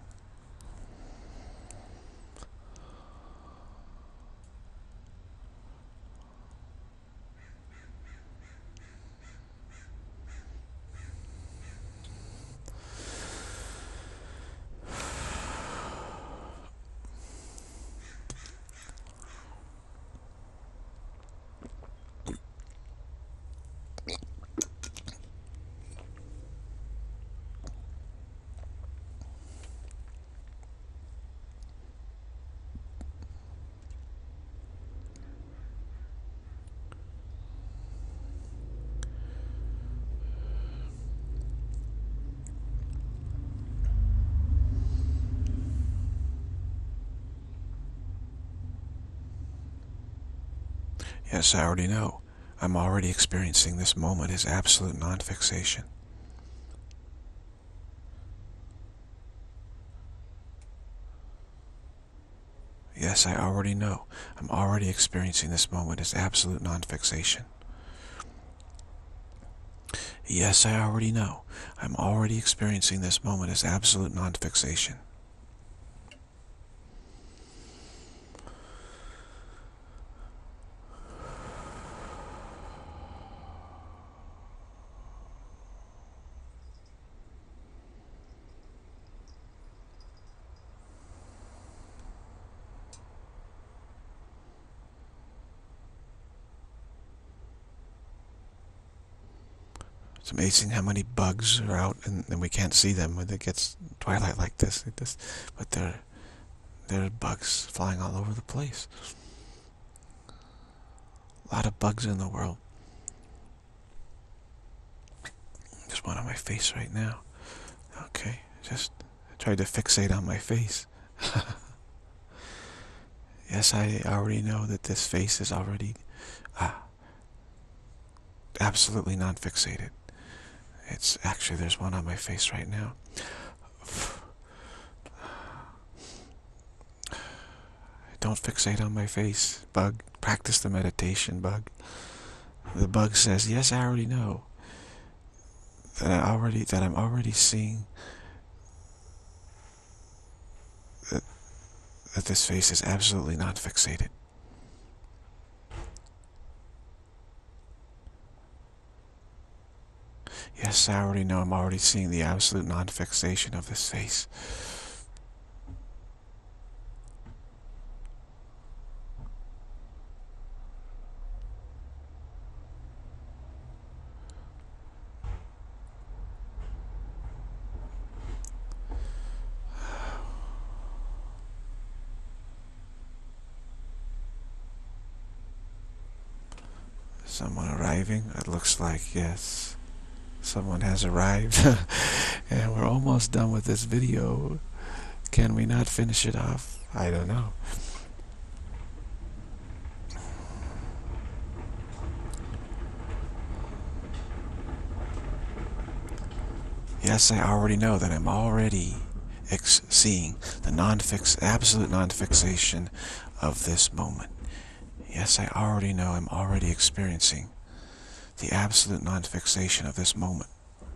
Yes, I already know. I'm already experiencing this moment as absolute non-fixation. Yes, I already know. I'm already experiencing this moment as absolute non-fixation. Yes, I already know. I'm already experiencing this moment as absolute non-fixation. It's amazing how many bugs are out and we can't see them when it gets twilight like this. But there are bugs flying all over the place. A lot of bugs in the world. There's one on my face right now. Okay, just tried to fixate on my face. Yes, I already know that this face is already absolutely non-fixated. It's actually, there's one on my face right now. Don't fixate on my face, bug. Practice the meditation, bug. The bug says, yes, I already know that I'm already seeing that this face is absolutely not fixated. Yes, I already know. I'm already seeing the absolute non-fixation of this face. Someone arriving? It looks like, yes, someone has arrived. And we're almost done with this video. Can we not finish it off? I don't know. Yes, I already know that I'm already seeing the absolute non-fixation of this moment. Yes, I already know I'm already experiencing the absolute non-fixation of this moment.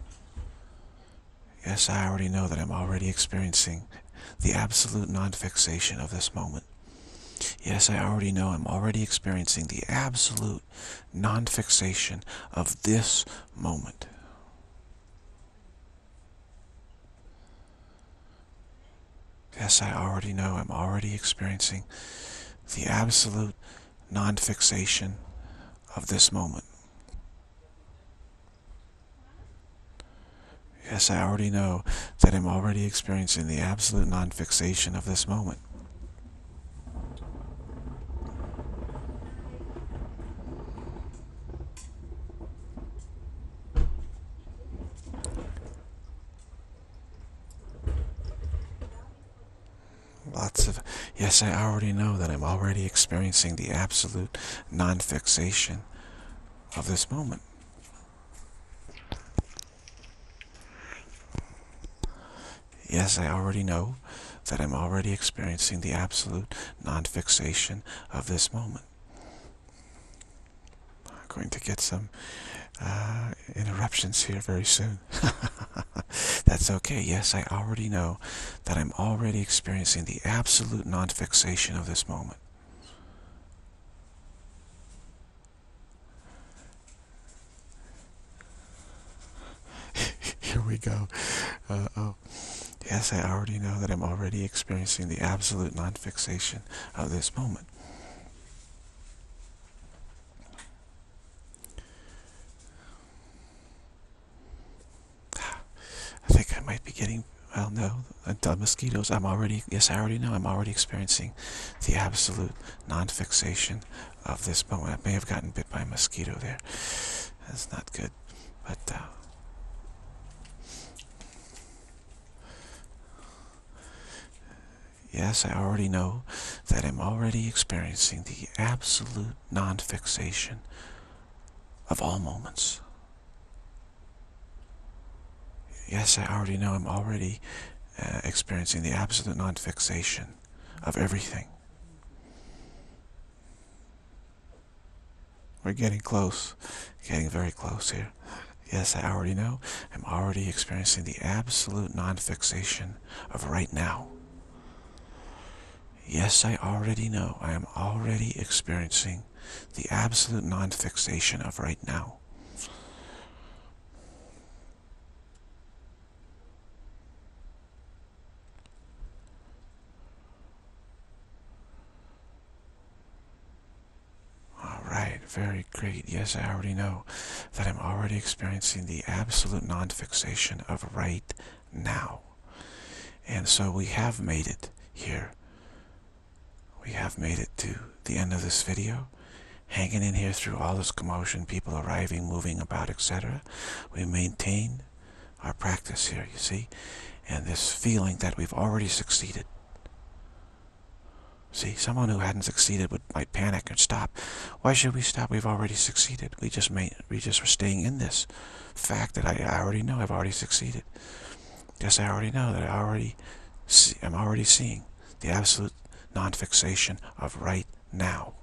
Yes, I already know that I'm already experiencing the absolute non-fixation of this moment. Yes, I already know I'm already experiencing the absolute non-fixation of this moment. Yes, I already know I'm already experiencing the absolute non-fixation of this moment. Yes, I already know that I'm already experiencing the absolute non-fixation of this moment. Yes, I already know that I'm already experiencing the absolute non-fixation of this moment. Yes, I already know that I'm already experiencing the absolute non-fixation of this moment. I'm going to get some interruptions here very soon. That's okay. Yes, I already know that I'm already experiencing the absolute non-fixation of this moment. Here we go. Yes, I already know that I'm already experiencing the absolute non-fixation of this moment. I think I might be getting, well, no, the mosquitoes. Yes, I already know I'm already experiencing the absolute non-fixation of this moment. I may have gotten bit by a mosquito there. That's not good, but yes, I already know that I'm already experiencing the absolute non-fixation of all moments. Yes, I already know I'm already experiencing the absolute non-fixation of everything. We're getting close, getting very close here. Yes, I already know I'm already experiencing the absolute non-fixation of right now. Yes, I already know I am already experiencing the absolute non-fixation of right now. Alright, very great. Yes, I already know that I'm already experiencing the absolute non-fixation of right now. And so we have made it here. We have made it to the end of this video. Hanging in here through all this commotion, people arriving, moving about, etc. We maintain our practice here, you see, and this feeling that we've already succeeded. See, someone who hadn't succeeded might panic and stop. Why should we stop? We've already succeeded. We just were staying in this fact that I already know I've already succeeded. Yes, I already know that I'm already seeing the absolute non-fixation of right now.